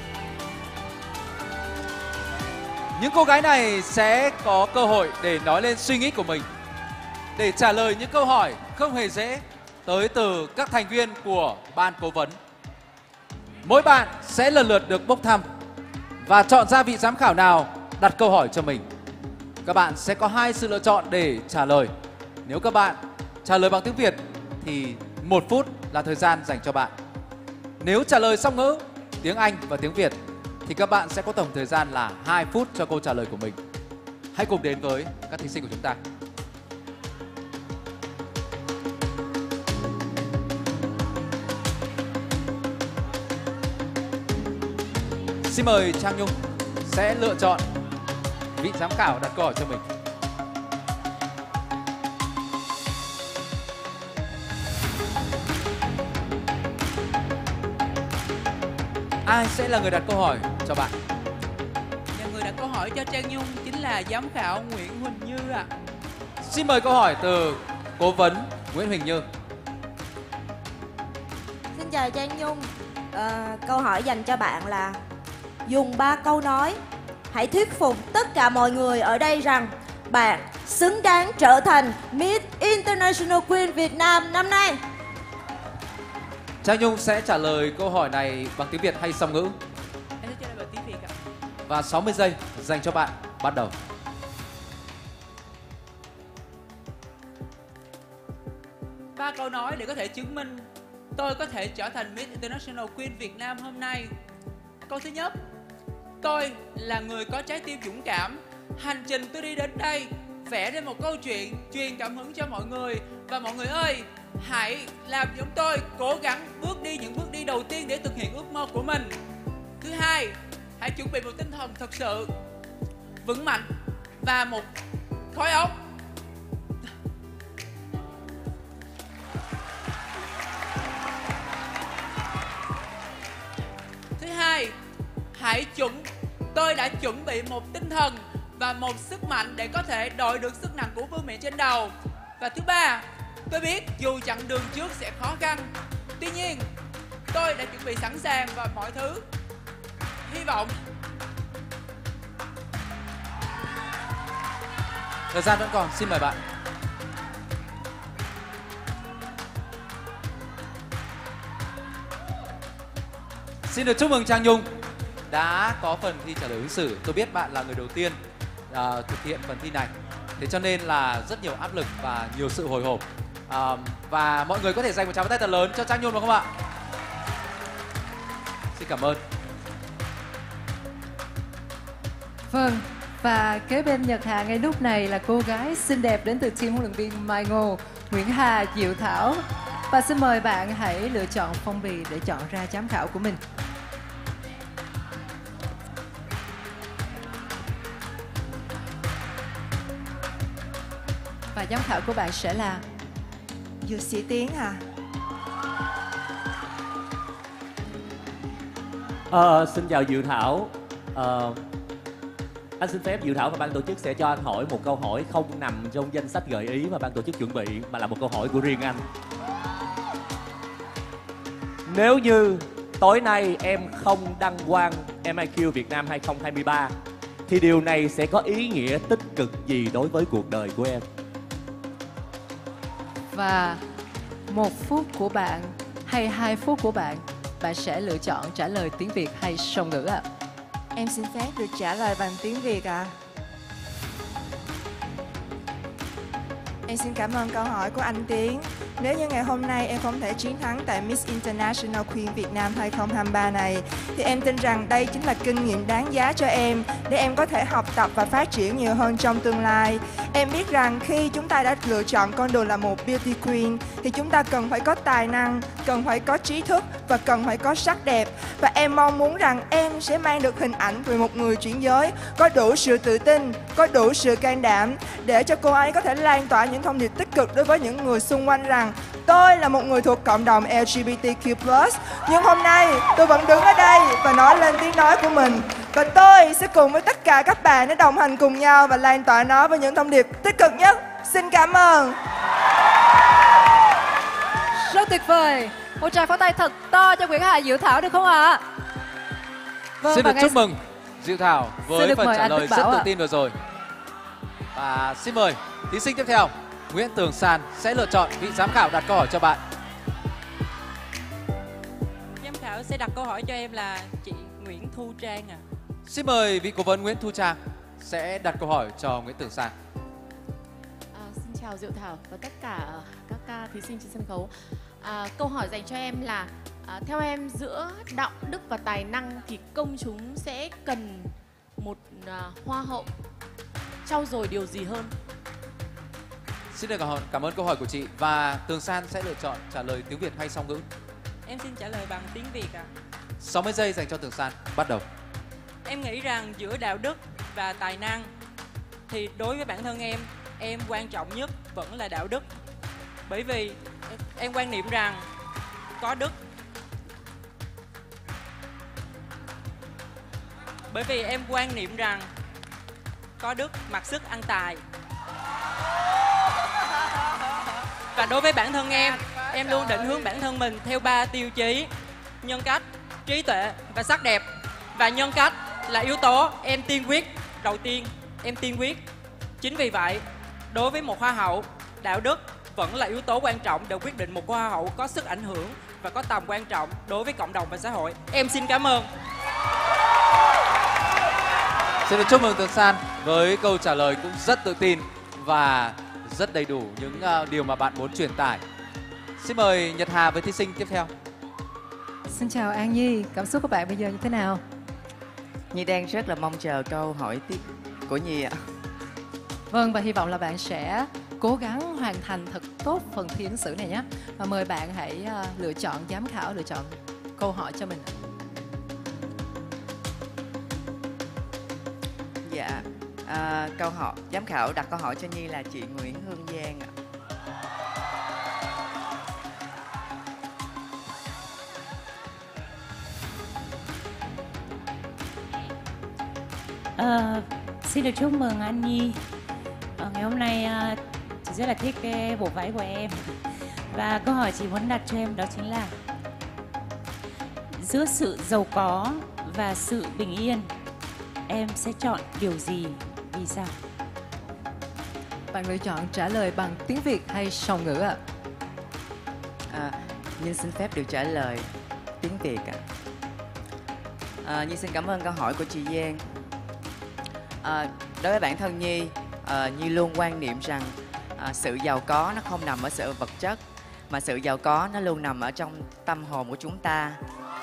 Những cô gái này sẽ có cơ hội để nói lên suy nghĩ của mình, để trả lời những câu hỏi không hề dễ tới từ các thành viên của ban cố vấn. Mỗi bạn sẽ lần lượt được bốc thăm và chọn ra vị giám khảo nào đặt câu hỏi cho mình. Các bạn sẽ có hai sự lựa chọn để trả lời. Nếu các bạn trả lời bằng tiếng Việt thì một phút là thời gian dành cho bạn. Nếu trả lời song ngữ, tiếng Anh và tiếng Việt thì các bạn sẽ có tổng thời gian là hai phút cho câu trả lời của mình. Hãy cùng đến với các thí sinh của chúng ta. Xin mời Trang Nhung sẽ lựa chọn vị giám khảo đặt câu hỏi cho mình. Ai sẽ là người đặt câu hỏi cho bạn? Và người đặt câu hỏi cho Trang Nhung chính là giám khảo Nguyễn Huỳnh Như ạ. À. Xin mời câu hỏi từ cố vấn Nguyễn Huỳnh Như. Xin chào Trang Nhung. À, câu hỏi dành cho bạn là dùng ba câu nói hãy thuyết phục tất cả mọi người ở đây rằng bạn xứng đáng trở thành Miss International Queen Việt Nam năm nay. Trang Nhung sẽ trả lời câu hỏi này bằng tiếng Việt hay song ngữ? Em sẽ trả lời bằng tiếng Việt ạ. Và sáu mươi giây dành cho bạn bắt đầu. câu nói để có thể chứng minh tôi có thể trở thành Miss International Queen Việt Nam hôm nay. Câu thứ nhất, tôi là người có trái tim dũng cảm. Hành trình tôi đi đến đây vẽ nên một câu chuyện truyền cảm hứng cho mọi người. Và mọi người ơi, hãy làm giống tôi, cố gắng bước đi những bước đi đầu tiên để thực hiện ước mơ của mình. Thứ hai, hãy chuẩn bị một tinh thần thật sự vững mạnh và một khối óc. Thứ hai, hãy chuẩn tôi đã chuẩn bị một tinh thần và một sức mạnh để có thể đội được sức nặng của vương miện trên đầu. Và thứ ba, tôi biết dù chặng đường trước sẽ khó khăn, tuy nhiên tôi đã chuẩn bị sẵn sàng và mọi thứ. Hy vọng. Thời gian vẫn còn, xin mời bạn. Xin được chúc mừng Trang Nhung đã có phần thi trả lời ứng xử. Tôi biết bạn là người đầu tiên uh, thực hiện phần thi này, thế cho nên là rất nhiều áp lực và nhiều sự hồi hộp. Uh, và mọi người có thể dành một tràng tay thật lớn cho Trang Nhung được không ạ? Xin cảm ơn. Vâng, và kế bên Nhật Hà ngay lúc này là cô gái xinh đẹp đến từ team huấn luyện viên Mai Ngô, Nguyễn Hà, Diệu Thảo. Và xin mời bạn hãy lựa chọn phong bì để chọn ra giám khảo của mình. Và giám khảo của bạn sẽ là Dược sĩ Tiến à? Ờ, xin chào Diệu Thảo. Ờ, anh xin phép Diệu Thảo và ban tổ chức sẽ cho anh hỏi một câu hỏi không nằm trong danh sách gợi ý mà ban tổ chức chuẩn bị, mà là một câu hỏi của riêng anh. Nếu như tối nay em không đăng quang em i kiu Việt Nam hai không hai ba thì điều này sẽ có ý nghĩa tích cực gì đối với cuộc đời của em? Và một phút của bạn hay hai phút của bạn, bạn sẽ lựa chọn trả lời tiếng Việt hay song ngữ ạ? À? Em xin phép được trả lời bằng tiếng Việt ạ. À. Em xin cảm ơn câu hỏi của anh Tiến. Nếu như ngày hôm nay em không thể chiến thắng tại Miss International Queen Việt Nam hai không hai ba này, thì em tin rằng đây chính là kinh nghiệm đáng giá cho em để em có thể học tập và phát triển nhiều hơn trong tương lai. Em biết rằng khi chúng ta đã lựa chọn con đường là một beauty queen thì chúng ta cần phải có tài năng, cần phải có trí thức và cần phải có sắc đẹp. Và em mong muốn rằng em sẽ mang được hình ảnh về một người chuyển giới có đủ sự tự tin, có đủ sự can đảm để cho cô ấy có thể lan tỏa những thông điệp tích cực đối với những người xung quanh rằng tôi là một người thuộc cộng đồng L G B T Q plus, nhưng hôm nay tôi vẫn đứng ở đây và nói lên tiếng nói của mình. Và tôi sẽ cùng với tất cả các bạn để đồng hành cùng nhau và lan tỏa nó với những thông điệp tích cực nhất. Xin cảm ơn. Rất tuyệt vời. Một tràng pháo tay thật to cho Nguyễn Hà, Diệu Thảo được không ạ? Vâng, xin được chúc mừng Diệu Thảo với phần trả lời rất tự tin vừa rồi. Và xin mời thí sinh tiếp theo, Nguyễn Tường San sẽ lựa chọn vị giám khảo đặt câu hỏi cho bạn. Giám khảo sẽ đặt câu hỏi cho em là chị Nguyễn Thu Trang à. Xin mời vị cố vấn Nguyễn Thu Trang sẽ đặt câu hỏi cho Nguyễn Tường San. À, xin chào Diệu Thảo và tất cả các thí sinh trên sân khấu. À, câu hỏi dành cho em là à, theo em giữa đạo đức và tài năng thì công chúng sẽ cần một à, hoa hậu trau dồi điều gì hơn? Xin được cảm ơn câu hỏi của chị. Và Tường San sẽ lựa chọn trả lời tiếng Việt hay song ngữ? Em xin trả lời bằng tiếng Việt ạ. À. sáu mươi giây dành cho Tường San, bắt đầu. Em nghĩ rằng giữa đạo đức và tài năng thì đối với bản thân em, em quan trọng nhất vẫn là đạo đức. Bởi vì em quan niệm rằng có đức. Bởi vì em quan niệm rằng có đức mặc sức ăn tài. Và đối với bản thân em, em luôn định hướng bản thân mình theo ba tiêu chí: nhân cách, trí tuệ và sắc đẹp. Và nhân cách là yếu tố em tiên quyết đầu tiên, em tiên quyết. Chính vì vậy, đối với một hoa hậu, đạo đức vẫn là yếu tố quan trọng để quyết định một hoa hậu có sức ảnh hưởng và có tầm quan trọng đối với cộng đồng và xã hội. Em xin cảm ơn. Xin được chúc mừng Tường San với câu trả lời cũng rất tự tin và rất đầy đủ những uh, điều mà bạn muốn truyền tải. Xin mời Nhật Hà với thí sinh tiếp theo. Xin chào An Nhi, cảm xúc của bạn bây giờ như thế nào? Nhi đang rất là mong chờ câu hỏi tiếp của Nhi ạ. Vâng, và hy vọng là bạn sẽ cố gắng hoàn thành thật tốt phần thi ứng xử này nhé. Và mời bạn hãy uh, lựa chọn giám khảo, lựa chọn câu hỏi cho mình. Dạ, à, câu hỏi giám khảo đặt câu hỏi cho Nhi là chị Nguyễn Hương Giang ạ. À, xin được chúc mừng An Nhi. À, ngày hôm nay à, chị rất là thích cái bộ váy của em. Và câu hỏi chị muốn đặt cho em đó chính là giữa sự giàu có và sự bình yên, em sẽ chọn điều gì, vì sao? Bạn lựa chọn trả lời bằng tiếng Việt hay song ngữ ạ? À, Nhi xin phép được trả lời tiếng Việt ạ. À, Nhi xin cảm ơn câu hỏi của chị Giang. À, đối với bản thân Nhi, à, Nhi luôn quan niệm rằng à, sự giàu có nó không nằm ở sự vật chất, mà sự giàu có nó luôn nằm ở trong tâm hồn của chúng ta.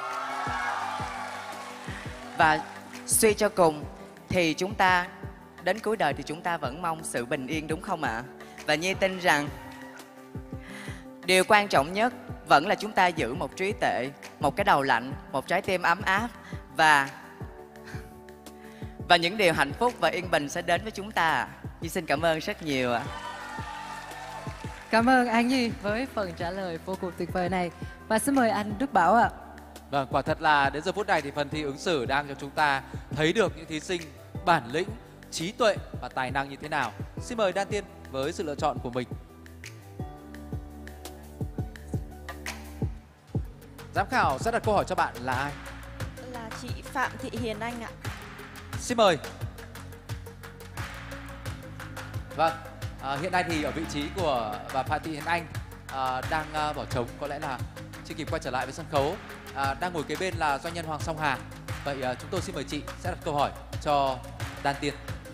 Và suy cho cùng thì chúng ta đến cuối đời thì chúng ta vẫn mong sự bình yên, đúng không ạ? Và Nhi tin rằng điều quan trọng nhất vẫn là chúng ta giữ một trí tuệ, một cái đầu lạnh, một trái tim ấm áp và và những điều hạnh phúc và yên bình sẽ đến với chúng ta. Nhi xin cảm ơn rất nhiều ạ. Cảm ơn An Nhi với phần trả lời vô cùng tuyệt vời này. Và xin mời anh Đức Bảo ạ. Vâng, quả thật là đến giờ phút này thì phần thi ứng xử đang cho chúng ta thấy được những thí sinh bản lĩnh, trí tuệ và tài năng như thế nào. Xin mời Đan Tiên với sự lựa chọn của mình. Giám khảo sẽ đặt câu hỏi cho bạn là ai? Là chị Phạm Thị Hiền Anh ạ. Xin mời. Vâng, à, hiện nay thì ở vị trí của bà Phạm Thị Hiền Anh à, đang à, bỏ trống, có lẽ là chưa kịp quay trở lại với sân khấu. À, đang ngồi kế bên là doanh nhân Hoàng Song Hà. Vậy à, chúng tôi xin mời chị sẽ đặt câu hỏi cho Đan Tiên.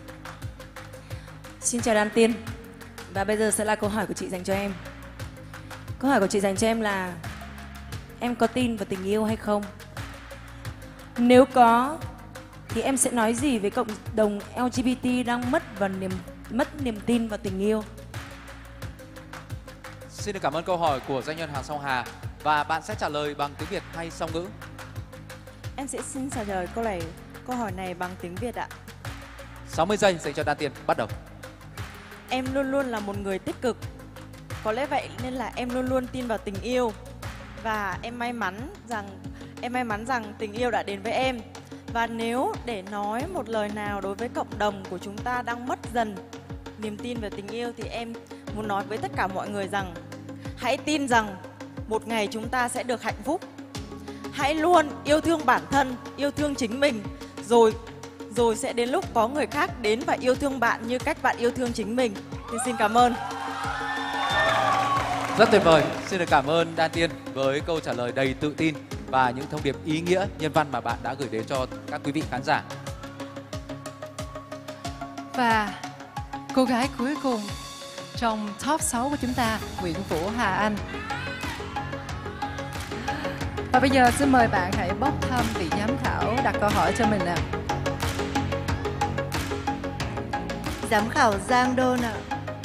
Xin chào Đan Tiên. Và bây giờ sẽ là câu hỏi của chị dành cho em. Câu hỏi của chị dành cho em là em có tin vào tình yêu hay không? Nếu có thì em sẽ nói gì với cộng đồng L G B T đang mất và niềm mất niềm tin vào tình yêu? Xin được cảm ơn câu hỏi của doanh nhân Hoàng Song Hà. Và bạn sẽ trả lời bằng tiếng Việt hay song ngữ? Em sẽ xin trả lời câu này, câu hỏi này bằng tiếng Việt ạ. sáu mươi giây dành cho Đan Tiên, bắt đầu. Em luôn luôn là một người tích cực. Có lẽ vậy nên là em luôn luôn tin vào tình yêu. Và em may mắn rằng em may mắn rằng tình yêu đã đến với em. Và nếu để nói một lời nào đối với cộng đồng của chúng ta đang mất dần niềm tin vào tình yêu thì em muốn nói với tất cả mọi người rằng hãy tin rằng một ngày chúng ta sẽ được hạnh phúc. Hãy luôn yêu thương bản thân, yêu thương chính mình, rồi rồi sẽ đến lúc có người khác đến và yêu thương bạn như cách bạn yêu thương chính mình. Thì xin cảm ơn. Rất tuyệt vời. Xin được cảm ơn Đan Tiên với câu trả lời đầy tự tin và những thông điệp ý nghĩa, nhân văn mà bạn đã gửi đến cho các quý vị khán giả. Và cô gái cuối cùng trong top sáu của chúng ta, Nguyễn Vũ Hà Anh. Và bây giờ xin mời bạn hãy bốc thăm vị giám khảo đặt câu hỏi cho mình ạ. Giám khảo Giang Đôn ạ.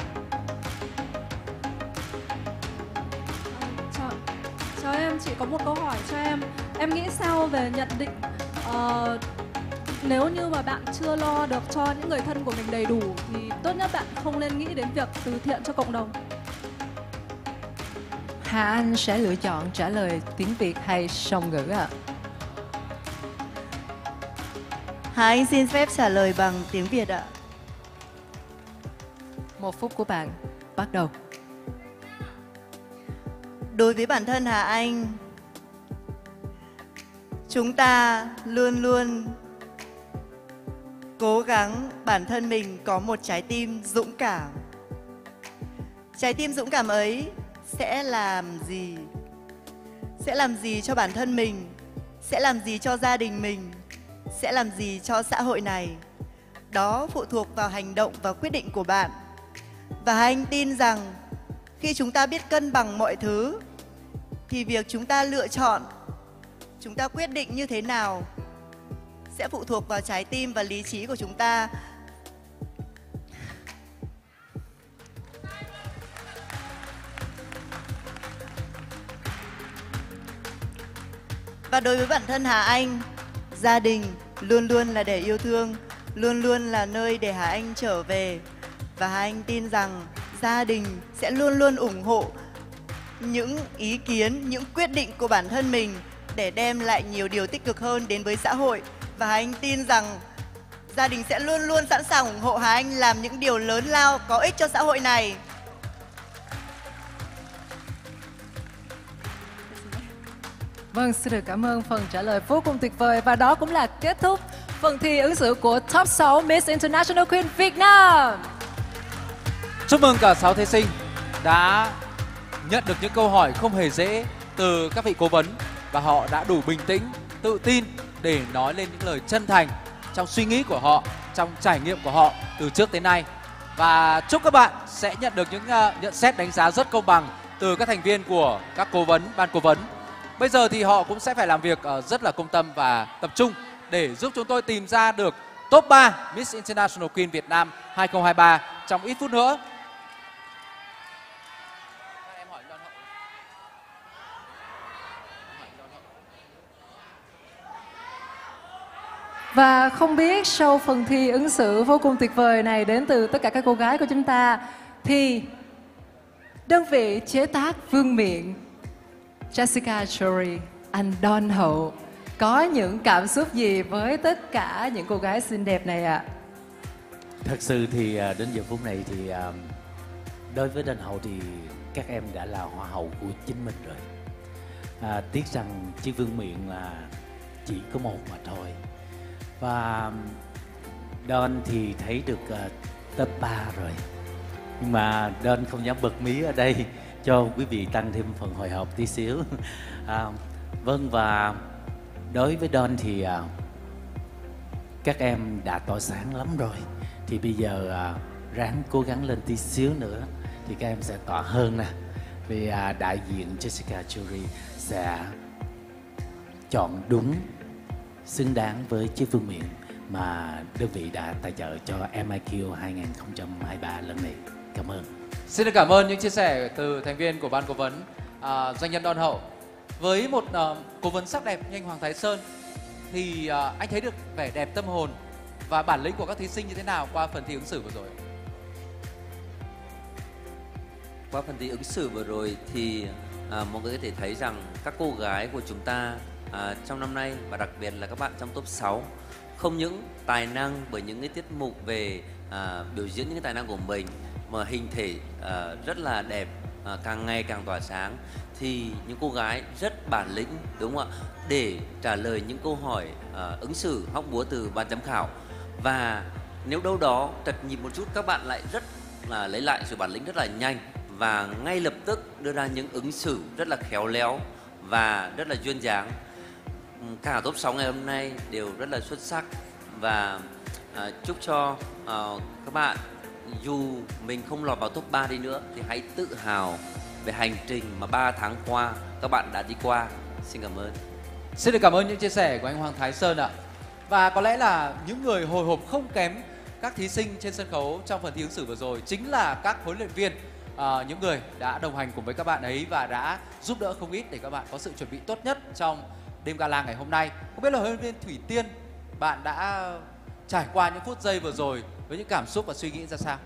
Chào, chào em, chị có một câu hỏi cho em. Em nghĩ sao về nhận định uh, nếu như mà bạn chưa lo được cho những người thân của mình đầy đủ thì tốt nhất bạn không nên nghĩ đến việc từ thiện cho cộng đồng? Hà Anh sẽ lựa chọn trả lời tiếng Việt hay song ngữ ạ? Hà Anh xin phép trả lời bằng tiếng Việt ạ. Một phút của bạn bắt đầu. Đối với bản thân Hà Anh, chúng ta luôn luôn cố gắng bản thân mình có một trái tim dũng cảm. Trái tim dũng cảm ấy sẽ làm gì? Sẽ làm gì cho bản thân mình? Sẽ làm gì cho gia đình mình? Sẽ làm gì cho xã hội này? Đó phụ thuộc vào hành động và quyết định của bạn. Và anh tin rằng Khi chúng ta biết cân bằng mọi thứ thì việc chúng ta lựa chọn, chúng ta quyết định như thế nào sẽ phụ thuộc vào trái tim và lý trí của chúng ta. Và đối với bản thân Hà Anh, gia đình luôn luôn là để yêu thương, luôn luôn là nơi để Hà Anh trở về. Và Hà Anh tin rằng gia đình sẽ luôn luôn ủng hộ những ý kiến, những quyết định của bản thân mình để đem lại nhiều điều tích cực hơn đến với xã hội. Và Hà Anh tin rằng gia đình sẽ luôn luôn sẵn sàng ủng hộ Hà Anh làm những điều lớn lao có ích cho xã hội này. Vâng, xin được cảm ơn phần trả lời vô cùng tuyệt vời. Và đó cũng là kết thúc phần thi ứng xử của Top sáu Miss International Queen Việt Nam. Chúc mừng cả sáu thí sinh đã nhận được những câu hỏi không hề dễ từ các vị cố vấn. Và họ đã đủ bình tĩnh, tự tin để nói lên những lời chân thành trong suy nghĩ của họ, trong trải nghiệm của họ từ trước tới nay. Và chúc các bạn sẽ nhận được những uh, nhận xét đánh giá rất công bằng từ các thành viên của các cố vấn, ban cố vấn. Bây giờ thì họ cũng sẽ phải làm việc uh, rất là công tâm và tập trung để giúp chúng tôi tìm ra được top ba Miss International Queen Việt Nam hai không hai ba trong ít phút nữa. Và không biết sau phần thi ứng xử vô cùng tuyệt vời này đến từ tất cả các cô gái của chúng ta thì đơn vị chế tác vương miện Jessica Jory, anh Don Hậu có những cảm xúc gì với tất cả những cô gái xinh đẹp này ạ? À? Thật sự thì đến giờ phút này thì đối với Don Hậu thì các em đã là hoa hậu của chính mình rồi. À, tiếc rằng chiếc vương miện là chỉ có một mà thôi. Và Don thì thấy được uh, top ba rồi. Nhưng mà Don không dám bật mí ở đây cho quý vị tăng thêm phần hồi hộp tí xíu. à, Vâng, và đối với Don thì uh, các em đã tỏa sáng lắm rồi. Thì bây giờ uh, ráng cố gắng lên tí xíu nữa thì các em sẽ tỏa hơn nè. Vì uh, đại diện Jessica Jory sẽ chọn đúng, xứng đáng với chiếc vương miện mà đơn vị đã tài trợ cho em i quy hai không hai ba lần này. Cảm ơn. Xin được cảm ơn những chia sẻ từ thành viên của ban cố vấn, à, doanh nhân Don Hậu. Với một uh, cố vấn sắc đẹp như anh Hoàng Thái Sơn thì uh, anh thấy được vẻ đẹp tâm hồn và bản lĩnh của các thí sinh như thế nào qua phần thi ứng xử vừa rồi? Qua phần thi ứng xử vừa rồi thì à, mọi người có thể thấy rằng các cô gái của chúng ta À, trong năm nay và đặc biệt là các bạn trong top sáu không những tài năng bởi những cái tiết mục về à, biểu diễn những cái tài năng của mình mà hình thể à, rất là đẹp, à, càng ngày càng tỏa sáng, thì những cô gái rất bản lĩnh, đúng không ạ, để trả lời những câu hỏi à, ứng xử hóc búa từ ban giám khảo. Và nếu đâu đó trật nhịp một chút, các bạn lại rất là lấy lại sự bản lĩnh rất là nhanh và ngay lập tức đưa ra những ứng xử rất là khéo léo và rất là duyên dáng. Cả top sáu ngày hôm nay đều rất là xuất sắc và à, chúc cho à, các bạn dù mình không lọt vào top ba đi nữa thì hãy tự hào về hành trình mà ba tháng qua các bạn đã đi qua. Xin cảm ơn. Xin được cảm ơn những chia sẻ của anh Hoàng Thái Sơn ạ. Và có lẽ là những người hồi hộp không kém các thí sinh trên sân khấu trong phần thi ứng xử vừa rồi chính là các huấn luyện viên, à, những người đã đồng hành cùng với các bạn ấy và đã giúp đỡ không ít để các bạn có sự chuẩn bị tốt nhất trong đêm gala ngày hôm nay. Không biết là huấn luyện viên Thủy Tiên, bạn đã trải qua những phút giây vừa rồi với những cảm xúc và suy nghĩ ra sao?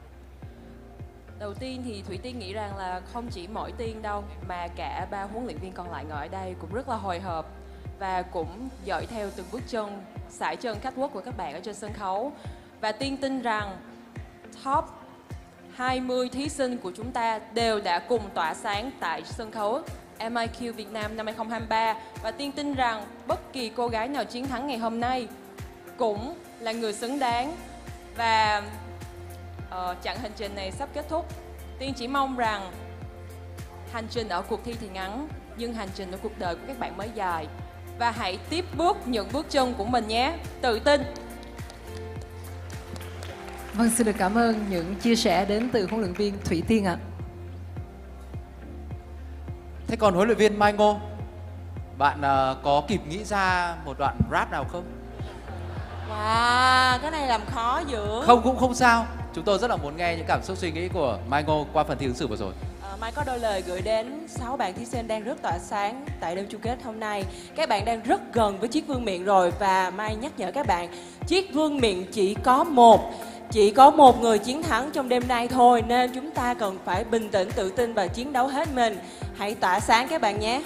Đầu tiên thì Thủy Tiên nghĩ rằng là không chỉ mỗi Tiên đâu mà cả ba huấn luyện viên còn lại ngồi ở đây cũng rất là hồi hộp và cũng dõi theo từng bước chân, sải chân catwalk của các bạn ở trên sân khấu. Và Tiên tin rằng top hai mươi thí sinh của chúng ta đều đã cùng tỏa sáng tại sân khấu em i quy Việt Nam năm hai không hai ba. Và Tiên tin rằng bất kỳ cô gái nào chiến thắng ngày hôm nay cũng là người xứng đáng. Và uh, chặng hành trình này sắp kết thúc. Tiên chỉ mong rằng hành trình ở cuộc thi thì ngắn, nhưng hành trình ở cuộc đời của các bạn mới dài. Và hãy tiếp bước những bước chân của mình nhé. Tự tin. Vâng, xin được cảm ơn những chia sẻ đến từ huấn luyện viên Thủy Tiên ạ. Thế còn huấn luyện viên Mai Ngô, bạn uh, có kịp nghĩ ra một đoạn rap nào không? Wow, cái này làm khó dữ. Không cũng không sao. Chúng tôi rất là muốn nghe những cảm xúc suy nghĩ của Mai Ngô qua phần thi ứng xử vừa rồi. À, Mai có đôi lời gửi đến sáu bạn thí sinh đang rất tỏa sáng tại đêm chung kết hôm nay. Các bạn đang rất gần với chiếc vương miện rồi và Mai nhắc nhở các bạn, chiếc vương miện chỉ có một, chỉ có một người chiến thắng trong đêm nay thôi, nên chúng ta cần phải bình tĩnh, tự tin và chiến đấu hết mình. Hãy tỏa sáng các bạn nhé.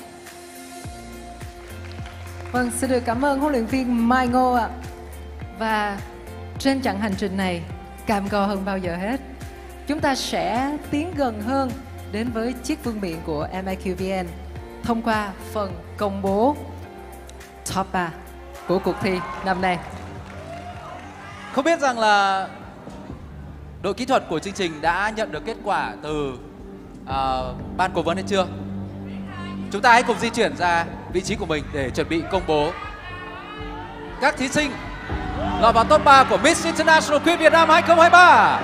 Vâng, xin được cảm ơn huấn luyện viên Mai Ngô ạ. Và trên chặng hành trình này cam go hơn bao giờ hết, chúng ta sẽ tiến gần hơn đến với chiếc vương miện của em i quy vê en thông qua phần công bố top ba của cuộc thi năm nay. Không biết rằng là đội kỹ thuật của chương trình đã nhận được kết quả từ uh, ban cố vấn hay chưa? Chúng ta hãy cùng di chuyển ra vị trí của mình để chuẩn bị công bố các thí sinh lọt vào top ba của Miss International Queen Việt Nam hai không hai ba.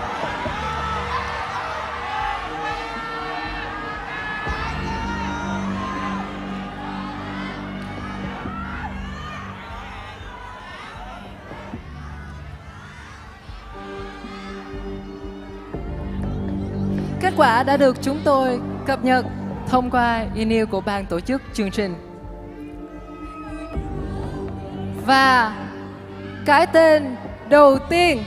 Kết quả đã được chúng tôi cập nhật thông qua email của ban tổ chức chương trình. Và cái tên đầu tiên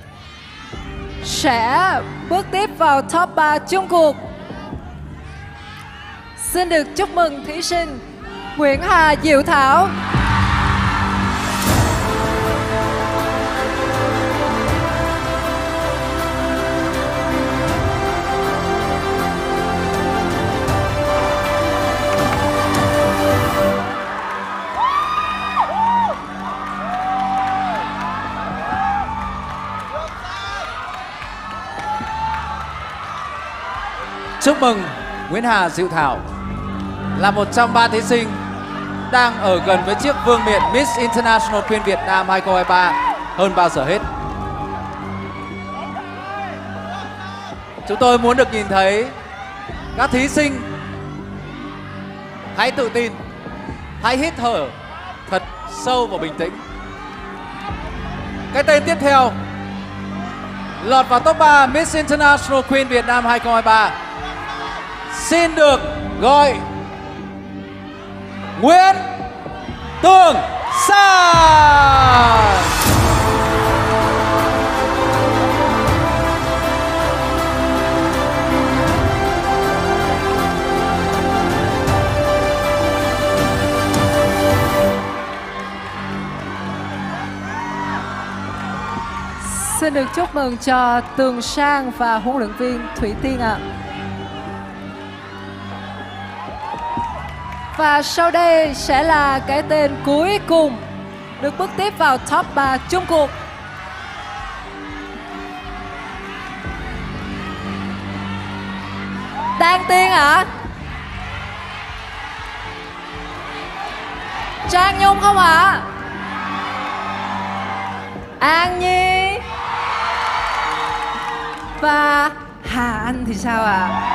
sẽ bước tiếp vào top ba chung cuộc. Xin được chúc mừng thí sinh Nguyễn Hà Diệu Thảo. Chúc mừng Nguyễn Hà Diệu Thảo là một trong ba thí sinh đang ở gần với chiếc vương miện Miss International Queen Việt Nam hai không hai ba hơn bao giờ hết. Chúng tôi muốn được nhìn thấy các thí sinh hãy tự tin, hãy hít thở thật sâu và bình tĩnh. Cái tên tiếp theo lọt vào top ba Miss International Queen Việt Nam hai không hai ba xin được gọi Nguyễn Tường San. Xin được chúc mừng cho Tường Sang và huấn luyện viên Thủy Tiên ạ. Và sau đây sẽ là cái tên cuối cùng được bước tiếp vào top ba chung cuộc. Đan Tiên ạ? À? Trang Nhung không ạ? À? An Nhi và Hà Anh thì sao ạ? À?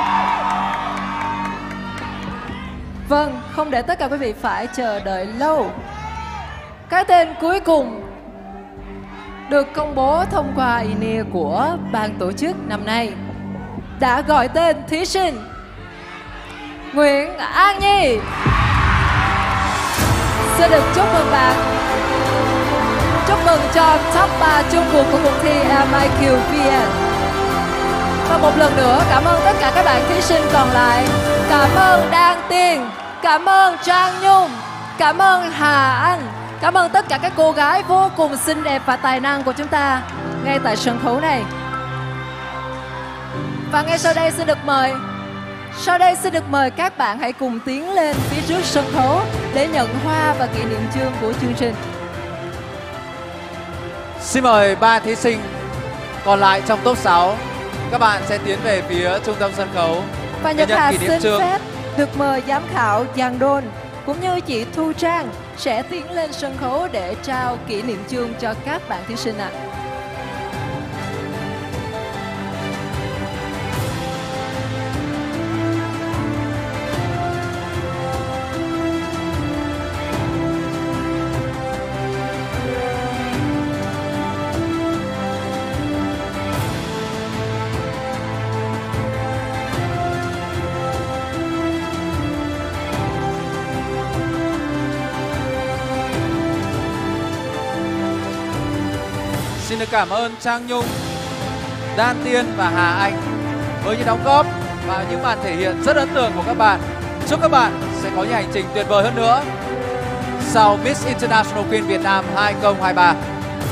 Vâng, không để tất cả quý vị phải chờ đợi lâu. Cái tên cuối cùng được công bố thông qua email của ban tổ chức năm nay đã gọi tên thí sinh Nguyễn An Nhi. Xin được chúc mừng bạn. Chúc mừng cho top ba chung cuộc của cuộc thi em i quy vê en. Và một lần nữa cảm ơn tất cả các bạn thí sinh còn lại. Cảm ơn Đan Tiên, cảm ơn Trang Nhung, cảm ơn Hà Anh, cảm ơn tất cả các cô gái vô cùng xinh đẹp và tài năng của chúng ta ngay tại sân khấu này. Và ngay sau đây xin được mời Sau đây xin được mời các bạn hãy cùng tiến lên phía trước sân khấu để nhận hoa và kỷ niệm chương của chương trình. Xin mời ba thí sinh còn lại trong top sáu. Các bạn sẽ tiến về phía trung tâm sân khấu và Nhật Hà xin phép được mời giám khảo Giang Đôn cũng như chị Thu Trang sẽ tiến lên sân khấu để trao kỷ niệm chương cho các bạn thí sinh ạ. Xin được cảm ơn Trang Nhung, Đan Tiên và Hà Anh với những đóng góp và những màn thể hiện rất ấn tượng của các bạn. Chúc các bạn sẽ có những hành trình tuyệt vời hơn nữa sau Miss International Queen Việt Nam hai không hai ba.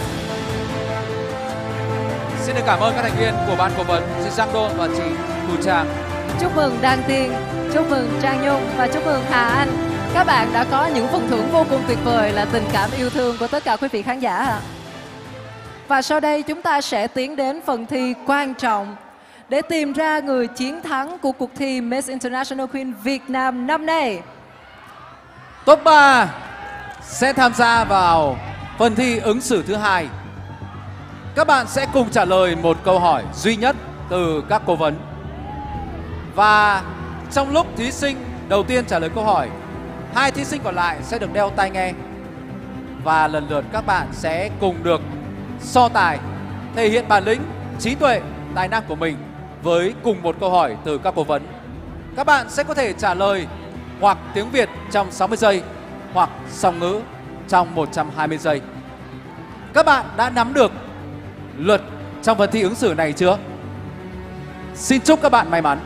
Xin được cảm ơn các thành viên của ban cố vấn, chị Giang Đôn và chị Thu Trang. Chúc mừng Đan Tiên, chúc mừng Trang Nhung và chúc mừng Hà Anh. Các bạn đã có những phần thưởng vô cùng tuyệt vời là tình cảm yêu thương của tất cả quý vị khán giả ạ. Và sau đây chúng ta sẽ tiến đến phần thi quan trọng để tìm ra người chiến thắng của cuộc thi Miss International Queen Việt Nam năm nay. Top ba sẽ tham gia vào phần thi ứng xử thứ hai. Các bạn sẽ cùng trả lời một câu hỏi duy nhất từ các cố vấn. Và trong lúc thí sinh đầu tiên trả lời câu hỏi, hai thí sinh còn lại sẽ được đeo tai nghe. Và lần lượt các bạn sẽ cùng được so tài, thể hiện bản lĩnh, trí tuệ, tài năng của mình với cùng một câu hỏi từ các cố vấn. Các bạn sẽ có thể trả lời hoặc tiếng Việt trong sáu mươi giây hoặc song ngữ trong một trăm hai mươi giây. Các bạn đã nắm được luật trong phần thi ứng xử này chưa? Xin chúc các bạn may mắn.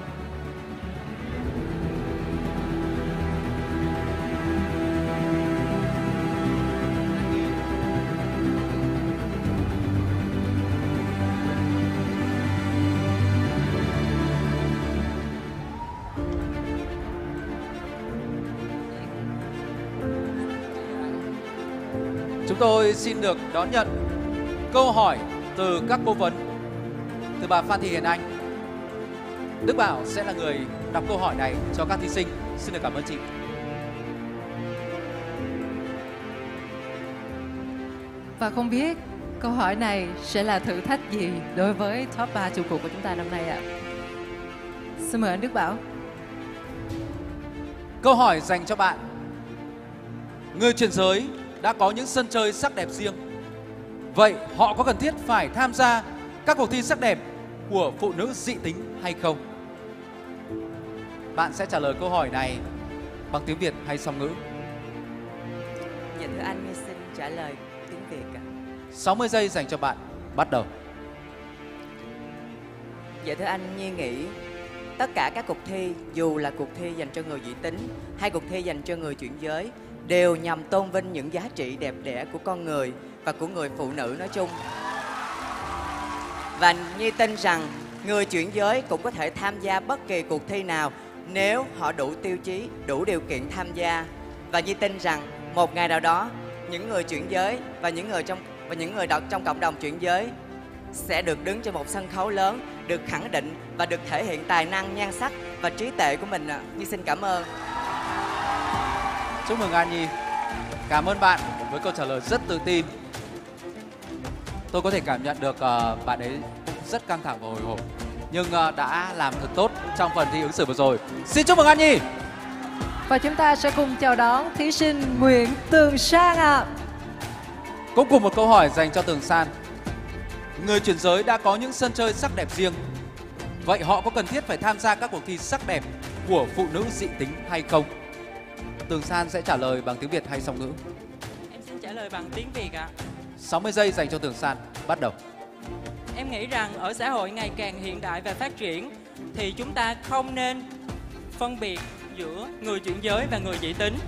Chúng tôi xin được đón nhận câu hỏi từ các cố vấn, từ bà Phan Thị Hiền Anh. Đức Bảo sẽ là người đọc câu hỏi này cho các thí sinh. Xin được cảm ơn chị. Và không biết câu hỏi này sẽ là thử thách gì đối với top ba trụ cột của chúng ta năm nay ạ? Xin mời anh Đức Bảo. Câu hỏi dành cho bạn. Người chuyển giới đã có những sân chơi sắc đẹp riêng. Vậy họ có cần thiết phải tham gia các cuộc thi sắc đẹp của phụ nữ dị tính hay không? Bạn sẽ trả lời câu hỏi này bằng tiếng Việt hay song ngữ? Dạ thưa anh, xin trả lời tiếng Việt ạ. sáu mươi giây dành cho bạn, bắt đầu. Dạ thưa anh, Nhi nghĩ tất cả các cuộc thi, dù là cuộc thi dành cho người dị tính hay cuộc thi dành cho người chuyển giới, đều nhằm tôn vinh những giá trị đẹp đẽ của con người và của người phụ nữ nói chung. Và Nhi tin rằng người chuyển giới cũng có thể tham gia bất kỳ cuộc thi nào nếu họ đủ tiêu chí, đủ điều kiện tham gia. Và Nhi tin rằng một ngày nào đó, những người chuyển giới và những người trong và những người đọc trong cộng đồng chuyển giới sẽ được đứng trên một sân khấu lớn, được khẳng định và được thể hiện tài năng, nhan sắc và trí tuệ của mình ạ. Nhi xin cảm ơn. Chúc mừng An Nhi. Cảm ơn bạn với câu trả lời rất tự tin. Tôi có thể cảm nhận được uh, bạn ấy rất căng thẳng và hồi hộp, nhưng uh, đã làm thật tốt trong phần thi ứng xử vừa rồi. Xin chúc mừng An Nhi. Và chúng ta sẽ cùng chào đón thí sinh Nguyễn Tường Sang ạ. À. Cũng cùng một câu hỏi dành cho Tường San. Người chuyển giới đã có những sân chơi sắc đẹp riêng. Vậy họ có cần thiết phải tham gia các cuộc thi sắc đẹp của phụ nữ dị tính hay không? Tường San sẽ trả lời bằng tiếng Việt hay song ngữ? Em xin trả lời bằng tiếng Việt ạ. sáu mươi giây dành cho Tường San, bắt đầu. Em nghĩ rằng ở xã hội ngày càng hiện đại và phát triển thì chúng ta không nên phân biệt giữa người chuyển giới và người dị tính.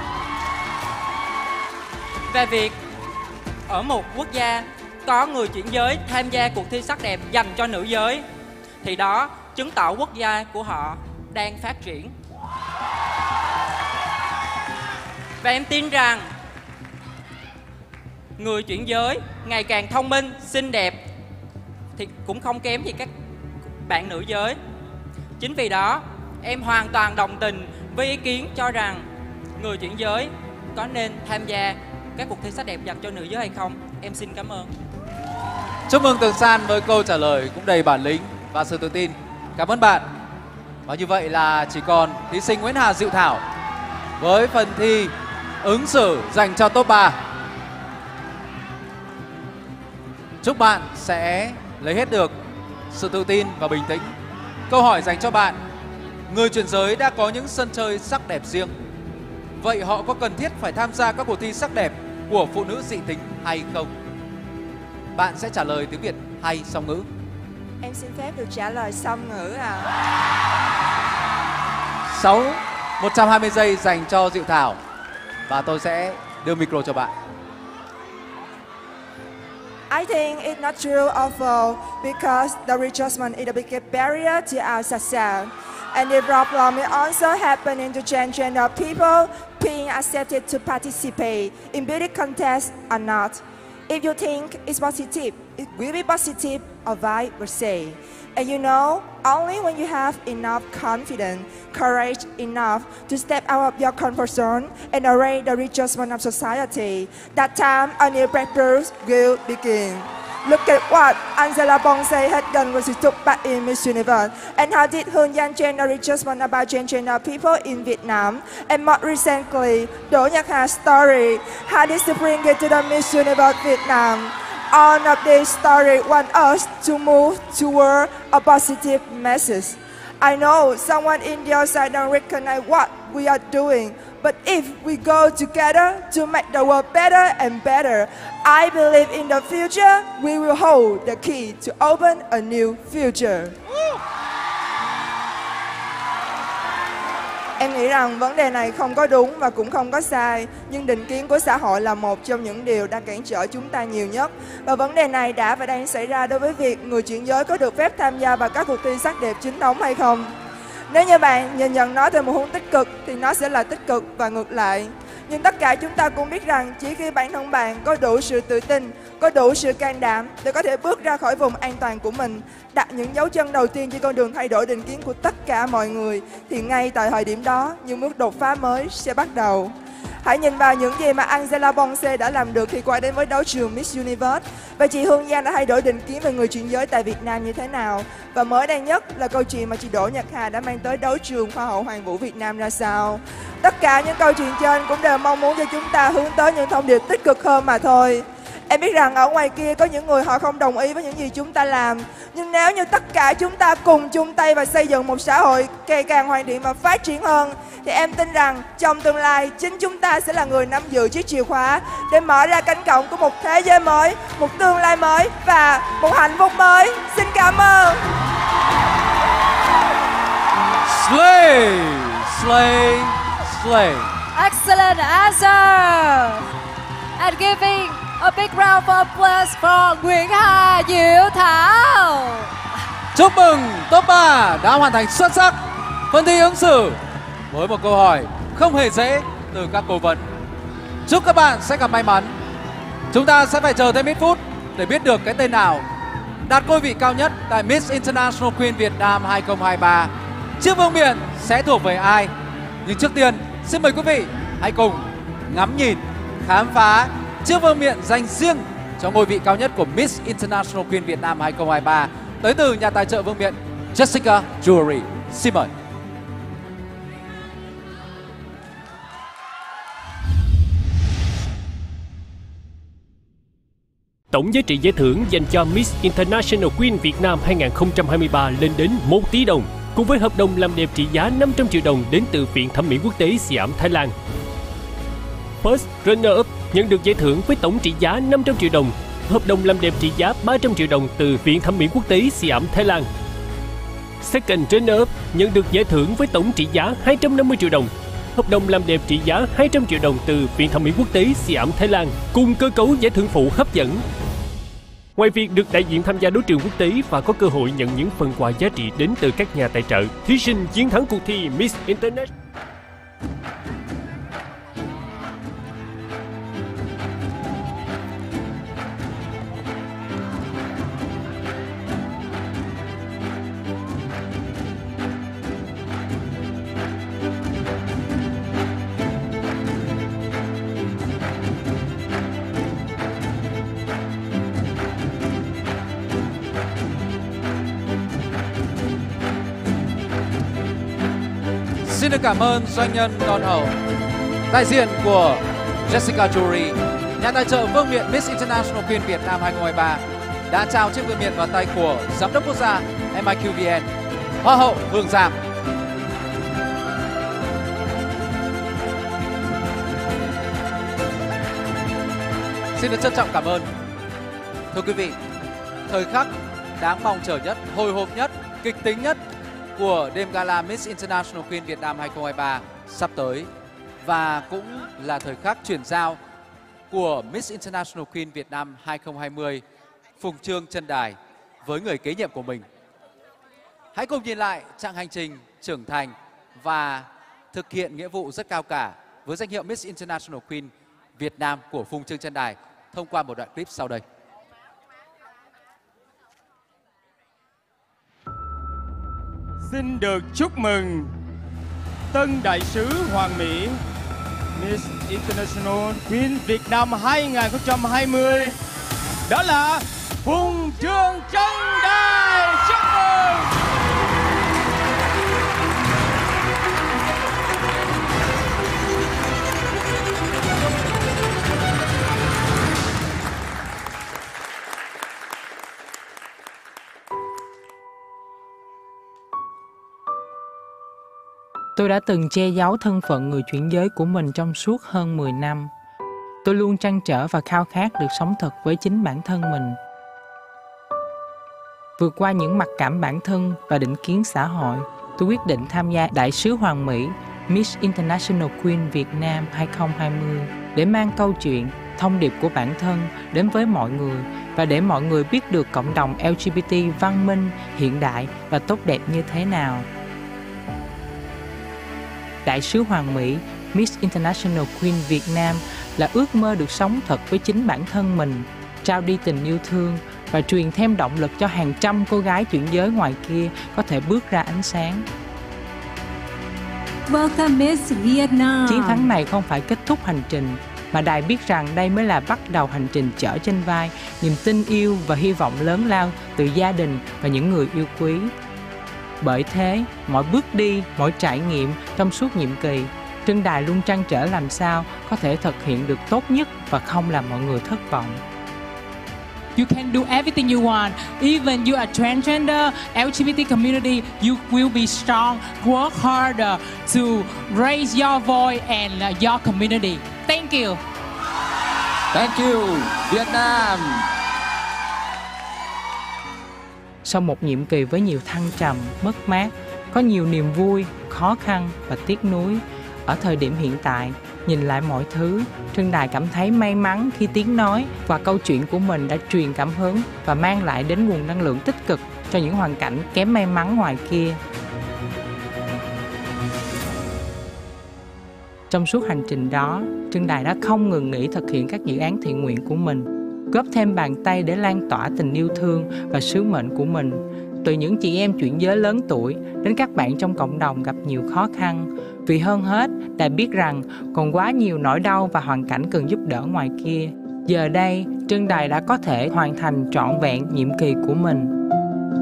Về việc ở một quốc gia có người chuyển giới tham gia cuộc thi sắc đẹp dành cho nữ giới thì đó chứng tỏ quốc gia của họ đang phát triển. Và em tin rằng người chuyển giới ngày càng thông minh, xinh đẹp thì cũng không kém gì các bạn nữ giới. Chính vì đó, em hoàn toàn đồng tình với ý kiến cho rằng người chuyển giới có nên tham gia các cuộc thi sắc đẹp dành cho nữ giới hay không. Em xin cảm ơn. Chúc mừng Tường San với câu trả lời cũng đầy bản lĩnh và sự tự tin. Cảm ơn bạn. Và như vậy là chỉ còn thí sinh Nguyễn Hà Diệu Thảo với phần thi ứng xử dành cho top ba. Chúc bạn sẽ lấy hết được sự tự tin và bình tĩnh. Câu hỏi dành cho bạn. Người chuyển giới đã có những sân chơi sắc đẹp riêng. Vậy họ có cần thiết phải tham gia các cuộc thi sắc đẹp của phụ nữ dị tính hay không? bạn sẽ trả lời tiếng Việt hay song ngữ? Em xin phép được trả lời song ngữ à. Sáu, một trăm hai mươi giây dành cho Diệu Thảo. Và tôi sẽ đưa micro cho bạn. I think it's not true awful because the readjustment is a big barrier to our success. And the problem is also happening to transgender people being accepted to participate in beauty contests or not. If you think it's positive, it will be positive or vice versa. And you know, only when you have enough confidence, courage enough to step out of your comfort zone and arrange the readjustment of society, that time a new breakthrough will begin. Look at what Angela Bonse had done when she took part in Miss Universe, and how did Hun Yan change the readjustment about transgender people in Vietnam, and more recently, Đỗ Nhật Hà story, how did she bring it to the Miss Universe Vietnam. All of these stories want us to move toward a positive message. I know someone in the outside don't recognize what we are doing, but if we go together to make the world better and better, I believe in the future we will hold the key to open a new future. Em nghĩ rằng vấn đề này không có đúng và cũng không có sai, nhưng định kiến của xã hội là một trong những điều đang cản trở chúng ta nhiều nhất. Và vấn đề này đã và đang xảy ra đối với việc người chuyển giới có được phép tham gia vào các cuộc thi sắc đẹp chính thống hay không. Nếu như bạn nhìn nhận nó từ một hướng tích cực thì nó sẽ là tích cực và ngược lại. Nhưng tất cả chúng ta cũng biết rằng chỉ khi bản thân bạn có đủ sự tự tin, có đủ sự can đảm để có thể bước ra khỏi vùng an toàn của mình, đặt những dấu chân đầu tiên trên con đường thay đổi định kiến của tất cả mọi người, thì ngay tại thời điểm đó, những bước đột phá mới sẽ bắt đầu. Hãy nhìn vào những gì mà Angela Bonse đã làm được khi qua đến với đấu trường Miss Universe. Và chị Hương Giang đã thay đổi định kiến về người chuyển giới tại Việt Nam như thế nào. Và mới đây nhất là câu chuyện mà chị Đỗ Nhật Hà đã mang tới đấu trường Hoa hậu Hoàng vũ Việt Nam ra sao. Tất cả những câu chuyện trên cũng đều mong muốn cho chúng ta hướng tới những thông điệp tích cực hơn mà thôi. Em biết rằng ở ngoài kia có những người họ không đồng ý với những gì chúng ta làm. Nhưng nếu như tất cả chúng ta cùng chung tay và xây dựng một xã hội ngày càng hoàn thiện và phát triển hơn, thì em tin rằng trong tương lai chính chúng ta sẽ là người nắm giữ chiếc chìa khóa để mở ra cánh cổng của một thế giới mới, một tương lai mới và một hạnh phúc mới. Xin cảm ơn. Slay, slay, slay. Excellent answer. And giving a big round of applause for Nguyễn Hà Diệu Thảo. Chúc mừng top ba đã hoàn thành xuất sắc phần thi ứng xử với một câu hỏi không hề dễ từ các cố vấn. Chúc các bạn sẽ gặp may mắn. Chúng ta sẽ phải chờ thêm ít phút để biết được cái tên nào đạt ngôi vị cao nhất tại Miss International Queen Việt Nam hai không hai ba. Chiếc vương miện sẽ thuộc về ai? Nhưng trước tiên, xin mời quý vị hãy cùng ngắm nhìn, khám phá chiếc vương miện dành riêng cho ngôi vị cao nhất của Miss International Queen Việt Nam hai không hai ba tới từ nhà tài trợ vương miện Jessica Jewelry. Xin mời. Tổng giá trị giải thưởng dành cho Miss International Queen Việt Nam hai không hai ba lên đến một tỷ đồng, cùng với hợp đồng làm đẹp trị giá năm trăm triệu đồng đến từ Viện Thẩm mỹ Quốc tế Siam, Thái Lan. First Runner-up nhận được giải thưởng với tổng trị giá năm trăm triệu đồng, hợp đồng làm đẹp trị giá ba trăm triệu đồng từ Viện Thẩm mỹ Quốc tế Siam, Thái Lan. Second Runner-up nhận được giải thưởng với tổng trị giá hai trăm năm mươi triệu đồng, hợp đồng làm đẹp trị giá hai trăm triệu đồng từ Viện Thẩm mỹ Quốc tế Siam, Thái Lan, cùng cơ cấu giải thưởng phụ hấp dẫn. Ngoài việc được đại diện tham gia đấu trường quốc tế và có cơ hội nhận những phần quà giá trị đến từ các nhà tài trợ, thí sinh chiến thắng cuộc thi Miss International Xin được cảm ơn doanh nhân Đòn Hậu, đại diện của Jessica Jewelry, nhà tài trợ vương miện Miss International Queen Việt Nam hai không hai ba, đã trao chiếc vương miện vào tay của Giám đốc quốc gia em i quy vê en, Hoa hậu Hương Giang. Xin được trân trọng cảm ơn. Thưa quý vị, thời khắc đáng mong chờ nhất, hồi hộp nhất, kịch tính nhất của đêm gala Miss International Queen Việt Nam hai không hai ba sắp tới, và cũng là thời khắc chuyển giao của Miss International Queen Việt Nam hai không hai không, Phùng Trương Trân Đài với người kế nhiệm của mình. Hãy cùng nhìn lại chặng hành trình trưởng thành và thực hiện nghĩa vụ rất cao cả với danh hiệu Miss International Queen Việt Nam của Phùng Trương Trân Đài thông qua một đoạn clip sau đây. Xin được chúc mừng tân đại sứ Hoàng Mỹ Miss International Queen Việt Nam hai không hai không, đó là Phùng Trương Trân Đài. Chúc mừng! Tôi đã từng che giấu thân phận người chuyển giới của mình trong suốt hơn mười năm. Tôi luôn trăn trở và khao khát được sống thật với chính bản thân mình. Vượt qua những mặc cảm bản thân và định kiến xã hội, tôi quyết định tham gia Đại sứ Hoàng Mỹ Miss International Queen Việt Nam hai không hai không để mang câu chuyện, thông điệp của bản thân đến với mọi người và để mọi người biết được cộng đồng L G B T văn minh, hiện đại và tốt đẹp như thế nào. Đại sứ Hoàng Mỹ Miss International Queen Việt Nam là ước mơ được sống thật với chính bản thân mình, trao đi tình yêu thương và truyền thêm động lực cho hàng trăm cô gái chuyển giới ngoài kia có thể bước ra ánh sáng. Welcome Miss Vietnam. Chiến thắng này không phải kết thúc hành trình, mà Đài biết rằng đây mới là bắt đầu hành trình chở trên vai niềm tin yêu và hy vọng lớn lao từ gia đình và những người yêu quý. Bởi thế, mọi bước đi, mọi trải nghiệm trong suốt nhiệm kỳ, Trân Đài luôn trăn trở làm sao có thể thực hiện được tốt nhất và không làm mọi người thất vọng. You can do everything you want. Even you are transgender, L G B T community, you will be strong. Work harder to raise your voice and your community. Thank you. Thank you, Việt Nam. Sau một nhiệm kỳ với nhiều thăng trầm, mất mát, có nhiều niềm vui, khó khăn và tiếc nuối, ở thời điểm hiện tại, nhìn lại mọi thứ, Trân Đài cảm thấy may mắn khi tiếng nói và câu chuyện của mình đã truyền cảm hứng và mang lại đến nguồn năng lượng tích cực cho những hoàn cảnh kém may mắn ngoài kia. Trong suốt hành trình đó, Trân Đài đã không ngừng nghỉ thực hiện các dự án thiện nguyện của mình, góp thêm bàn tay để lan tỏa tình yêu thương và sứ mệnh của mình. Từ những chị em chuyển giới lớn tuổi đến các bạn trong cộng đồng gặp nhiều khó khăn. Vì hơn hết, Đài biết rằng còn quá nhiều nỗi đau và hoàn cảnh cần giúp đỡ ngoài kia. Giờ đây, Trân Đài đã có thể hoàn thành trọn vẹn nhiệm kỳ của mình.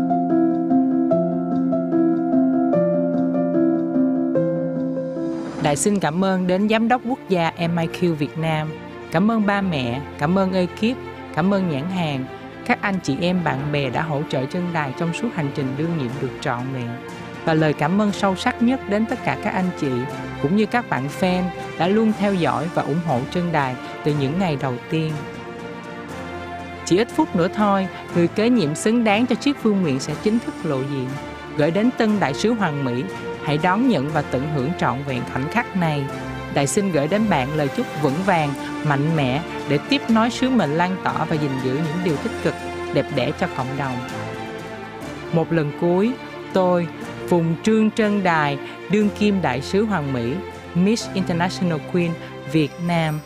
Đài xin cảm ơn đến Giám đốc Quốc gia M I Q Việt Nam, cảm ơn ba mẹ, cảm ơn ekip, cảm ơn nhãn hàng, các anh chị em bạn bè đã hỗ trợ Trân Đài trong suốt hành trình đương nhiệm được trọn vẹn. Và lời cảm ơn sâu sắc nhất đến tất cả các anh chị, cũng như các bạn fan đã luôn theo dõi và ủng hộ Trân Đài từ những ngày đầu tiên. Chỉ ít phút nữa thôi, người kế nhiệm xứng đáng cho chiếc vương miện sẽ chính thức lộ diện. Gửi đến tân đại sứ Hoàng Mỹ, hãy đón nhận và tận hưởng trọn vẹn khoảnh khắc này. Đài xin gửi đến bạn lời chúc vững vàng, mạnh mẽ để tiếp nối sứ mệnh lan tỏa và gìn giữ những điều tích cực, đẹp đẽ cho cộng đồng. Một lần cuối, tôi, Phùng Trương Trân Đài, đương kim đại sứ Hoàng Mỹ, Miss International Queen Việt Nam.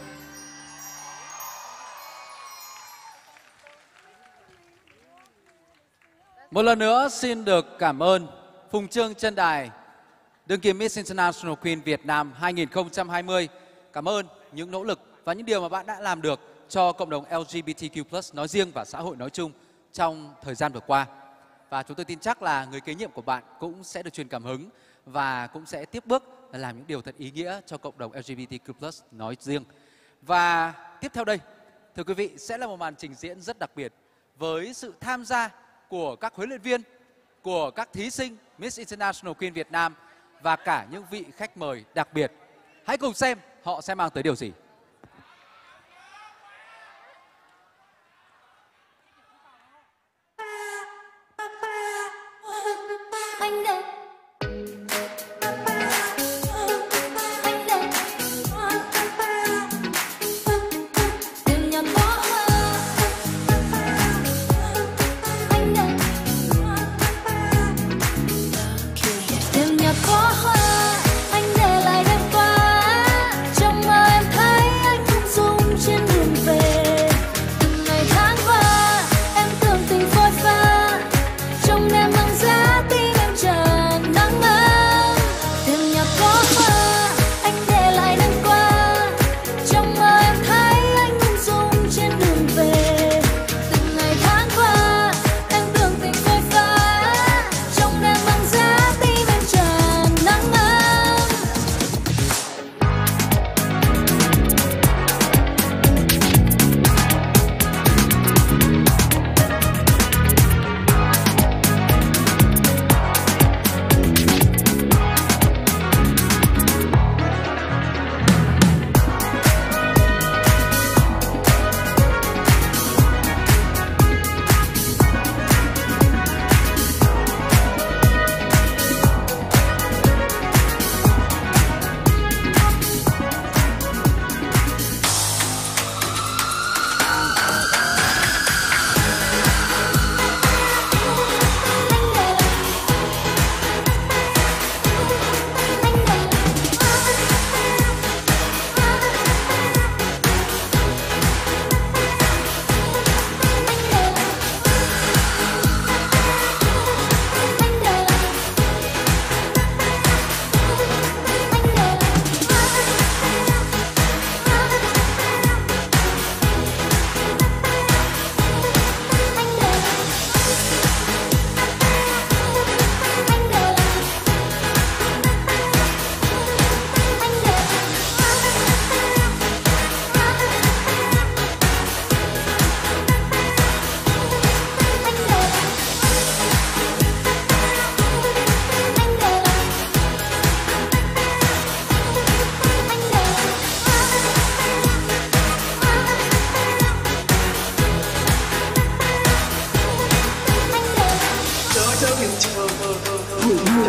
Một lần nữa xin được cảm ơn Phùng Trương Trân Đài, đương kim Miss International Queen Việt Nam hai không hai không. Cảm ơn những nỗ lực và những điều mà bạn đã làm được cho cộng đồng L G B T Q plus nói riêng và xã hội nói chung trong thời gian vừa qua. Và chúng tôi tin chắc là người kế nhiệm của bạn cũng sẽ được truyền cảm hứng và cũng sẽ tiếp bước làm những điều thật ý nghĩa cho cộng đồng L G B T Q plus nói riêng. Và tiếp theo đây, thưa quý vị, sẽ là một màn trình diễn rất đặc biệt với sự tham gia của các huấn luyện viên, của các thí sinh Miss International Queen Việt Nam và cả những vị khách mời đặc biệt. Hãy cùng xem họ sẽ mang tới điều gì.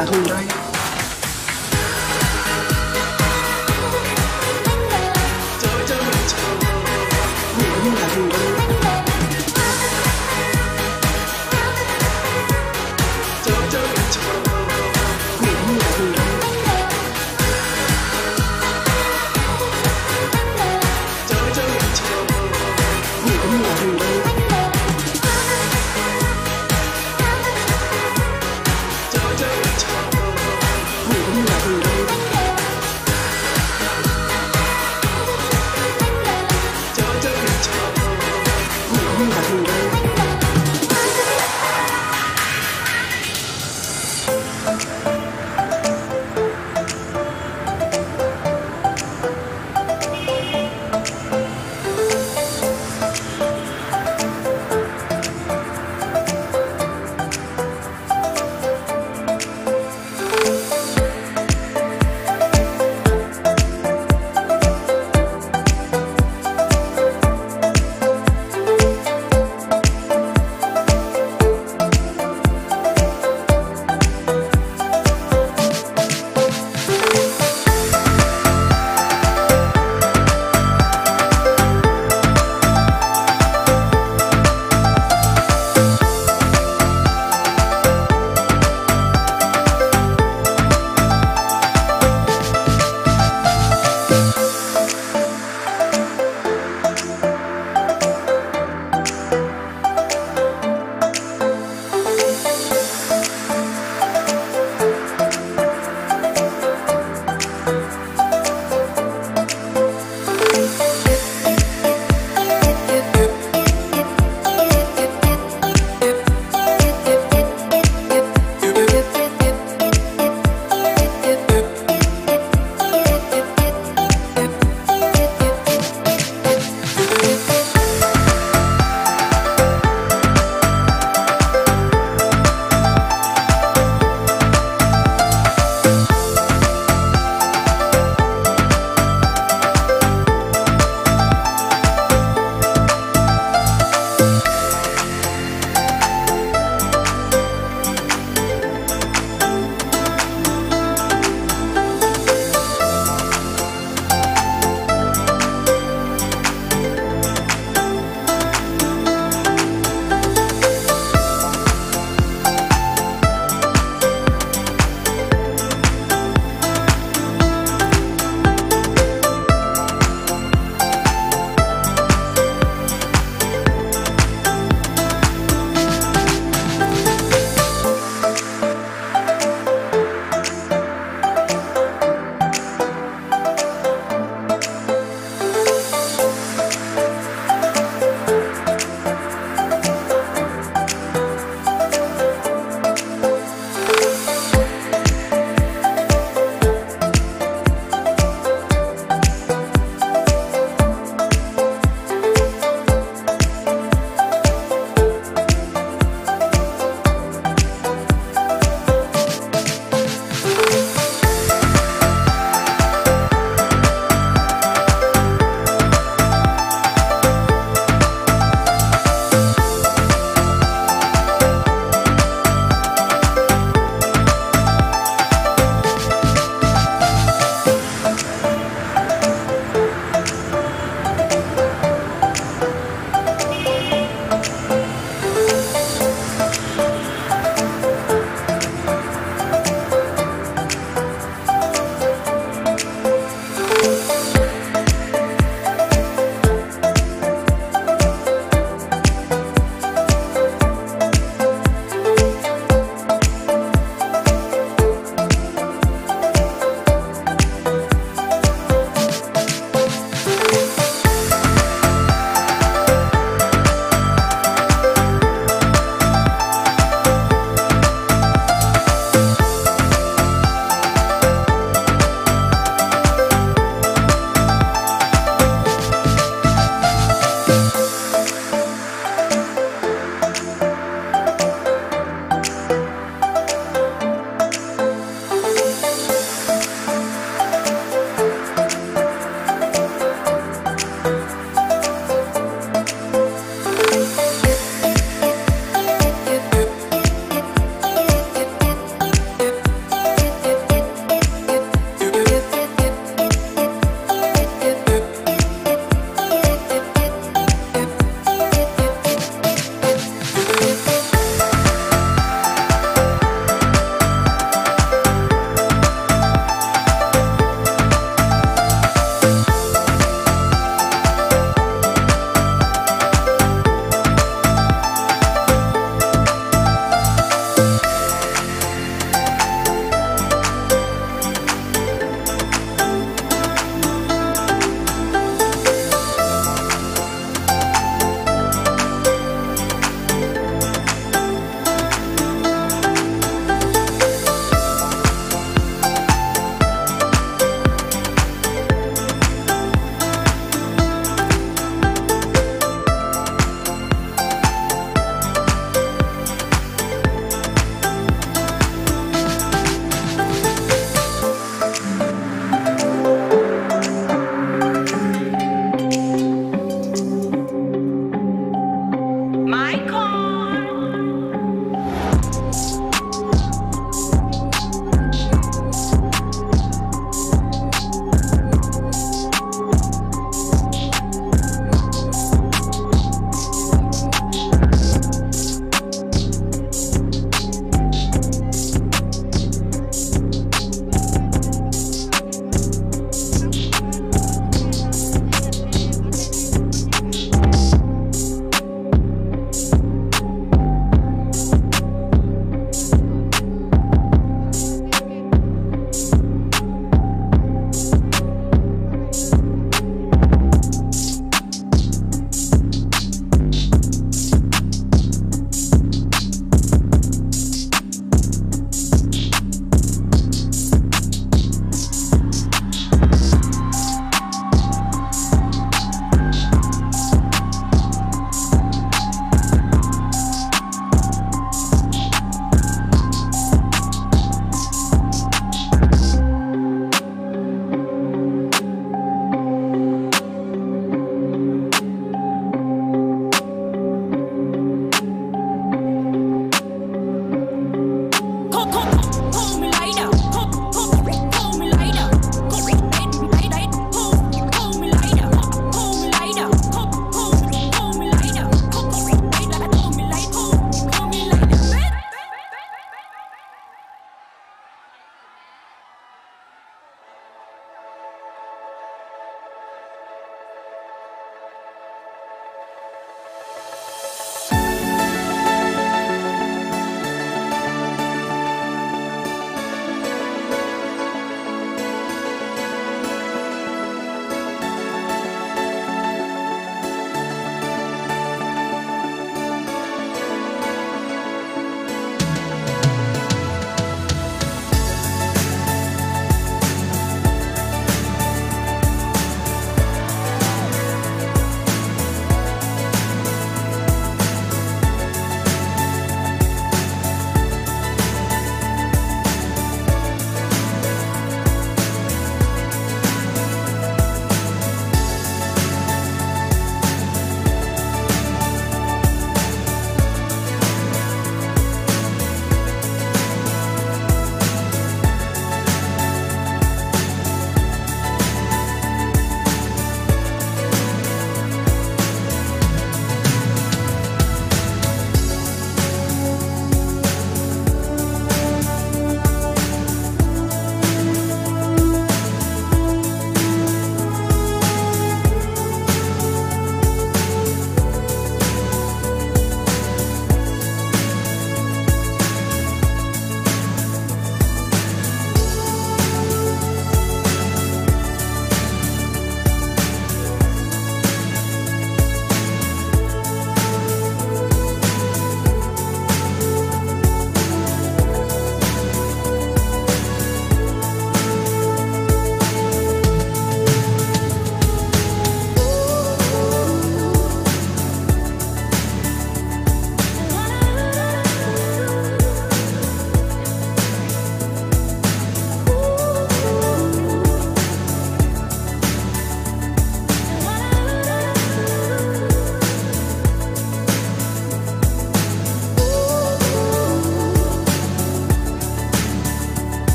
trả thù đây. Chơi chơi mình chờ, ngủ như trả thù đây. Chơi chơi mình chờ, ngủ như trả thù đây. Chơi chơi mình chờ, ngủ như trả thù đây. Chơi chơi mình chờ,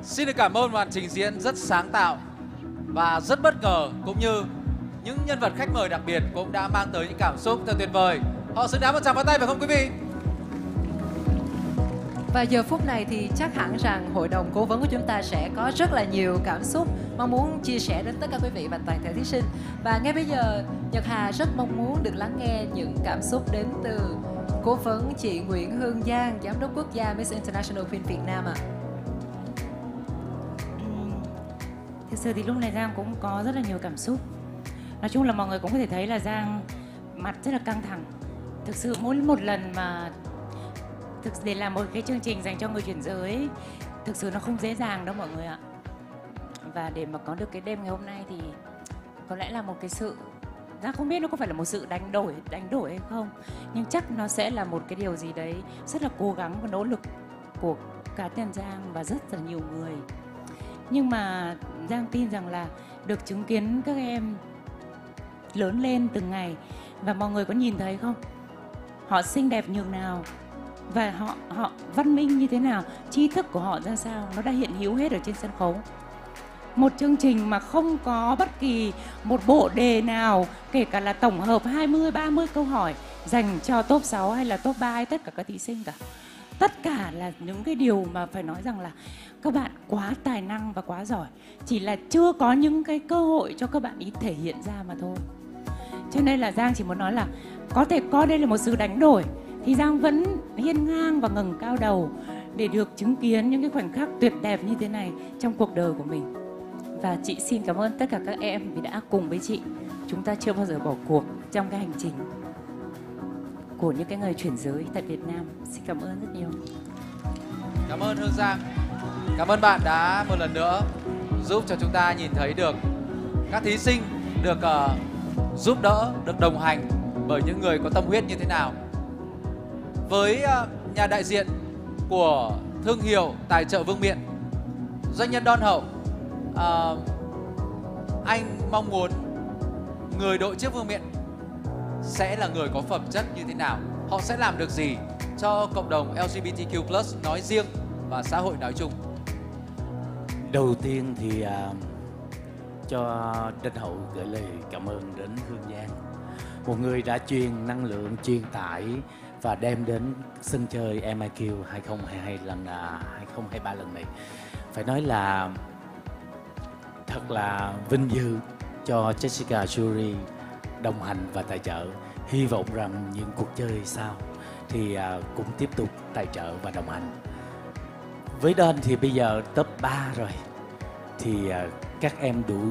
Xin được cảm ơn màn trình diễn rất sáng tạo và rất bất ngờ, cũng như những nhân vật khách mời đặc biệt cũng đã mang tới những cảm xúc thật tuyệt vời. Họ xứng đáng một tràng pháo tay phải không quý vị? Và giờ phút này thì chắc hẳn rằng hội đồng cố vấn của chúng ta sẽ có rất là nhiều cảm xúc mong muốn chia sẻ đến tất cả quý vị và toàn thể thí sinh. Và ngay bây giờ, Nhật Hà rất mong muốn được lắng nghe những cảm xúc đến từ cố vấn chị Nguyễn Hương Giang, Giám đốc quốc gia Miss International Queen Việt Nam ạ. À. Thực sự thì lúc này Giang cũng có rất là nhiều cảm xúc. Nói chung là mọi người cũng có thể thấy là Giang mặt rất là căng thẳng. Thực sự mỗi một lần mà thực để làm một cái chương trình dành cho người chuyển giới, thực sự nó không dễ dàng đâu mọi người ạ. Và để mà có được cái đêm ngày hôm nay thì có lẽ là một cái sự, Giang không biết nó có phải là một sự đánh đổi đánh đổi hay không, nhưng chắc nó sẽ là một cái điều gì đấy rất là cố gắng và nỗ lực của cá nhân Giang và rất là nhiều người. Nhưng mà Giang tin rằng là được chứng kiến các em lớn lên từng ngày, và mọi người có nhìn thấy không, họ xinh đẹp nhường nào và họ họ văn minh như thế nào, tri thức của họ ra sao, nó đã hiện hữu hết ở trên sân khấu. Một chương trình mà không có bất kỳ một bộ đề nào, kể cả là tổng hợp hai mươi ba mươi câu hỏi dành cho top sáu hay là top ba hay tất cả các thí sinh cả. Tất cả là những cái điều mà phải nói rằng là các bạn quá tài năng và quá giỏi, chỉ là chưa có những cái cơ hội cho các bạn ý thể hiện ra mà thôi. Cho nên là Giang chỉ muốn nói là có thể coi đây là một sự đánh đổi, thì Giang vẫn hiên ngang và ngẩng cao đầu để được chứng kiến những cái khoảnh khắc tuyệt đẹp như thế này trong cuộc đời của mình. Và chị xin cảm ơn tất cả các em vì đã cùng với chị, chúng ta chưa bao giờ bỏ cuộc trong cái hành trình của những cái người chuyển giới tại Việt Nam. Xin cảm ơn rất nhiều. Cảm ơn Hương Giang. Cảm ơn bạn đã một lần nữa giúp cho chúng ta nhìn thấy được các thí sinh được uh, giúp đỡ, được đồng hành bởi những người có tâm huyết như thế nào. Với uh, nhà đại diện của thương hiệu tài trợ Vương Miện, doanh nhân Don Hậu, uh, anh mong muốn người đội chiếc Vương Miện sẽ là người có phẩm chất như thế nào, họ sẽ làm được gì cho cộng đồng L G B T Q plus nói riêng và xã hội nói chung. Đầu tiên thì uh, cho Đinh Hậu gửi lời cảm ơn đến Hương Giang, một người đã truyền năng lượng, truyền tải và đem đến sân chơi M I Q hai không hai hai lần uh, hai không hai ba lần này. Phải nói là thật là vinh dự cho Jessica Jury đồng hành và tài trợ. Hy vọng rằng những cuộc chơi sau thì uh, cũng tiếp tục tài trợ và đồng hành. Với Don thì bây giờ top ba rồi, thì uh, các em đủ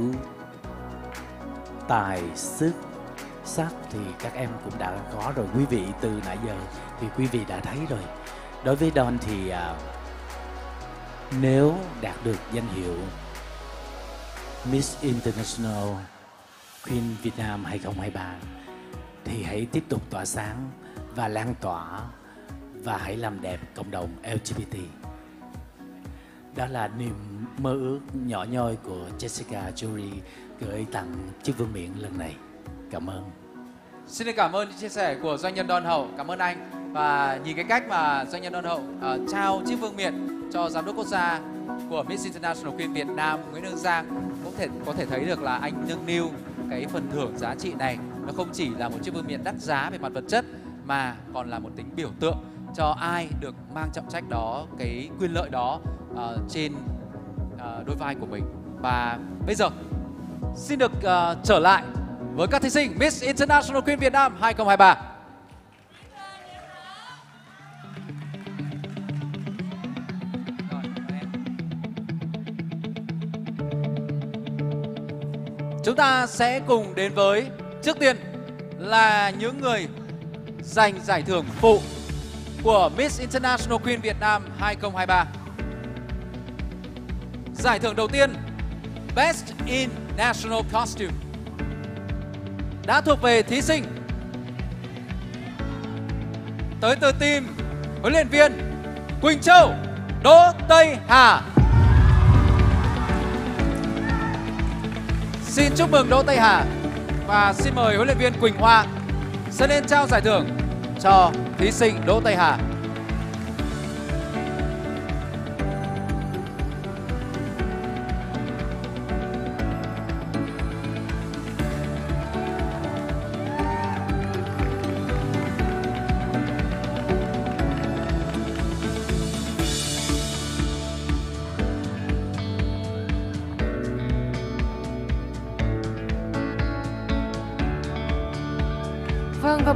tài sức sắc thì các em cũng đã có rồi. Quý vị từ nãy giờ thì quý vị đã thấy rồi. Đối với Don thì uh, nếu đạt được danh hiệu Miss International Queen Việt Nam hai không hai ba thì hãy tiếp tục tỏa sáng và lan tỏa và hãy làm đẹp cộng đồng L G B T. Đó là niềm mơ ước nhỏ nhoi của Jessica Jury gửi tặng chiếc vương miện lần này. Cảm ơn. Xin được cảm ơn những chia sẻ của doanh nhân Don Hậu. Cảm ơn anh. Và nhìn cái cách mà doanh nhân Don Hậu uh, trao chiếc vương miện cho giám đốc quốc gia của Miss International Queen Việt Nam Nguyễn Hương Giang, cũng thể có thể thấy được là anh nâng niu cái phần thưởng giá trị này. Nó không chỉ là một chiếc vương miện đắt giá về mặt vật chất mà còn là một tính biểu tượng cho ai được mang trọng trách đó, cái quyền lợi đó uh, trên uh, đôi vai của mình. Và bây giờ xin được uh, trở lại với các thí sinh Miss International Queen Việt Nam hai không hai ba. Chúng ta sẽ cùng đến với, trước tiên là những người giành giải thưởng phụ của Miss International Queen Việt Nam hai không hai ba. Giải thưởng đầu tiên, Best in National Costume, đã thuộc về thí sinh tới từ team huấn luyện viên Quỳnh Châu, Đỗ Tây Hà. Xin chúc mừng Đỗ Tây Hà và xin mời huấn luyện viên Quỳnh Hoa sẽ lên trao giải thưởng cho thí sinh Đỗ Tây Hà.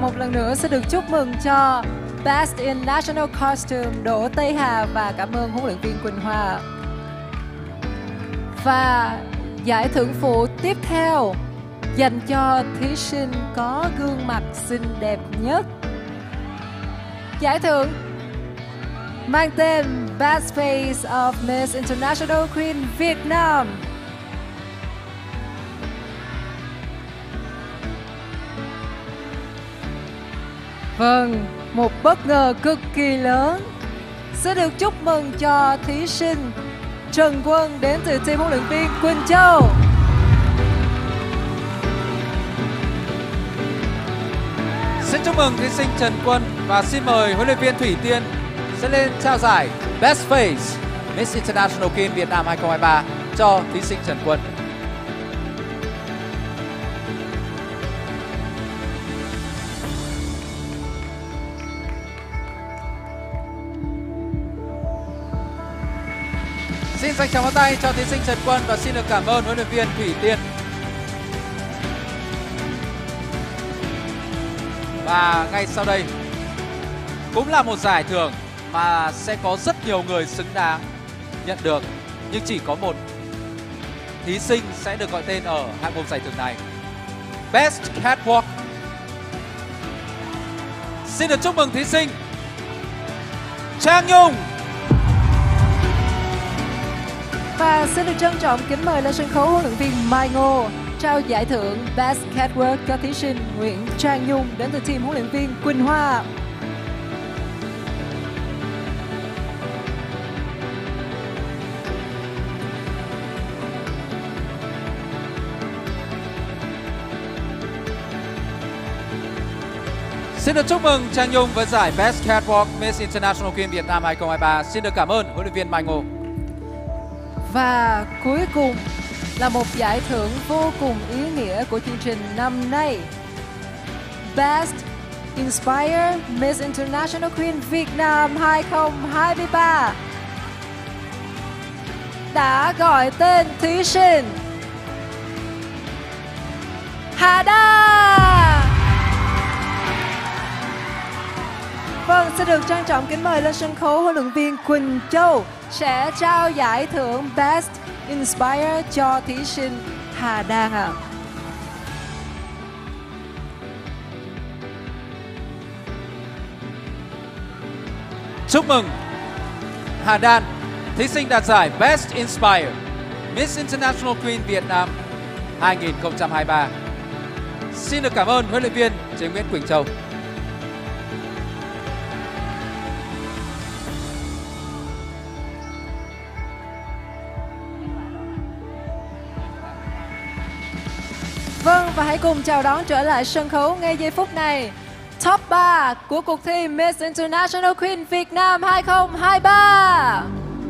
một lần nữa xin được chúc mừng cho Best in National Costume Đỗ Tây Hà và cảm ơn huấn luyện viên Quỳnh Hoa. Và giải thưởng phụ tiếp theo dành cho thí sinh có gương mặt xinh đẹp nhất. Giải thưởng mang tên Best Face of Miss International Queen Việt Nam. Vâng, một bất ngờ cực kỳ lớn. Sẽ được chúc mừng cho thí sinh Trần Quân đến từ team huấn luyện viên Quỳnh Châu. Xin chúc mừng thí sinh Trần Quân và xin mời huấn luyện viên Thủy Tiên sẽ lên trao giải Best Face Miss International Queen Việt Nam hai không hai ba cho thí sinh Trần Quân. Xin dành tràng pháo tay cho thí sinh Trần Quân và xin được cảm ơn huấn luyện viên Thủy Tiên. Và ngay sau đây cũng là một giải thưởng mà sẽ có rất nhiều người xứng đáng nhận được, nhưng chỉ có một thí sinh sẽ được gọi tên ở hạng mục giải thưởng này. Best Catwalk. Xin được chúc mừng thí sinh Trang Nhung. Và xin được trân trọng kính mời lên sân khấu huấn luyện viên Mai Ngô trao giải thưởng Best Catwalk cho thí sinh Nguyễn Trang Nhung đến từ team huấn luyện viên Quỳnh Hoa. Xin được chúc mừng Trang Nhung với giải Best Catwalk Miss International Queen Việt Nam hai không hai ba. Xin được cảm ơn huấn luyện viên Mai Ngô. Và cuối cùng là một giải thưởng vô cùng ý nghĩa của chương trình năm nay. Best Inspire Miss International Queen Việt Nam hai không hai ba đã gọi tên thí sinh Hà Đa. Vâng, xin được trân trọng kính mời lên sân khấu huấn luyện viên Quỳnh Châu sẽ trao giải thưởng Best Inspire cho thí sinh Hà Đan ạ. À. Chúc mừng Hà Đan, thí sinh đạt giải Best Inspire Miss International Queen Việt Nam hai không hai ba. Xin được cảm ơn huấn luyện viên Chế Nguyễn Quỳnh Châu. Vâng, và hãy cùng chào đón trở lại sân khấu ngay giây phút này Top ba của cuộc thi Miss International Queen Việt Nam hai không hai ba.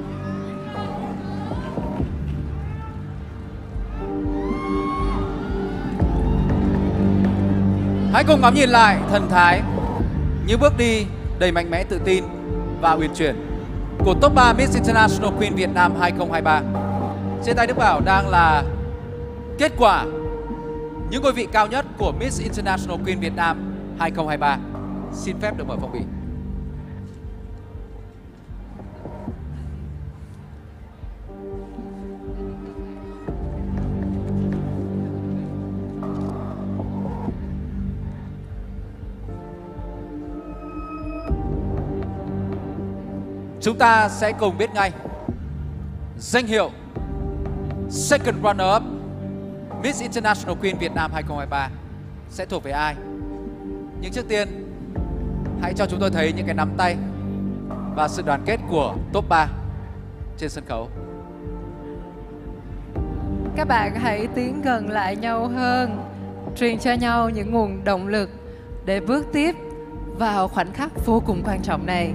Hãy cùng ngắm nhìn lại thần thái, những bước đi đầy mạnh mẽ tự tin và uyển chuyển của top ba Miss International Queen Việt Nam hai không hai ba. Trên tay Đức Bảo đang là kết quả những ngôi vị cao nhất của Miss International Queen Việt Nam hai không hai ba. Xin phép được mở phong bì. Chúng ta sẽ cùng biết ngay danh hiệu Second Runner Up Miss International Queen Việt Nam hai không hai ba sẽ thuộc về ai. Nhưng trước tiên, hãy cho chúng tôi thấy những cái nắm tay và sự đoàn kết của top ba trên sân khấu. Các bạn hãy tiến gần lại nhau hơn, truyền cho nhau những nguồn động lực để bước tiếp vào khoảnh khắc vô cùng quan trọng này.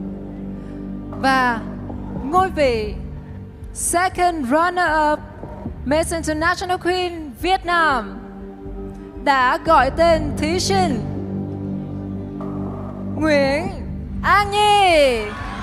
Và ngôi vị Second Runner-up Miss International Queen Việt Nam đã gọi tên thí sinh Nguyễn An Nhi.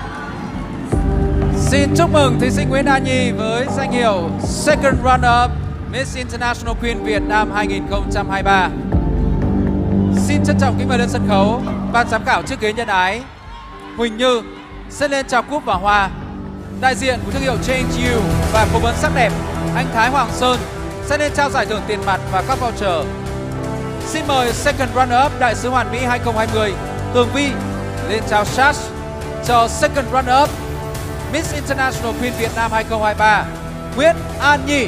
Xin chúc mừng thí sinh Nguyễn An Nhi với danh hiệu Second Runner-up Miss International Queen Việt Nam hai không hai ba. Xin xin trân trọng kính mời lên sân khấu ban giám khảo chiếc ghế nhân ái Huỳnh Như sẽ lên trao cúp và hoa. Đại diện của thương hiệu Change You và cố vấn sắc đẹp anh Thái Hoàng Sơn sẽ lên trao giải thưởng tiền mặt và các voucher. Xin mời second runner up đại sứ hoàn mỹ hai không hai không Tường Vi lên trao sash cho second runner up Miss International Queen Việt Nam hai không hai ba Nguyễn An Nhi.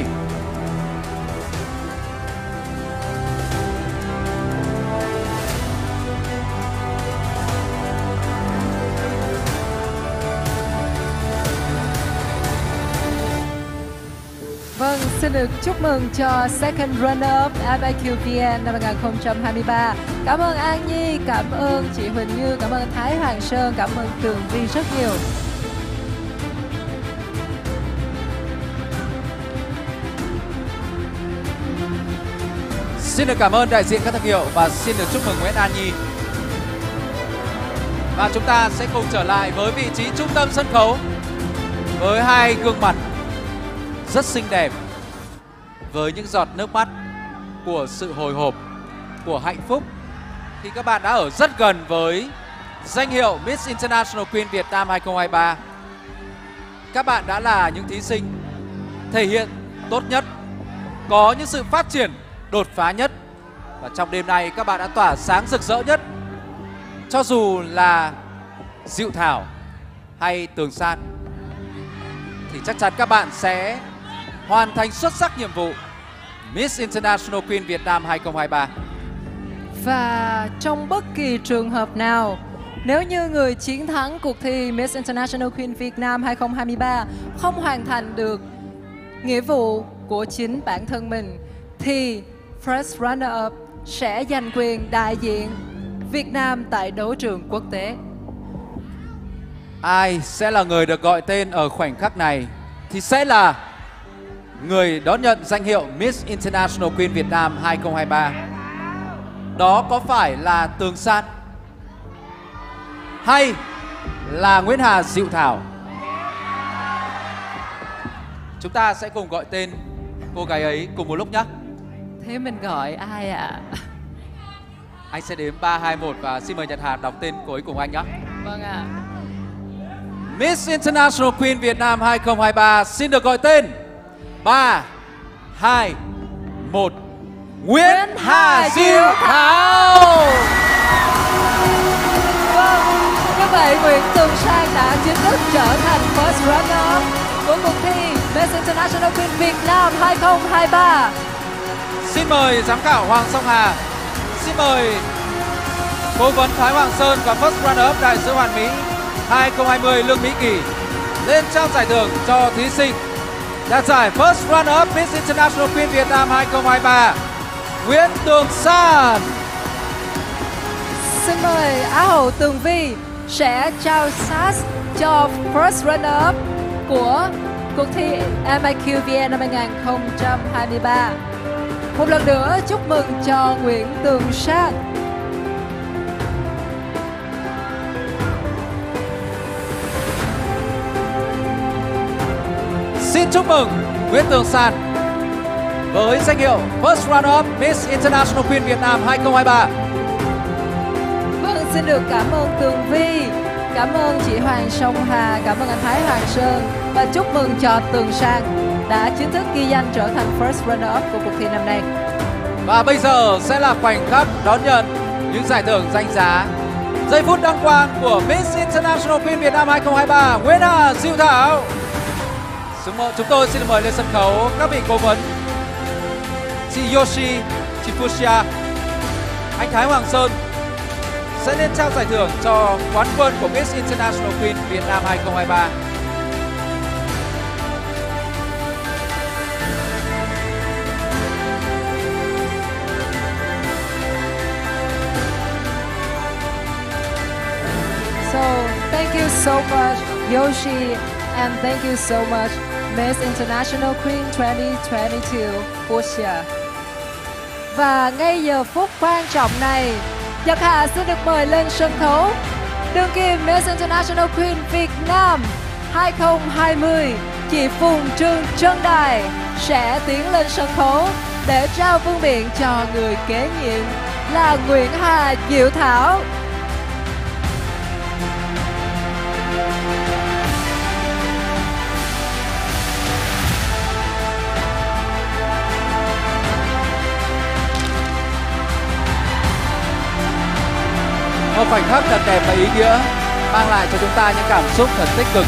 Vâng, xin được chúc mừng cho second runner-up em i kiu vê en năm hai không hai ba. Cảm ơn An Nhi, cảm ơn chị Huỳnh Như, cảm ơn Thái Hoàng Sơn, cảm ơn Tường Vi rất nhiều. Xin được cảm ơn đại diện các thương hiệu và xin được chúc mừng Nguyễn An Nhi. Và chúng ta sẽ cùng trở lại với vị trí trung tâm sân khấu với hai gương mặt rất xinh đẹp với những giọt nước mắt của sự hồi hộp, của hạnh phúc khi các bạn đã ở rất gần với danh hiệu Miss International Queen Việt Nam hai không hai ba. Các bạn đã là những thí sinh thể hiện tốt nhất, có những sự phát triển đột phá nhất và trong đêm nay các bạn đã tỏa sáng rực rỡ nhất. Cho dù là Diệu Thảo hay Tường San thì chắc chắn các bạn sẽ hoàn thành xuất sắc nhiệm vụ Miss International Queen Việt Nam hai không hai ba. Và trong bất kỳ trường hợp nào, nếu như người chiến thắng cuộc thi Miss International Queen Việt Nam hai không hai ba không hoàn thành được nghĩa vụ của chính bản thân mình, thì First Runner-up sẽ giành quyền đại diện Việt Nam tại đấu trường quốc tế. Ai sẽ là người được gọi tên ở khoảnh khắc này thì sẽ là người đón nhận danh hiệu Miss International Queen Việt Nam hai không hai ba. Đó có phải là Tường San hay là Nguyễn Hà Diệu Thảo? Chúng ta sẽ cùng gọi tên cô gái ấy cùng một lúc nhé. Thế mình gọi ai ạ? À? Anh sẽ đếm ba, hai, một và xin mời Nhật Hà đọc tên cô ấy cùng anh nhé. Vâng ạ. À. Miss International Queen Việt Nam hai không hai ba xin được gọi tên ba, hai, một Nguyễn Hà Diệu Thảo. Vâng, như vậy Nguyễn Tường Sang đã chính thức trở thành First Runner của cuộc thi Miss International Queen Việt Nam hai không hai ba. Xin mời giám khảo Hoàng Song Hà, xin mời cố vấn Thái Hoàng Sơn và First Runner Up đại sứ hoàn mỹ hai không hai không Lương Mỹ Kỳ lên trao giải thưởng cho thí sinh đạt giải First Runner Up Miss International Queen Việt Nam hai không hai ba Nguyễn Tường San. Xin mời Á hậu Tường Vi sẽ trao sash cho First Runner Up của cuộc thi em i kiu vê en năm hai không hai ba. Một lần nữa chúc mừng cho Nguyễn Tường San. Xin chúc mừng Nguyễn Tường San với danh hiệu First Runner Up Miss International Queen Việt Nam hai không hai ba. Vâng, xin được cảm ơn Tường Vi, cảm ơn chị Hoàng Song Hà, cảm ơn anh Thái Hoàng Sơn và chúc mừng cho Tường San đã chính thức ghi danh trở thành First Runner Up của cuộc thi năm nay. Và bây giờ sẽ là khoảnh khắc đón nhận những giải thưởng danh giá. Giây phút đăng quang của Miss International Queen Việt Nam hai không hai ba Nguyễn Hà Diệu Thảo. Chúng tôi xin mời lên sân khấu các vị cố vấn, chị Yoshi, chị Fushia, anh Thái Hoàng Sơn sẽ lên trao giải thưởng cho quán quân của Miss International Queen Việt Nam hai không hai ba. So, thank you so much, Yoshi, and thank you so much, Miss International Queen twenty twenty-two, Fushia. Và ngay giờ phút quan trọng này, Nhật Hà xin được mời lên sân khấu đương kim Miss International Queen Việt Nam hai không hai không, chị Phùng Trương Trân Đài sẽ tiến lên sân khấu để trao vương miện cho người kế nhiệm là Nguyễn Hà Diệu Thảo. Một khoảnh khắc thật đẹp và ý nghĩa mang lại cho chúng ta những cảm xúc thật tích cực.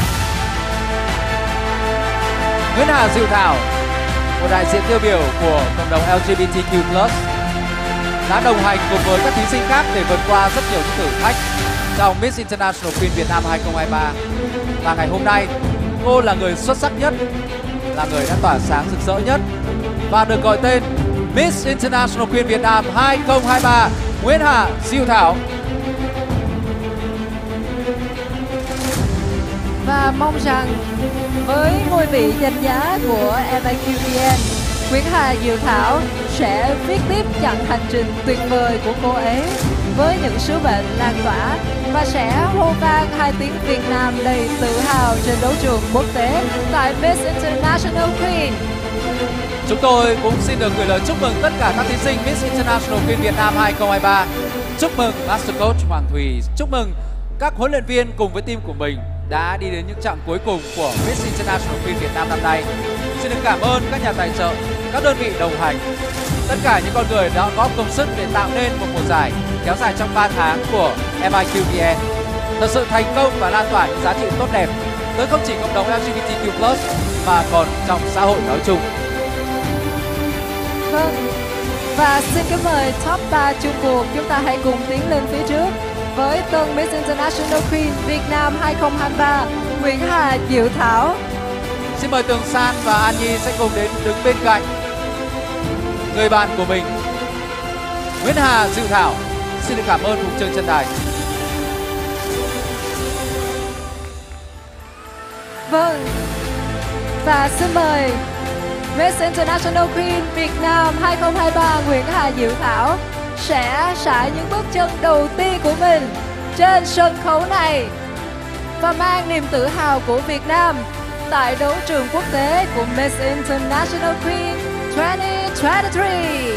Nguyễn Hà Diệu Thảo, một đại diện tiêu biểu của cộng đồng L G B T Q plus, đã đồng hành cùng với các thí sinh khác để vượt qua rất nhiều những thử thách trong Miss International Queen Việt Nam hai không hai ba. Và ngày hôm nay, cô là người xuất sắc nhất, là người đã tỏa sáng rực rỡ nhất và được gọi tên Miss International Queen Việt Nam hai không hai ba, Nguyễn Hà Diệu Thảo. Và mong rằng với ngôi vị danh giá của em i quy vê en, Nguyễn Hà Diệu Thảo sẽ viết tiếp chặng hành trình tuyệt vời của cô ấy với những sứ mệnh lan tỏa và sẽ hô vang hai tiếng Việt Nam đầy tự hào trên đấu trường quốc tế tại Miss International Queen. Chúng tôi cũng xin được gửi lời chúc mừng tất cả các thí sinh Miss International Queen Việt Nam hai không hai ba. Chúc mừng Master Coach Hoàng Thùy, chúc mừng các huấn luyện viên cùng với team của mình đã đi đến những chặng cuối cùng của Miss International Queen Việt Nam năm nay. Xin được cảm ơn các nhà tài trợ, các đơn vị đồng hành, tất cả những con người đã góp công sức để tạo nên một mùa giải kéo dài trong ba tháng của em i quy vê en. Thật sự thành công và lan tỏa những giá trị tốt đẹp tới không chỉ cộng đồng L G B T Q plus mà còn trong xã hội nói chung. Vâng, và xin kính mời top ba chung cuộc, chúng ta hãy cùng tiến lên phía trước với tân Miss International Queen Việt Nam hai không hai ba, Nguyễn Hà Diệu Thảo. Xin mời Tường San và An Nhi sẽ cùng đến đứng bên cạnh người bạn của mình, Nguyễn Hà Diệu Thảo. Xin được cảm ơn Hùng Trương chân đài. Vâng, và xin mời Miss International Queen Việt Nam hai không hai ba Nguyễn Hà Diệu Thảo sẽ xả những bước chân đầu tiên của mình trên sân khấu này và mang niềm tự hào của Việt Nam tại đấu trường quốc tế của Miss International Queen hai không hai ba.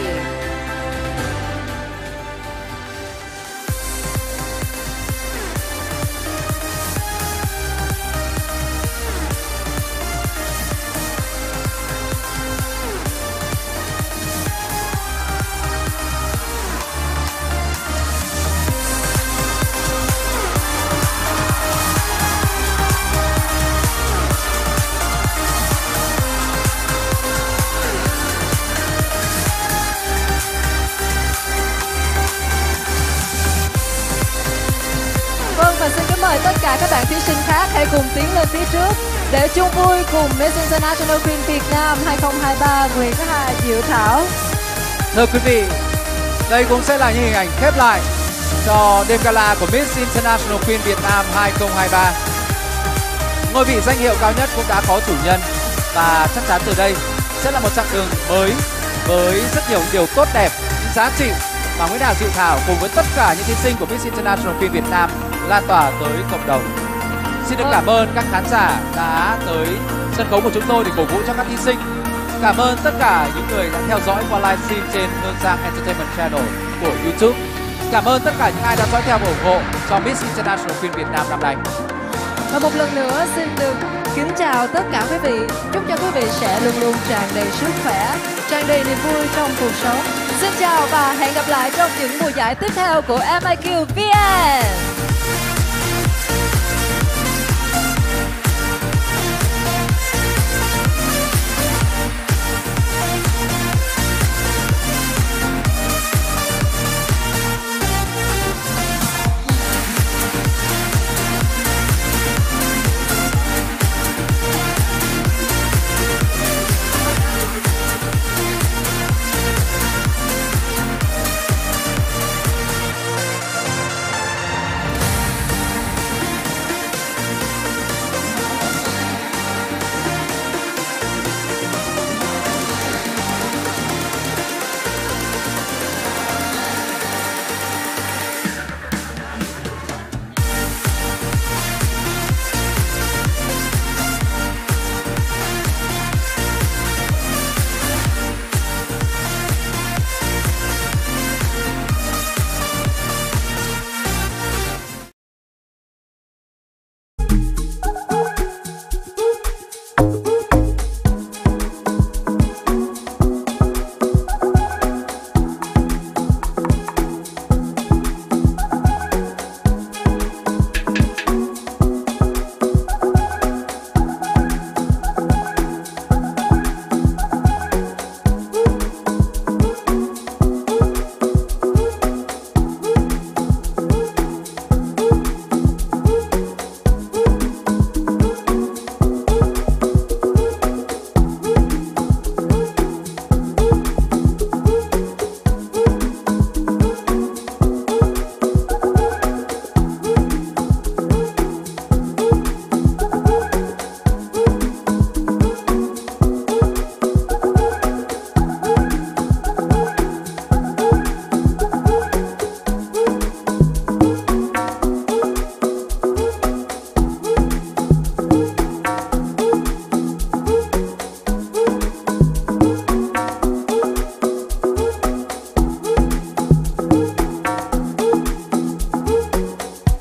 Và xin kính mời tất cả các bạn thí sinh khác hãy cùng tiến lên phía trước để chung vui cùng Miss International Queen Việt Nam hai không hai ba Nguyễn Hà Diệu Thảo. Thưa quý vị, đây cũng sẽ là những hình ảnh khép lại cho đêm gala của Miss International Queen Việt Nam hai không hai ba. Ngôi vị danh hiệu cao nhất cũng đã có chủ nhân và chắc chắn từ đây sẽ là một chặng đường mới với rất nhiều điều tốt đẹp, những giá trị mà Nguyễn Hà Diệu Thảo cùng với tất cả những thí sinh của Miss International Queen Việt Nam lan tỏa tới cộng đồng. Xin được cảm ơn các khán giả đã tới sân khấu của chúng tôi để cổ vũ cho các thí sinh. Cảm ơn tất cả những người đã theo dõi qua livestream trên Hương Giang Entertainment Channel của YouTube. Cảm ơn tất cả những ai đã dõi theo và ủng hộ cho Miss International Queen Việt Nam năm nay. Và một lần nữa xin được kính chào tất cả quý vị. Chúc cho quý vị sẽ luôn luôn tràn đầy sức khỏe, tràn đầy niềm vui trong cuộc sống. Xin chào và hẹn gặp lại trong những mùa giải tiếp theo của em i quy vê en.